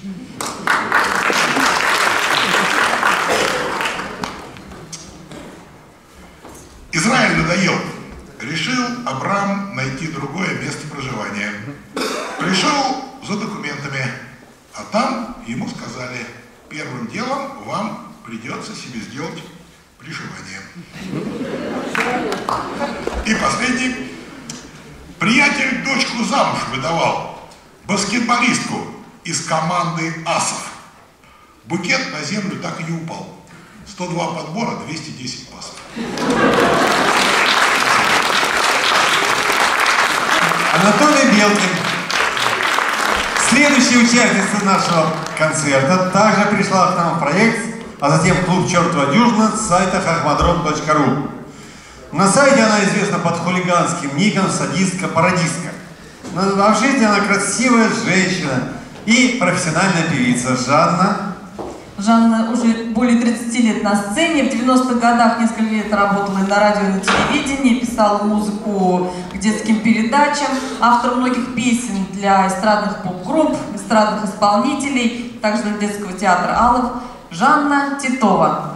Speaker 1: Израиль надоел. Решил Абрам найти другое место проживания. Пришел за документами, а там ему сказали: первым делом вам придется себе сделать пришивание. И последний. Приятель дочку замуж выдавал, баскетболистку из команды асов. Букет на землю так и не упал. 102 подбора, 210 пасов.
Speaker 2: Анатолий Белкин. Следующая участница нашего концерта также пришла к нам в проект, а затем в клуб «Чертова дюжина» с сайта hachmadron.ru. На сайте она известна под хулиганским ником «Садистка-пародистка». Но в жизни она красивая женщина и профессиональная певица.
Speaker 3: Жанна уже более 30 лет на сцене. В 90-х годах несколько лет работала и на радио, и на телевидении, писала музыку к детским передачам, автор многих песен для эстрадных поп-групп, эстрадных исполнителей, также для детского театра «Алов». Жанна Титова.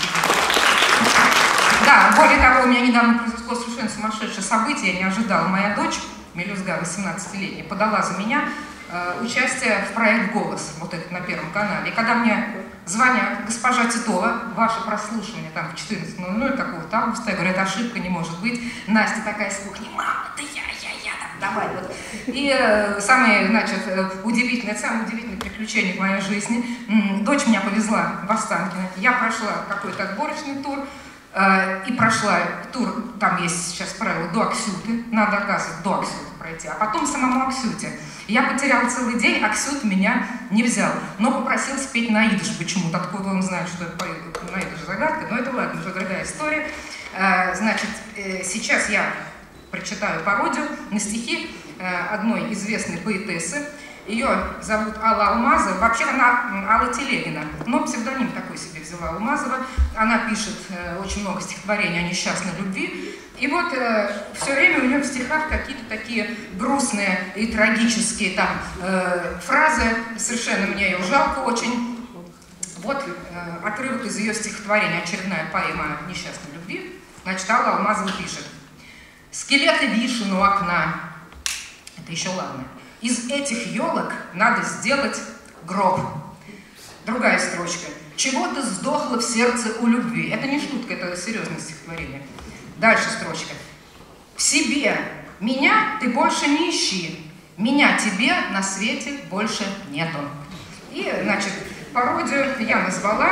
Speaker 20: Да, более того, у меня недавно произошло совершенно сумасшедшее событие, я не ожидала. Моя дочь, Мелюзга, 18-летняя, подала за меня участие в проект «Голос», вот этот на Первом канале. И когда мне звонят: госпожа Титова, ваше прослушивание там в 14:00 какого-то августа, я говорю: это ошибка, не может быть. Настя такая с кухни: мама, это я, давай. Вот. И самое, значит, удивительное, это самое удивительное приключение в моей жизни. Дочь меня повезла в Останкино. Я прошла какой-то отборочный тур, И прошла тур, там есть сейчас правило до Аксюты, надо, оказывается, до Аксюты пройти, а потом самому Аксюте. Я потеряла целый день, Аксют меня не взял, но попросил спеть на идыш почему-то, откуда он знает, что я пою на идыш, загадка, но это ладно, уже другая история. Значит, сейчас я прочитаю пародию на стихи одной известной поэтессы. Ее зовут Алла Алмазова. Вообще она Алла Телегина, но псевдоним такой себе взяла Алмазова. Она пишет очень много стихотворений о несчастной любви. И вот все время у нее в стихах какие-то такие грустные и трагические там фразы. Совершенно мне ее жалко очень. Вот отрывок из ее стихотворения, очередная поэма о несчастной любви. Значит, Алла Алмазова пишет. «Скелеты вишен у окна». Это еще ладно. «Из этих елок надо сделать гроб». Другая строчка. «Чего-то сдохло в сердце у любви». Это не шутка, это серьезное стихотворение. Дальше строчка. «В себе меня ты больше не ищи, меня тебе на свете больше нету». И, значит, пародию я назвала.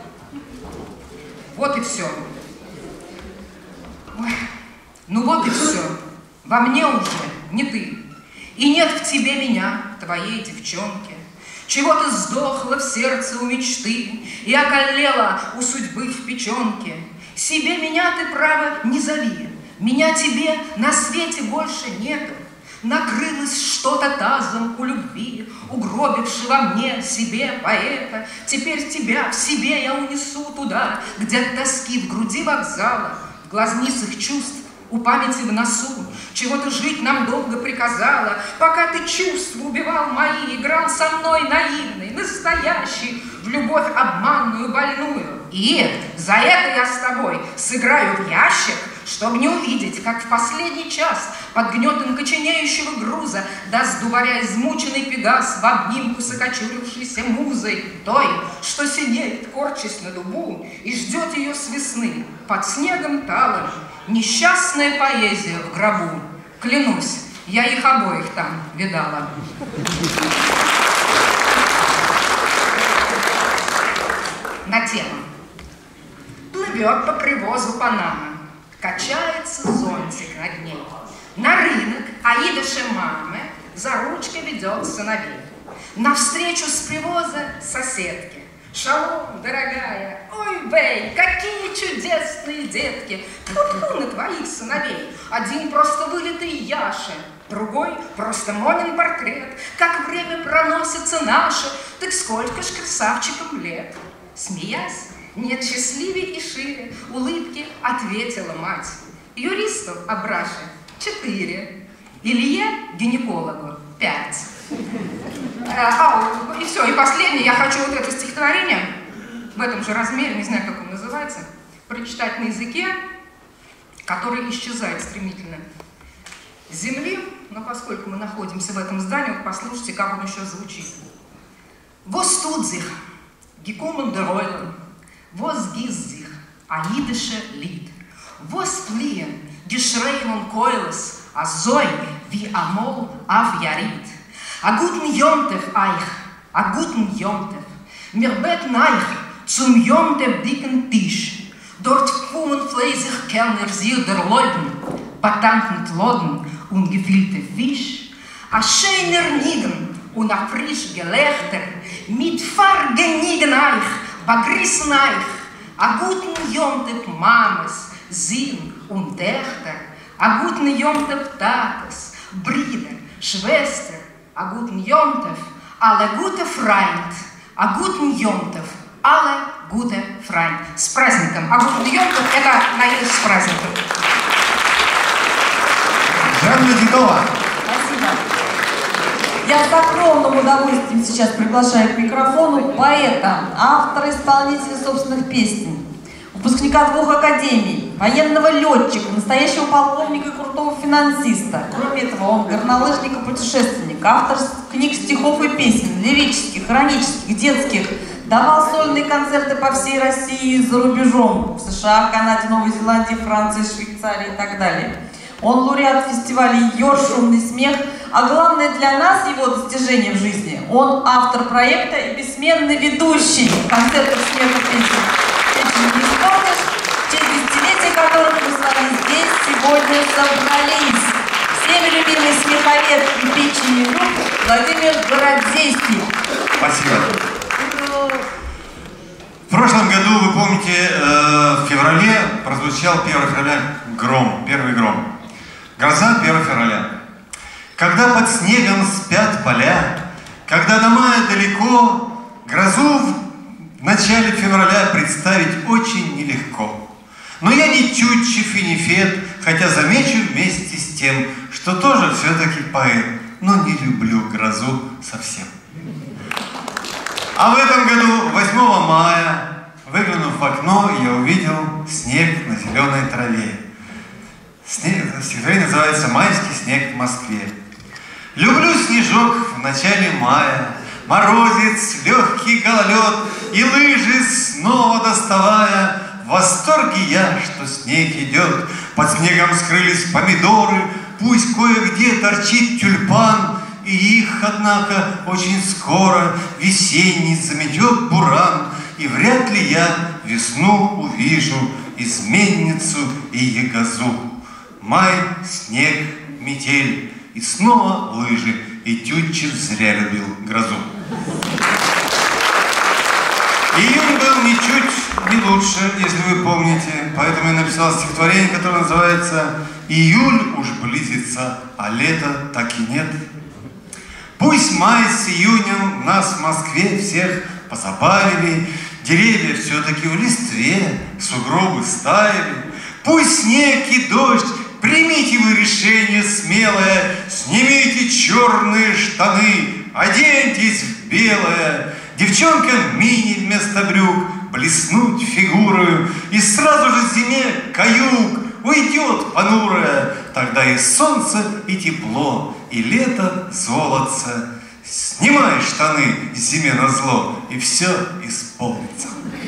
Speaker 20: Вот и все. Ой. Ну вот и все. Во мне уже не ты. И нет в тебе меня, твоей девчонки. Чего-то сдохло в сердце у мечты и околела у судьбы в печенке. Себе меня ты, право, не зови. Меня тебе на свете больше нету. Накрылось что-то тазом у любви, угробивши во мне себе поэта. Теперь тебя в себе я унесу туда, где от тоски в груди вокзала, в глазницах чувств, у памяти в носу. Чего-то жить нам долго приказала, пока ты чувства убивал мои, играл со мной наивный, настоящий, в любовь обманную, больную. И за это я с тобой сыграю в ящик, чтобы не увидеть, как в последний час под гнетом коченеющего груза даст дубаря измученный пегас в обнимку с окочурившейся музой, той, что сидит, корчась на дубу, и ждет ее с весны под снегом талым. Несчастная поэзия в гробу. Клянусь, я их обоих там видала. На тему. Плывет по привозу Панама, качается зонтик над ней. На рынок Аида Шемамы за ручкой ведет сыновей. Навстречу с привоза соседки. Шалом, дорогая, ой, бей, какие чудесные детки. Тьфу-тьфу на твоих сыновей. Один просто вылитый Яша, другой просто Монин портрет. Как время проносится наше, так сколько ж красавчикам лет. Смеясь, нет счастливее и шире улыбки ответила мать. Юристу Абраше 4, Илье гинекологу 5. И все, и последнее, я хочу вот это стихотворение в этом же размере, не знаю, как он называется, прочитать на языке, который исчезает стремительно с земли, но поскольку мы находимся в этом здании, вот послушайте, как он еще звучит. «Вос тут sich, gekommen der Eulen, vos gießt sich, aidische Lied, vos fliehen, die Schreien und Keules, azoi, wie amol auf Jarit. A guten Jontef euch, a guten Jontef, mir beten euch zum Jontef dicken Tisch. Dort fuhren fleißig Kellner sich der Leuten, patant mit Loden und gefüllte Fisch. A schöner Nigen und a frisch Gelächter, mit Vergnügen euch, begrüßen euch. A guten Jontef Mames, Sinn und Töchter, a guten Jontef Tates, Brüder, Schwester, a guten Jontef, alle gute Freund, a guten Jontef, alle gute Freund. С праздником. А guten Jontef — это наедешь с праздником.
Speaker 2: Жанна Дедова.
Speaker 3: Спасибо. Я с огромным удовольствием сейчас приглашаю к микрофону поэта, автора, исполнителя собственных песен, выпускника 2 академий, военного летчика, настоящего полковника и крутого финансиста. Кроме этого, он горнолыжник и путешественник, автор книг, стихов и песен, лирических, хронических, детских. Давал сольные концерты по всей России и за рубежом, в США, Канаде, Новой Зеландии, Франции, Швейцарии и так далее. Он лауреат фестиваля «Йорш», «Шумный смех», а главное для нас его достижение в жизни — он автор проекта и бессменный ведущий концертов смеха песен. Песен не исполнишь, честь собрались всеми любимый смеховед и печени групп Владимир Городзейский.
Speaker 2: Спасибо. В прошлом году, вы помните, в феврале прозвучал 1 февраля гром, первый гром. Гроза 1 февраля. Когда под снегом спят поля, когда до мая далеко, грозу в начале февраля представить очень нелегко. Но я не Тютчев и не Фет, хотя замечу вместе с тем, что тоже все-таки поэт, но не люблю грозу совсем. А в этом году, 8 мая, выглянув в окно, я увидел снег на зеленой траве. Стихотворение называется «Майский снег в Москве». Люблю снежок в начале мая, морозец, легкий гололед, и лыжи снова доставая. В восторге я, что снег идет, под снегом скрылись помидоры, пусть кое-где торчит тюльпан, и их, однако, очень скоро весенний заметет буран, и вряд ли я весну увижу, изменницу и ягозу. Май, снег, метель, и снова лыжи, и Тютчев зря любил грозу. Июнь был ничуть не лучше, если вы помните, поэтому я написал стихотворение, которое называется «Июль уж близится, а лета так и нет». Пусть май с июнем нас в Москве всех позабавили, деревья все-таки в листве, сугробы стаяли. Пусть снег и дождь, примите вы решение смелое, снимите черные штаны, оденьтесь в белое. Девчонка мини вместо брюк, блеснуть фигурою, и сразу же зиме каюк уйдет понурая. Тогда и солнце, и тепло, и лето золотце. Снимай штаны зиме назло, и все исполнится.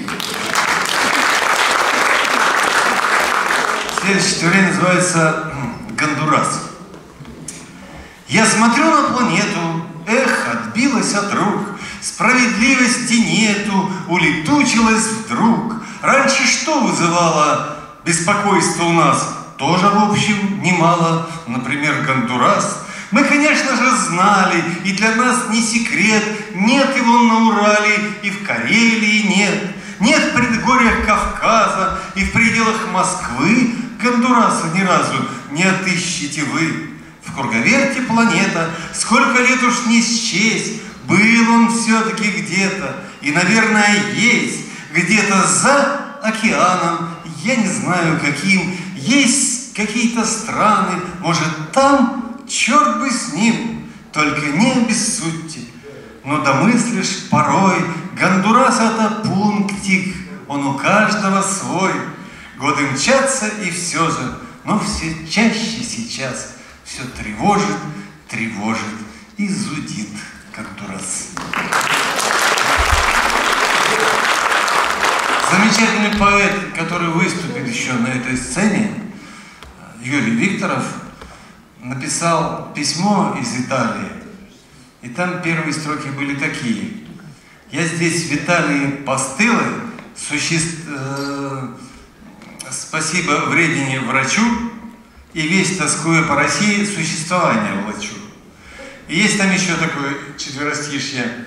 Speaker 2: Следующее стихотворение называется «Гондурас». Я смотрю на планету, эх, отбилась от рук, справедливости нету, улетучилась вдруг. Раньше что вызывало беспокойство у нас? Тоже, в общем, немало. Например, Гондурас. Мы, конечно же, знали, и для нас не секрет, нет его на Урале, и в Карелии нет. Нет в предгорьях Кавказа, и в пределах Москвы Гондураса ни разу не отыщете вы. В круговерте планета, сколько лет уж не счесть, был он все-таки где-то, и, наверное, есть где-то за океаном, я не знаю каким, есть какие-то страны, может, там, черт бы с ним, только не обессудьте. Но домыслишь порой, Гондурас — это пунктик, он у каждого свой. Годы мчатся, и все же, но все чаще сейчас все тревожит, тревожит и зудит Гондурас. Замечательный поэт, который выступит еще на этой сцене, Юрий Викторов, написал письмо из Италии. И там первые строки были такие. Я здесь в Италии постылый, спасибо вредине врачу, и весь тоскуя по России существование влачу. И есть там еще такое четверостишье.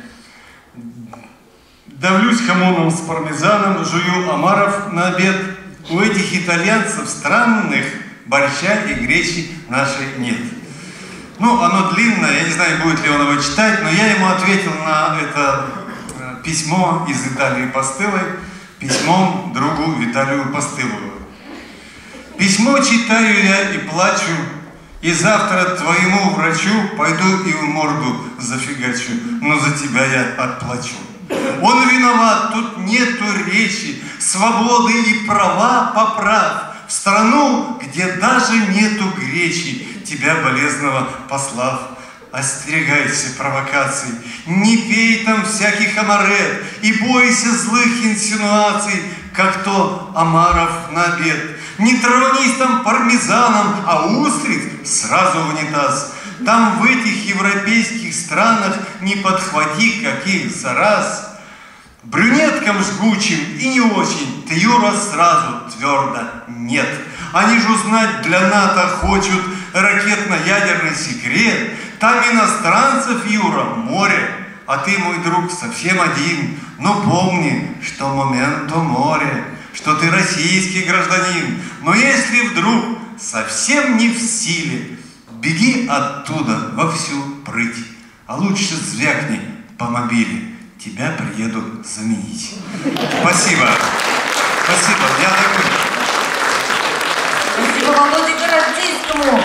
Speaker 2: Давлюсь хамоном с пармезаном, жую омаров на обед. У этих итальянцев странных борща и гречи нашей нет. Ну, оно длинное, я не знаю, будет ли он его читать, но я ему ответил на это письмо из Италии постылой письмом другу Виталию Постылову. Письмо читаю я и плачу, и завтра твоему врачу пойду и в морду зафигачу, но за тебя я отплачу. Он виноват, тут нету речи, свободы и права поправ. В страну, где даже нету гречи, тебя болезного послав. Остерегайся провокаций, не пей там всяких амарет и бойся злых инсинуаций, как то омаров на обед. Не траванись там пармезаном, а устриц сразу в унитаз. Там в этих европейских странах не подхвати каких зараз. Брюнеткам жгучим и не очень ты, Юра, сразу твердо нет. Они ж узнать для НАТО хочут ракетно-ядерный секрет. Там иностранцев, Юра, море, а ты, мой друг, совсем один. Но помни, что моменто море, что ты российский гражданин. Но если вдруг совсем не в силе, беги оттуда во всю прыть, а лучше звякни по мобиле, тебя приедут заменить. Спасибо. Спасибо, я такой.
Speaker 3: Спасибо Володе Городейскому.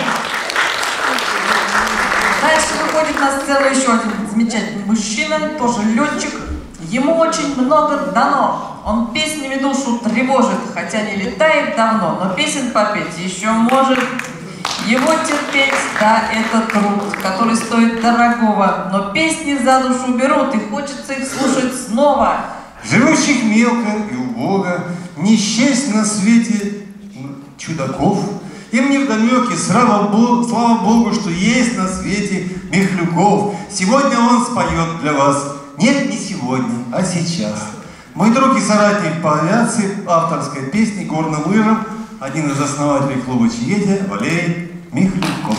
Speaker 3: Дальше выходит на сцену еще один замечательный мужчина, тоже летчик. Ему очень много дано. Он песнями душу тревожит, хотя не летает давно, но песен попеть еще может. Его терпеть, да, это труд, который стоит дорогого, но песни за душу берут, и хочется их слушать снова.
Speaker 2: Живущих мелко и убого, не счесть на свете чудаков. Им невдомеки, слава Богу, что есть на свете Михлюков. Сегодня он споет для вас. Нет, не сегодня, а сейчас. Мой друг и соратник по авиации, авторской песни горным лыжам, один из основателей клуба «Чиедя» Валерий Михлюков.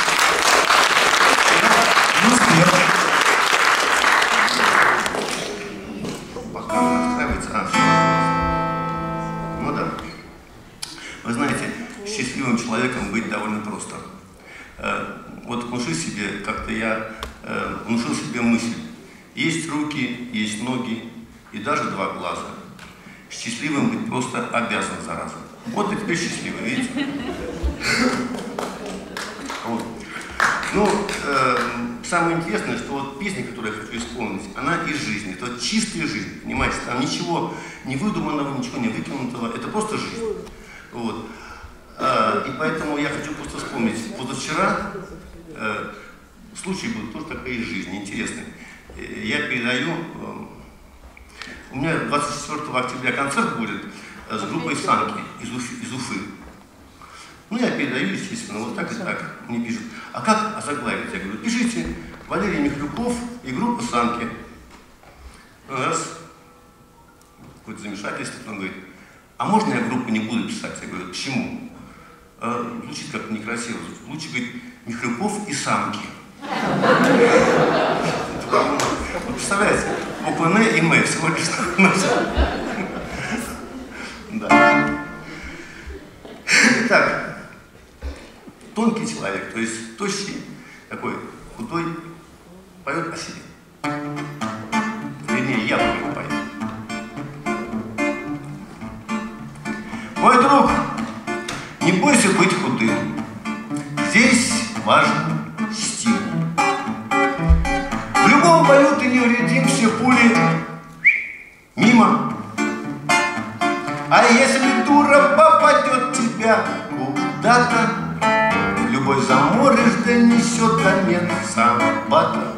Speaker 19: Пока он настраивается, ну да. Вы знаете, счастливым человеком быть довольно просто. Вот внуши себе, как-то я внушил себе мысль. Есть руки, есть ноги и даже два глаза. Счастливым быть просто обязан, зараза. Вот и теперь счастливый, видите? Вот. Ну, самое интересное, что вот песня, которую я хочу исполнить, она из жизни. Это вот чистая жизнь, понимаете? Там ничего не выдуманного, ничего не выкинутого. Это просто жизнь. Вот. И поэтому я хочу просто вспомнить. Позавчера случай был тоже такой из жизни, интересный. Я передаю, у меня 24 октября концерт будет с группой «Санки» из Уфы. Ну, я передаю, естественно, вот так и так. Мне пишут, а как озаглавить? Я говорю, пишите Валерий Михлюков и группа «Санки». Раз, какое-то замешательство, он говорит, а можно я группу не буду писать? Я говорю, почему? Звучит как-то некрасиво. Лучше говорить Михлюков и «Самки». Вы представляете, буквы «Н» и «М» всего лишь. Да. Итак, тонкий человек, то есть тощий, такой худой, поет о себе. Вернее, я про него пою. Мой друг, не бойся быть худым. Здесь важен стимул. В любом бою ты невредим, все пули мимо. А если дура попадет тебя куда-то, любой заморыш донесет до менца бата.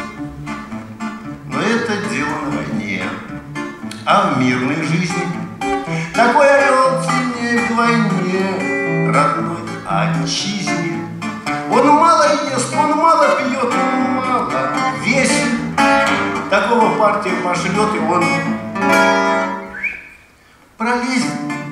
Speaker 19: Но это дело на войне, а в мирной жизни такой орел ценнее вдвойне родной отчизне. Он мало ест, он мало пьет, он мало весит. Такого партия пошлет, и он пролезет.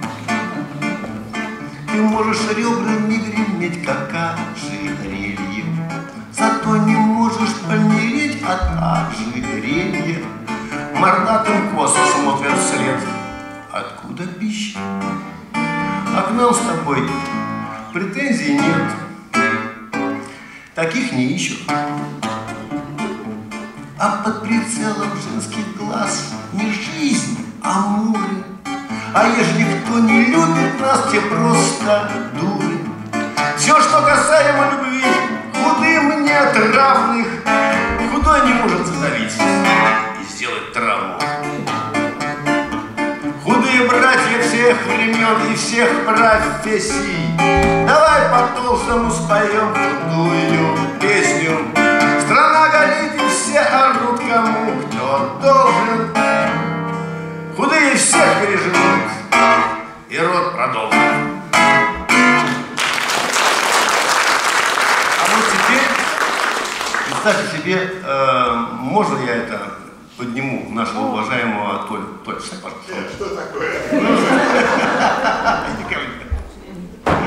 Speaker 19: Ты можешь ребрами греметь, как ожерелье, зато не можешь помереть от ожерелья. Мордатым косо смотрят вслед. Откуда пища? А к нам с тобой претензий нет. Таких не ищут. А под прицелом женских глаз не жизнь, а море. А ежели кто не любит нас, те просто дуры. Все, что касаемо любви, худым нет равных. Худой не может задавить и сделать травму. Худые братья всех времен и всех профессий. Давай по-толстому споем худую песню. Страна горит и все орут, кому кто должен. Худые всех переживут, и род продолжит. А вот теперь, представьте себе, можно я это подниму нашего уважаемого Толю? Толь, встань, пожалуйста.
Speaker 1: Что такое?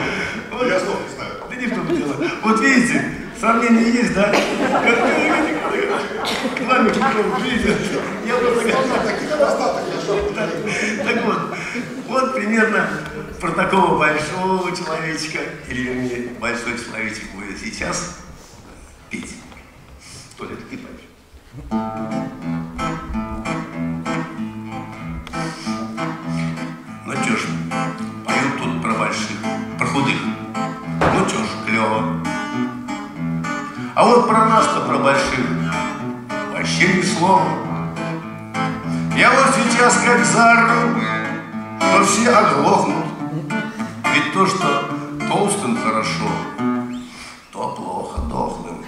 Speaker 13: дело. Вот видите, сравнение есть, да? К вами, видите? Я просто так вот примерно про такого большого человечка, или вернее, большой человечек будет сейчас петь. Толя, ты поешь. Ну чё ж, поют тут про больших, про худых. Ну чё ж, клёво. А вот про нас-то, про больших, вообще ни слова. Я вот сейчас как заору, то все оглохнут. Ведь то, что толстым хорошо, то плохо дохлым.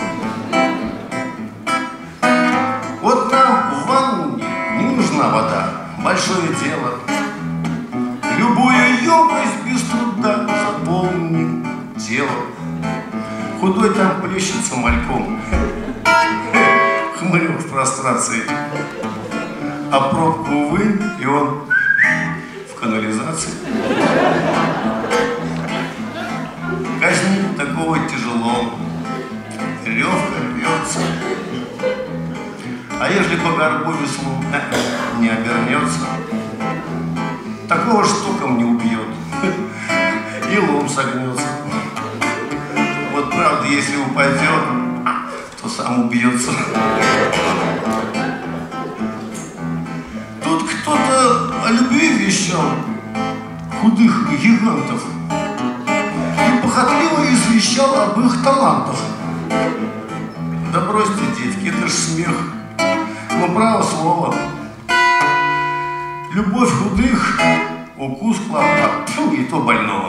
Speaker 13: Вот нам в ванне не нужна вода, большое дело. Любую емкость без труда заполним тело. Худой там плещется мальком, хмырек в прострации. А пробку вынь, и он в канализации. Казнить такого тяжело, ревка рвется. А ежели по горбу веслу не обернется, такого штуком не убьет, и лом согнется. Вот правда, если упадет, то сам убьется. Тут кто-то о любви вещал, худых гигантов, и похотливо извещал об их талантах. Да бросьте, детки, это ж смех. Но право слово. Любовь худых, укус клопа, и то больного.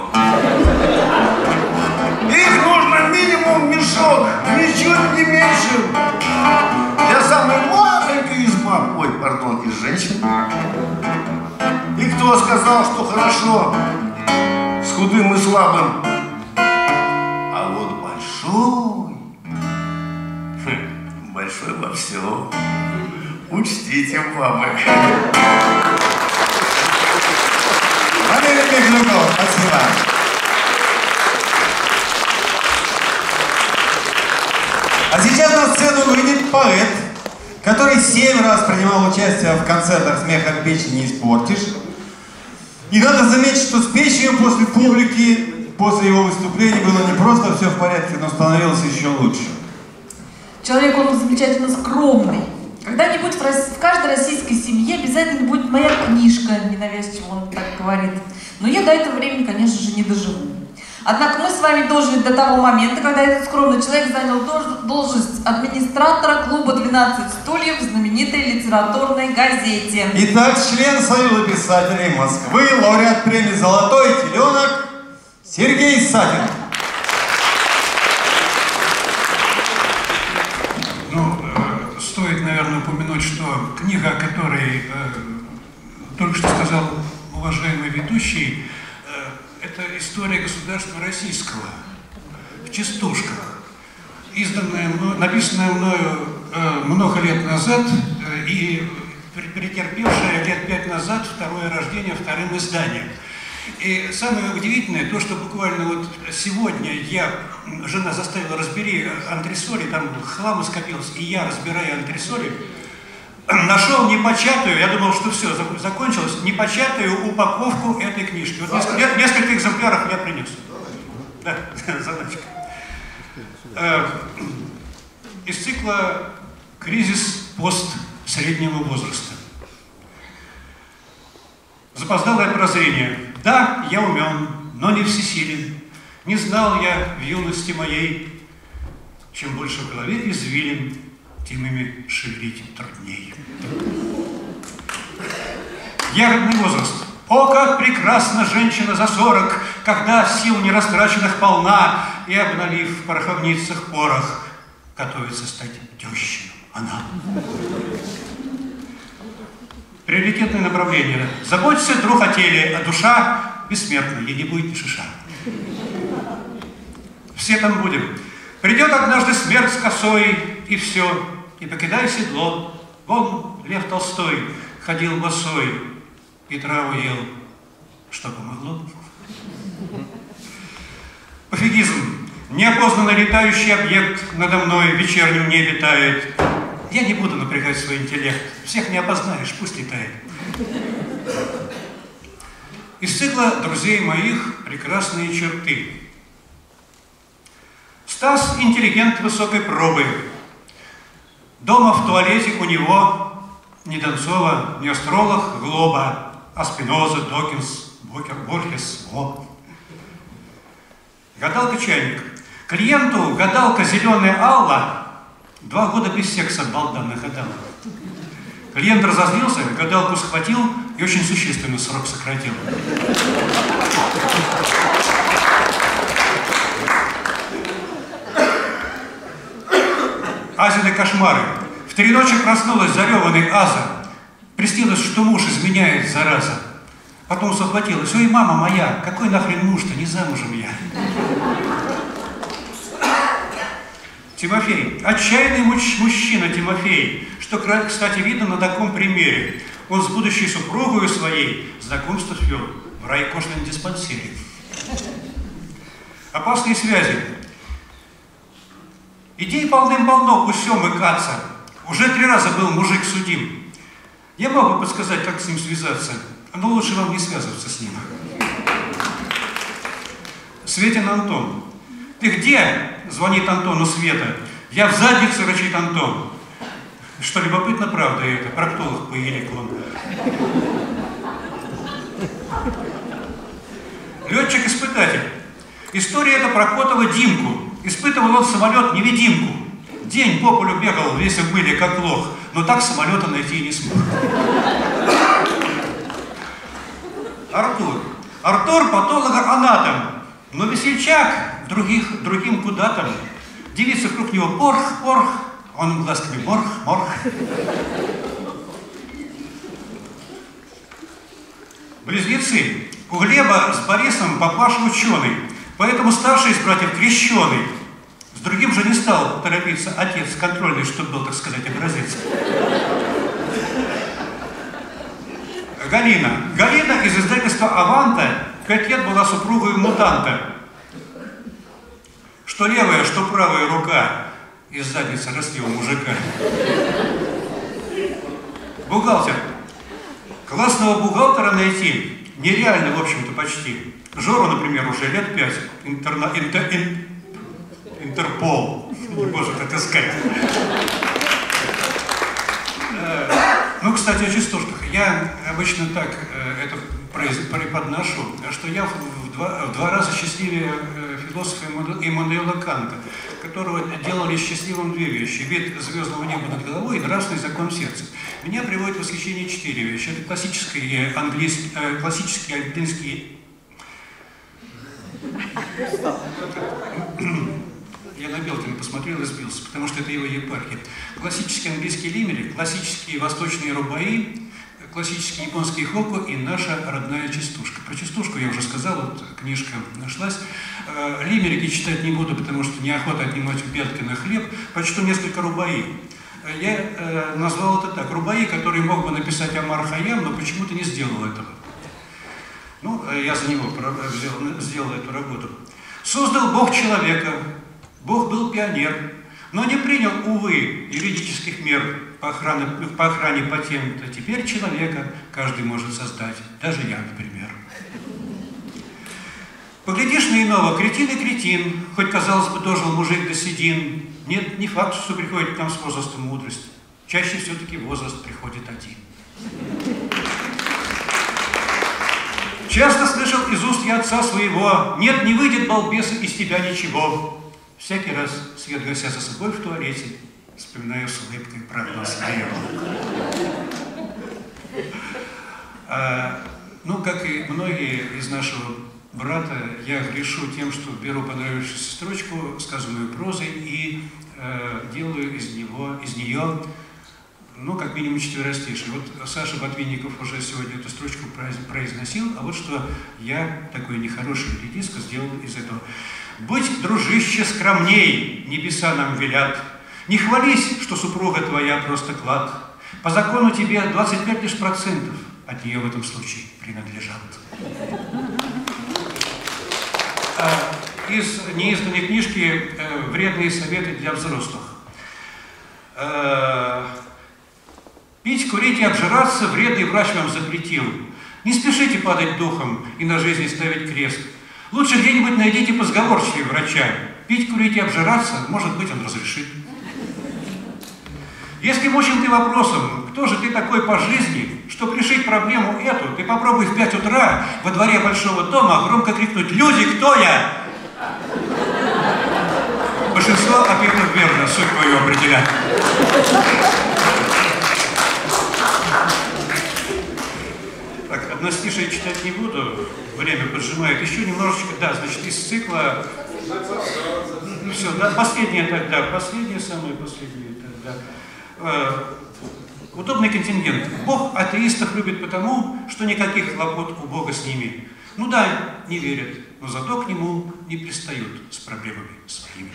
Speaker 13: Их нужно минимум мешок, ничуть не меньше. Для самой маленькой из баб, ой, пардон, из женщин. И кто сказал, что хорошо с худым и слабым? А вот большой во всем. Учтите, бабы.
Speaker 2: Валерий Михлюков, спасибо. А сейчас на сцену выйдет поэт, который 7 раз принимал участие в концертах «Смехом печи не испортишь». И надо заметить, что с печью после публики, после его выступления было не просто все в порядке, но становилось еще лучше.
Speaker 3: Человек, он замечательно скромный. Когда-нибудь в каждой российской семье обязательно будет моя книжка, ненавязчиво он так говорит. Но я до этого времени, конечно же, не доживу. Однако мы с вами дожили до того момента, когда этот скромный человек занял должность администратора клуба «12 стульев» в знаменитой литературной газете.
Speaker 2: Итак, член Союза писателей Москвы, лауреат премии «Золотой теленок» Сергей Сатин.
Speaker 21: Стоит, наверное, упомянуть, что книга, о которой только что сказал уважаемый ведущий, это история государства российского в частушках, написанная мною много лет назад и претерпевшая лет 5 назад второе рождение вторым изданием. И самое удивительное, то, что буквально вот сегодня жена заставила разбери антресоли, там хлама скопилось, и я, разбирая антресоли, нашел непочатую, я думал, что все, закончилось, непочатую упаковку этой книжки. Вот несколько экземпляров я принес. Да, задачка. Из цикла «Кризис постсреднего возраста». Запоздалое прозрение. Да, я умен, но не всесилен. Не знал я в юности моей, чем больше в голове извилин, тем ими шевелить трудней. Ягодный возраст. О, как прекрасна женщина за 40, когда сил нерастраченных полна, и, обналив в пороховницах порох, готовится стать тещей она. Приоритетное направление. Заботься, друг, о теле, а душа бессмертна, ей не будет ни шиша. Все там будем. Придет однажды смерть с косой, и все, и покидай седло. Вон Лев Толстой ходил босой и траву ел. Что помогло? Пофигизм. Неопознанный летающий объект надо мной в вечернем небе тает. Я не буду напрягать свой интеллект. Всех не опознаешь, пусть летает. Из цикла «Друзей моих» прекрасные черты. Стас – интеллигент высокой пробы. Дома в туалете у него не Донцова, не астролог Глоба, а Спиноза, Докинс, Борхес, гадалка-чайник. Клиенту гадалка зеленая Алла 2 года без секса балда нагадала. Клиент разозлился, гадалку схватил и очень существенно срок сократил. Азины кошмары. В 3 ночи проснулась зареванный Аза. Приснилось, что муж изменяет, зараза. Потом захватилась. Ой, мама моя, какой нахрен муж-то, не замужем я. Тимофей. Отчаянный мужчина Тимофей, что, кстати, видно на таком примере. Он с будущей супругой своей знакомство вел в райкошном диспансере. Опасные связи. Идей полным-полно у Семы Каца. Уже 3 раза был мужик судим. Я мог бы подсказать, как с ним связаться, но лучше вам не связываться с ним. Светин Антон. Ты где? Звонит Антону Света. Я в задницу, рычит Антон. Что любопытно, правда это. Проктолог по Еликону. Летчик-испытатель. История эта про Котова Димку. Испытывал он самолет-невидимку. День по полю бегал, весь в мыле, как лох, но так самолета найти не смог. Артур. Артур патолог-анатом, но весельчак другим куда там. Девица вокруг него порх, он глазками морх. Близнецы. У Глеба с Борисом папаша ученый, поэтому старший из братьев крещеный. С другим же не стал торопиться отец контрольный, чтобы был, так сказать, образец. Галина. Галина из издательства «Аванта» 5 лет была супругой мутанта. Что левая, что правая рука из задницы росли у мужика. Бухгалтер. Классного бухгалтера найти нереально, в общем-то, почти. Жору, например, уже лет 5. Интерпол. Не может отыскать. Ну, кстати, о частушках. Я обычно так это преподношу, что я в 2 раза счастливее философа Иммануэла Канта, которого делали счастливым 2 вещи. Вид звездного неба над головой и нравственный закон сердца. Меня приводит в восхищение 4 вещи. Это классические английские... Я на Белкина посмотрел и сбился, потому что это его епархия. Классические английские лимери, классические восточные рубаи, классические японские хоку и наша родная частушка. Про частушку я уже сказал, вот книжка нашлась. Лимерики читать не буду, потому что неохота отнимать у Белкина хлеб. Прочту несколько рубаи. Я назвал это так. Рубаи, которые мог бы написать Омар Хайям, но почему-то не сделал этого. Ну, я за него сделал эту работу. Создал Бог человека. Бог был пионер, но не принял, увы, юридических мер по охране патента. Теперь человека каждый может создать, даже я, например. Поглядишь на иного, кретин и кретин, хоть, казалось бы, дожил мужик до седин. Нет, не факт, что приходит к нам с возрастом мудрость. Чаще все-таки возраст приходит один. Часто слышал из уст я отца своего: нет, не выйдет, балбеса, из тебя ничего. Всякий раз, свет гася за собой в туалете, вспоминаю с улыбкой прогноз Ну, как и многие из нашего брата, я грешу тем, что беру понравившуюся строчку, сказанную прозой, и делаю из нее, ну, как минимум четверостишие. Вот Саша Ботвинников уже сегодня эту строчку произносил, а вот что я, такой нехороший редиска, сделал из этого. «Будь, дружище, скромней, небеса нам велят. Не хвались, что супруга твоя просто клад. По закону тебе 25 лишь процентов от нее в этом случае принадлежат». из неизданной книжки «Вредные советы для взрослых». Пить, курить и обжираться вредный врач вам запретил. Не спешите падать духом и на жизни ставить крест. Лучше где-нибудь найдите позговорчивее врача. Пить, курить и обжираться, может быть, он разрешит. Если мучим ты вопросом, кто же ты такой по жизни, чтобы решить проблему эту, ты попробуй в 5 утра во дворе большого дома громко крикнуть: «Люди, кто я?» Большинство ответов верно, суть твою определяет. Так, одностишие читать не буду, время поджимает. Еще немножечко, да, значит, из цикла... Ну все, да, последнее тогда, самое последнее тогда. Удобный контингент. Бог атеистов любит потому, что никаких хлопот у Бога с ними. Ну да, не верят, но зато к нему не пристают с проблемами своими.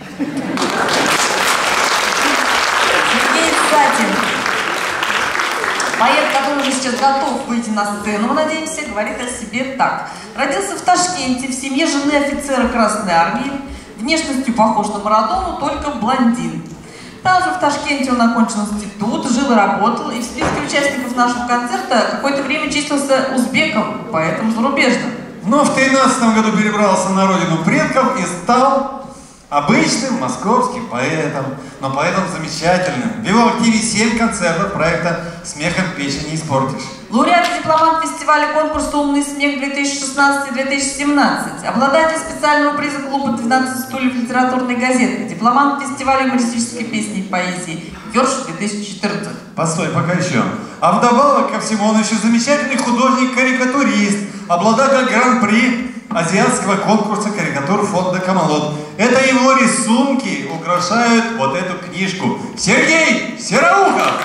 Speaker 3: Сергей Сатин, поэт, который уже сейчас готов выйти на сцену, мы надеемся, говорит о себе так. Родился в Ташкенте в семье жены офицера Красной Армии, внешностью похож на Марадону, только блондин. Там же в Ташкенте он окончил институт, жил и работал, и в списке участников нашего концерта какое-то время числился узбеком, поэтому зарубежным.
Speaker 2: Но в 2013 году перебрался на родину предков и стал обычным московским поэтом, но поэтом замечательным. В его активе 7 концертов проекта «Смехом печень не испортишь».
Speaker 3: Лауреат и дипломант фестиваля конкурса «Умный смех» 2016-2017, обладатель специального приза клуба «12 стульев» литературной газеты, дипломант фестиваля юмористической песни и поэзии «Ёрш» 2014.
Speaker 2: Постой, пока еще. А вдобавок ко всему он еще замечательный художник-карикатурист, обладатель гран-при азиатского конкурса карикатур фонда «Камелот». Это его рисунки украшают вот эту книжку. Сергей Сероухов!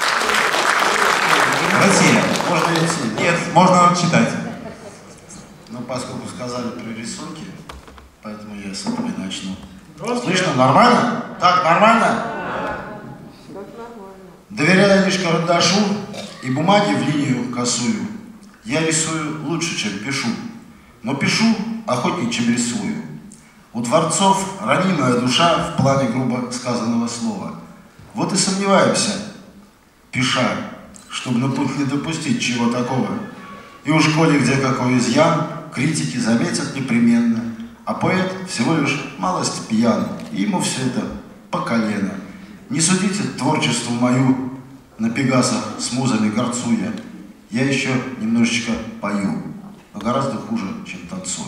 Speaker 2: Россия.
Speaker 4: Можно идти?
Speaker 2: Нет, можно читать.
Speaker 4: Ну, поскольку сказали про рисунки, поэтому я с этого и начну. Слышно? Нормально? Так, нормально? Доверяя лишь карандашу и бумаге в линию косую, я рисую лучше, чем пишу. Но пишу охотнее, чем рисую. У творцов ранимая душа в плане грубо сказанного слова. Вот и сомневаемся, пиша, чтобы на путь не допустить чего такого. И уж коли где какой изъян, критики заметят непременно. А поэт всего лишь малость пьян, и ему все это по колено. Не судите творчеству мою на пегасах с музами горцуя. Я еще немножечко пою, но гораздо хуже, чем танцую.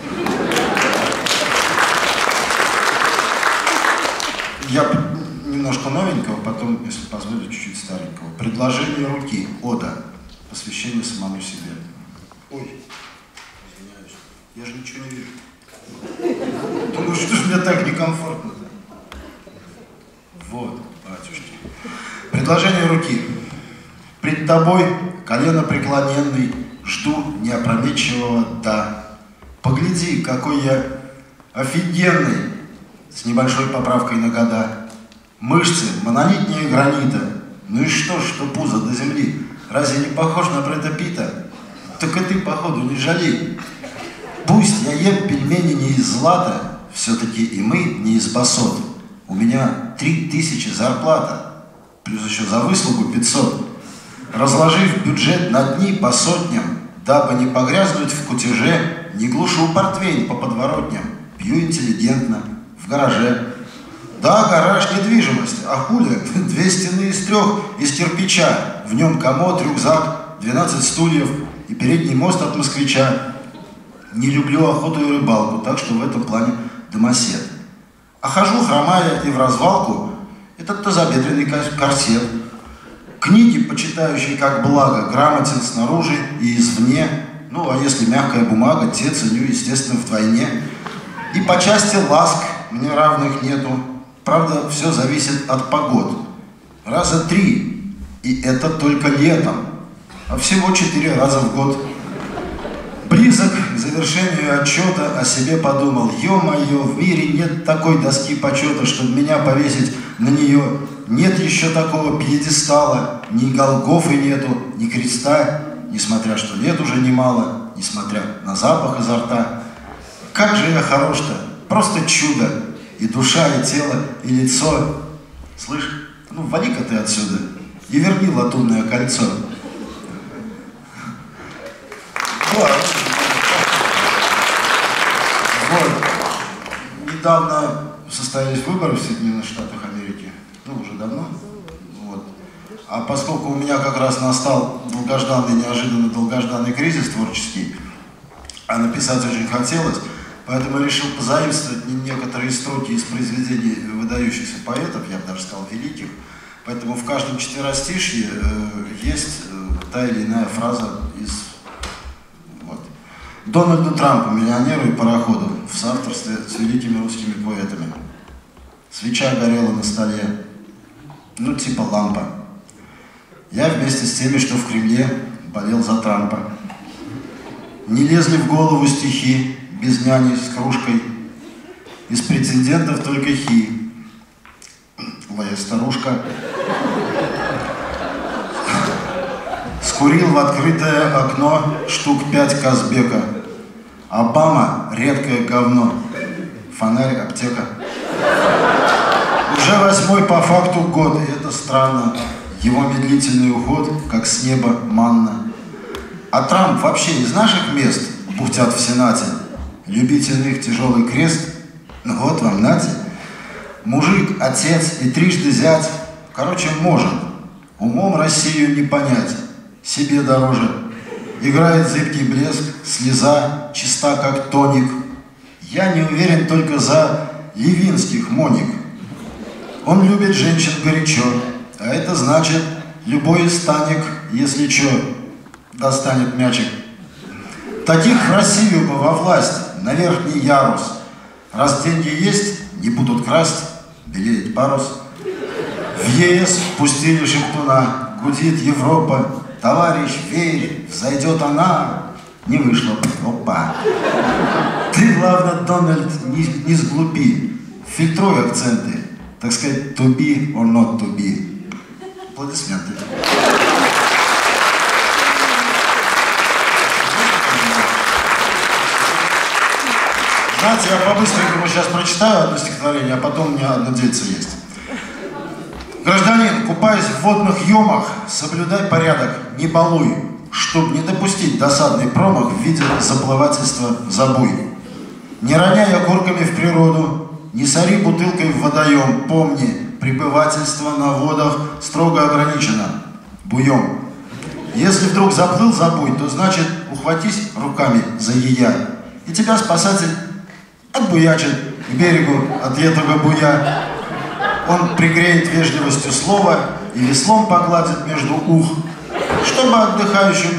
Speaker 4: Я немножко новенького, потом, если позволите, чуть-чуть старенького. Предложение руки, ода, посвящение самому себе. Ой, извиняюсь, я же ничего не вижу. Думаю, что же мне так некомфортно-то? Вот, батюшки. Предложение руки. Пред тобой, колено преклоненный, жду неопрометчивого «да». Погляди, какой я офигенный, с небольшой поправкой на года. Мышцы монолитнее гранита. Ну и что пузо до земли? Разве не похож на Брэда Питта? Так и ты, походу, не жалей. Пусть я ем пельмени не из злата, все-таки и мы не из басот. У меня 3000 зарплата, плюс еще за выслугу 500. Разложив бюджет на дни по сотням, дабы не погрязнуть в кутеже, не глушу портвейн по подворотням, пью интеллигентно, в гараже. Да, гараж — недвижимость, а хули? 2 стены из 3 из кирпича, в нем комод, рюкзак, 12 стульев и передний мост от москвича. Не люблю охоту и рыбалку, так что в этом плане домосед. А хожу, хромая и в развалку, этот тазобедренный корсет. Книги, почитающие как благо, грамотен снаружи и извне. Ну, а если мягкая бумага, те ценю, естественно, вдвойне. И по части ласк мне равных нету. Правда, все зависит от погод. Раза 3, и это только летом. А всего 4 раза в год. Близок к завершению отчета, о себе подумал: ё-моё, в мире нет такой доски почета, чтобы меня повесить на нее. Нет еще такого пьедестала, ни Голгофы нету, ни креста, несмотря что лет уже немало, несмотря на запах изо рта. Как же я хорош-то, просто чудо. И душа, и тело, и лицо. Слышь, ну вали-ка ты отсюда и верни латунное кольцо. Вот. Недавно состоялись выборы в Соединенных Штатах Америки. Ну, уже давно. Вот. А поскольку у меня как раз настал долгожданный, неожиданно долгожданный кризис творческий, а написать очень хотелось, поэтому я решил позаимствовать некоторые строки из произведений выдающихся поэтов, я бы даже сказал, великих. Поэтому в каждом четверостишье есть та или иная фраза из... Вот. Дональду Трампу, миллионеру и пароходу, в соавторстве с великими русскими поэтами. Свеча горела на столе, ну типа лампа. Я вместе с теми, что в Кремле, болел за Трампа. Не лезли в голову стихи, без няни с кружкой. Из претендентов только хи. Моя старушка. Скурил в открытое окно штук 5 Казбека. Обама — редкое говно. Фонарь, аптека. Уже 8-й по факту год, и это странно. Его медлительный уход, как с неба манна. А Трамп вообще из наших мест бухтят в Сенате. Любительных тяжелый крест. Ну вот вам, нате. Мужик, отец и трижды зять. Короче, может. Умом Россию не понять. Себе дороже. Играет зыбкий блеск, слеза, чиста как тоник. Я не уверен только за Левинских Моник. Он любит женщин горячо. А это значит, любой из Таник, если чё, достанет мячик. Таких в Россию бы во власть, на верхний ярус. Раз деньги есть, не будут красть, белеет парус. В ЕС пустили шептуна, гудит Европа. Товарищ, верь, взойдет она. Не вышло бы, опа. Ты, главное, Дональд, не сглупи. Фильтруй акценты, так сказать, to be or not to be. Аплодисменты. Знаете, я по-быстренькому сейчас прочитаю одно стихотворение, а потом у меня одно дельце есть. Гражданин, купаясь в водных ямах, соблюдай порядок, не балуй, чтоб не допустить досадный промах в виде заплывательства в забой. Не роняй окурками в природу, не сори бутылкой в водоем, помни, пребывательство на водах строго ограничено буем. Если вдруг заплыл забой, то значит ухватись руками за ея, и тебя спасатель отбуячит к берегу от этого буя. Он пригреет вежливостью слова и веслом погладит между ух, чтобы отдыхающим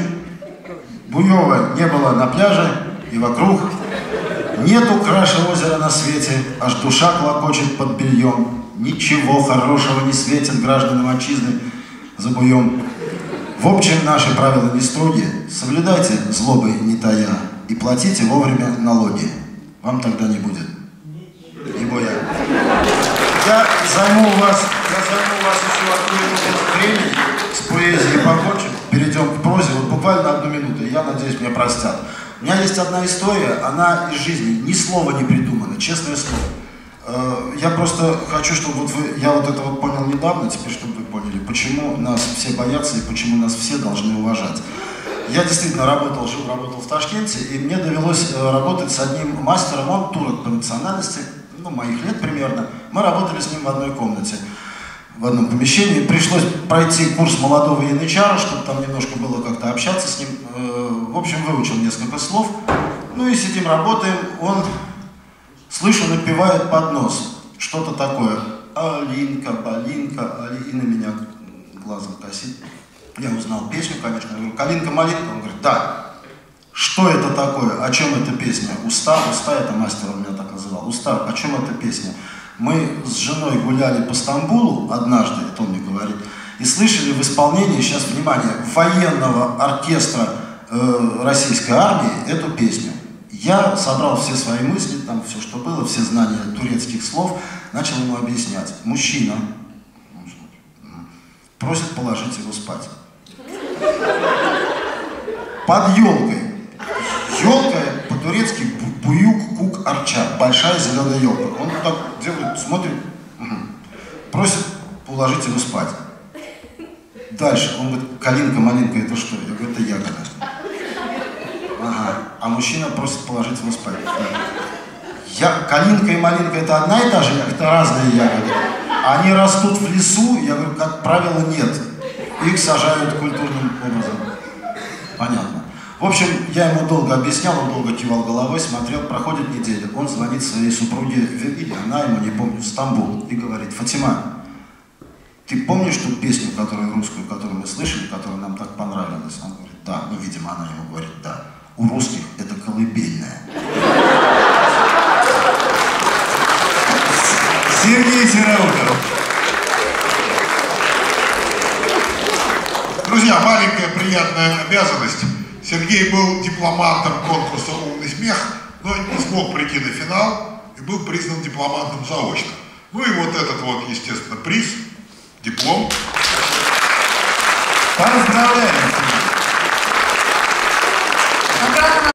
Speaker 4: буева не было на пляже и вокруг. Нету краше озера на свете, аж душа клокочет под бельем. Ничего хорошего не светит гражданам отчизны за буем. В общем, наши правила не строгие. Соблюдайте злобы не тая и платите вовремя налоги. Вам тогда не будет и боя. Я займу у вас еще одну минуту времени с поэзией покончим. Перейдем к прозе. Вот буквально 1 минуту. Я надеюсь, меня простят. У меня есть одна история, она из жизни. Ни слова не придумано, честное слово. Я просто хочу, чтобы я вот это вот понял недавно, теперь чтобы вы поняли, почему нас все боятся и почему нас все должны уважать. Я действительно работал в Ташкенте, и мне довелось работать с одним мастером, он турок по национальности, ну, моих лет примерно. Мы работали с ним в одной комнате, в одном помещении. Пришлось пройти курс молодого янычара, чтобы там немножко было как-то общаться с ним. В общем, выучил несколько слов. Ну и сидим, работаем. Он, слышу, напевает под нос. Что-то такое. Алинка, Балинка, Алина меня глазом косит. Я узнал песню, конечно. Я говорю, Калинка, Малинка. Он говорит, да. Что это такое? О чем эта песня? Уста, это мастер он меня так называл. Уста, о чем эта песня? Мы с женой гуляли по Стамбулу однажды, это он мне говорит, и слышали в исполнении, сейчас, внимание, военного оркестра российской армии эту песню. Я собрал все свои мысли, там все, что было, все знания турецких слов, начал ему объяснять. Мужчина просит положить его спать. Под елкой. Елка по-турецки Буюк, кук, арча, большая зеленая елка. Он так делает, смотрит, просит уложить его спать. Дальше, он говорит, калинка, малинка, это что? Я говорю, это ягода. Ага, а мужчина просит положить его спать. Калинка и малинка это одна и та же ягода, это разные ягоды. Они растут в лесу, я говорю, как правило, нет. Их сажают культурным образом. Понятно. В общем, я ему долго объяснял, он долго кивал головой, смотрел, проходит неделя. Он звонит своей супруге, или она ему, не помню, в Стамбул, и говорит, Фатима, ты помнишь ту песню, русскую, которую мы слышали, которая нам так понравилась? Он говорит, да. Ну, видимо, она ему говорит, да. У русских это колыбельная.
Speaker 2: Сергей Сераутов.
Speaker 1: Друзья, маленькая приятная обязанность. Сергей был дипломантом конкурса «Умный смех», но не смог прийти на финал и был признан дипломантом заочно. Ну и вот этот вот, естественно, приз, диплом.
Speaker 2: Поздравляем!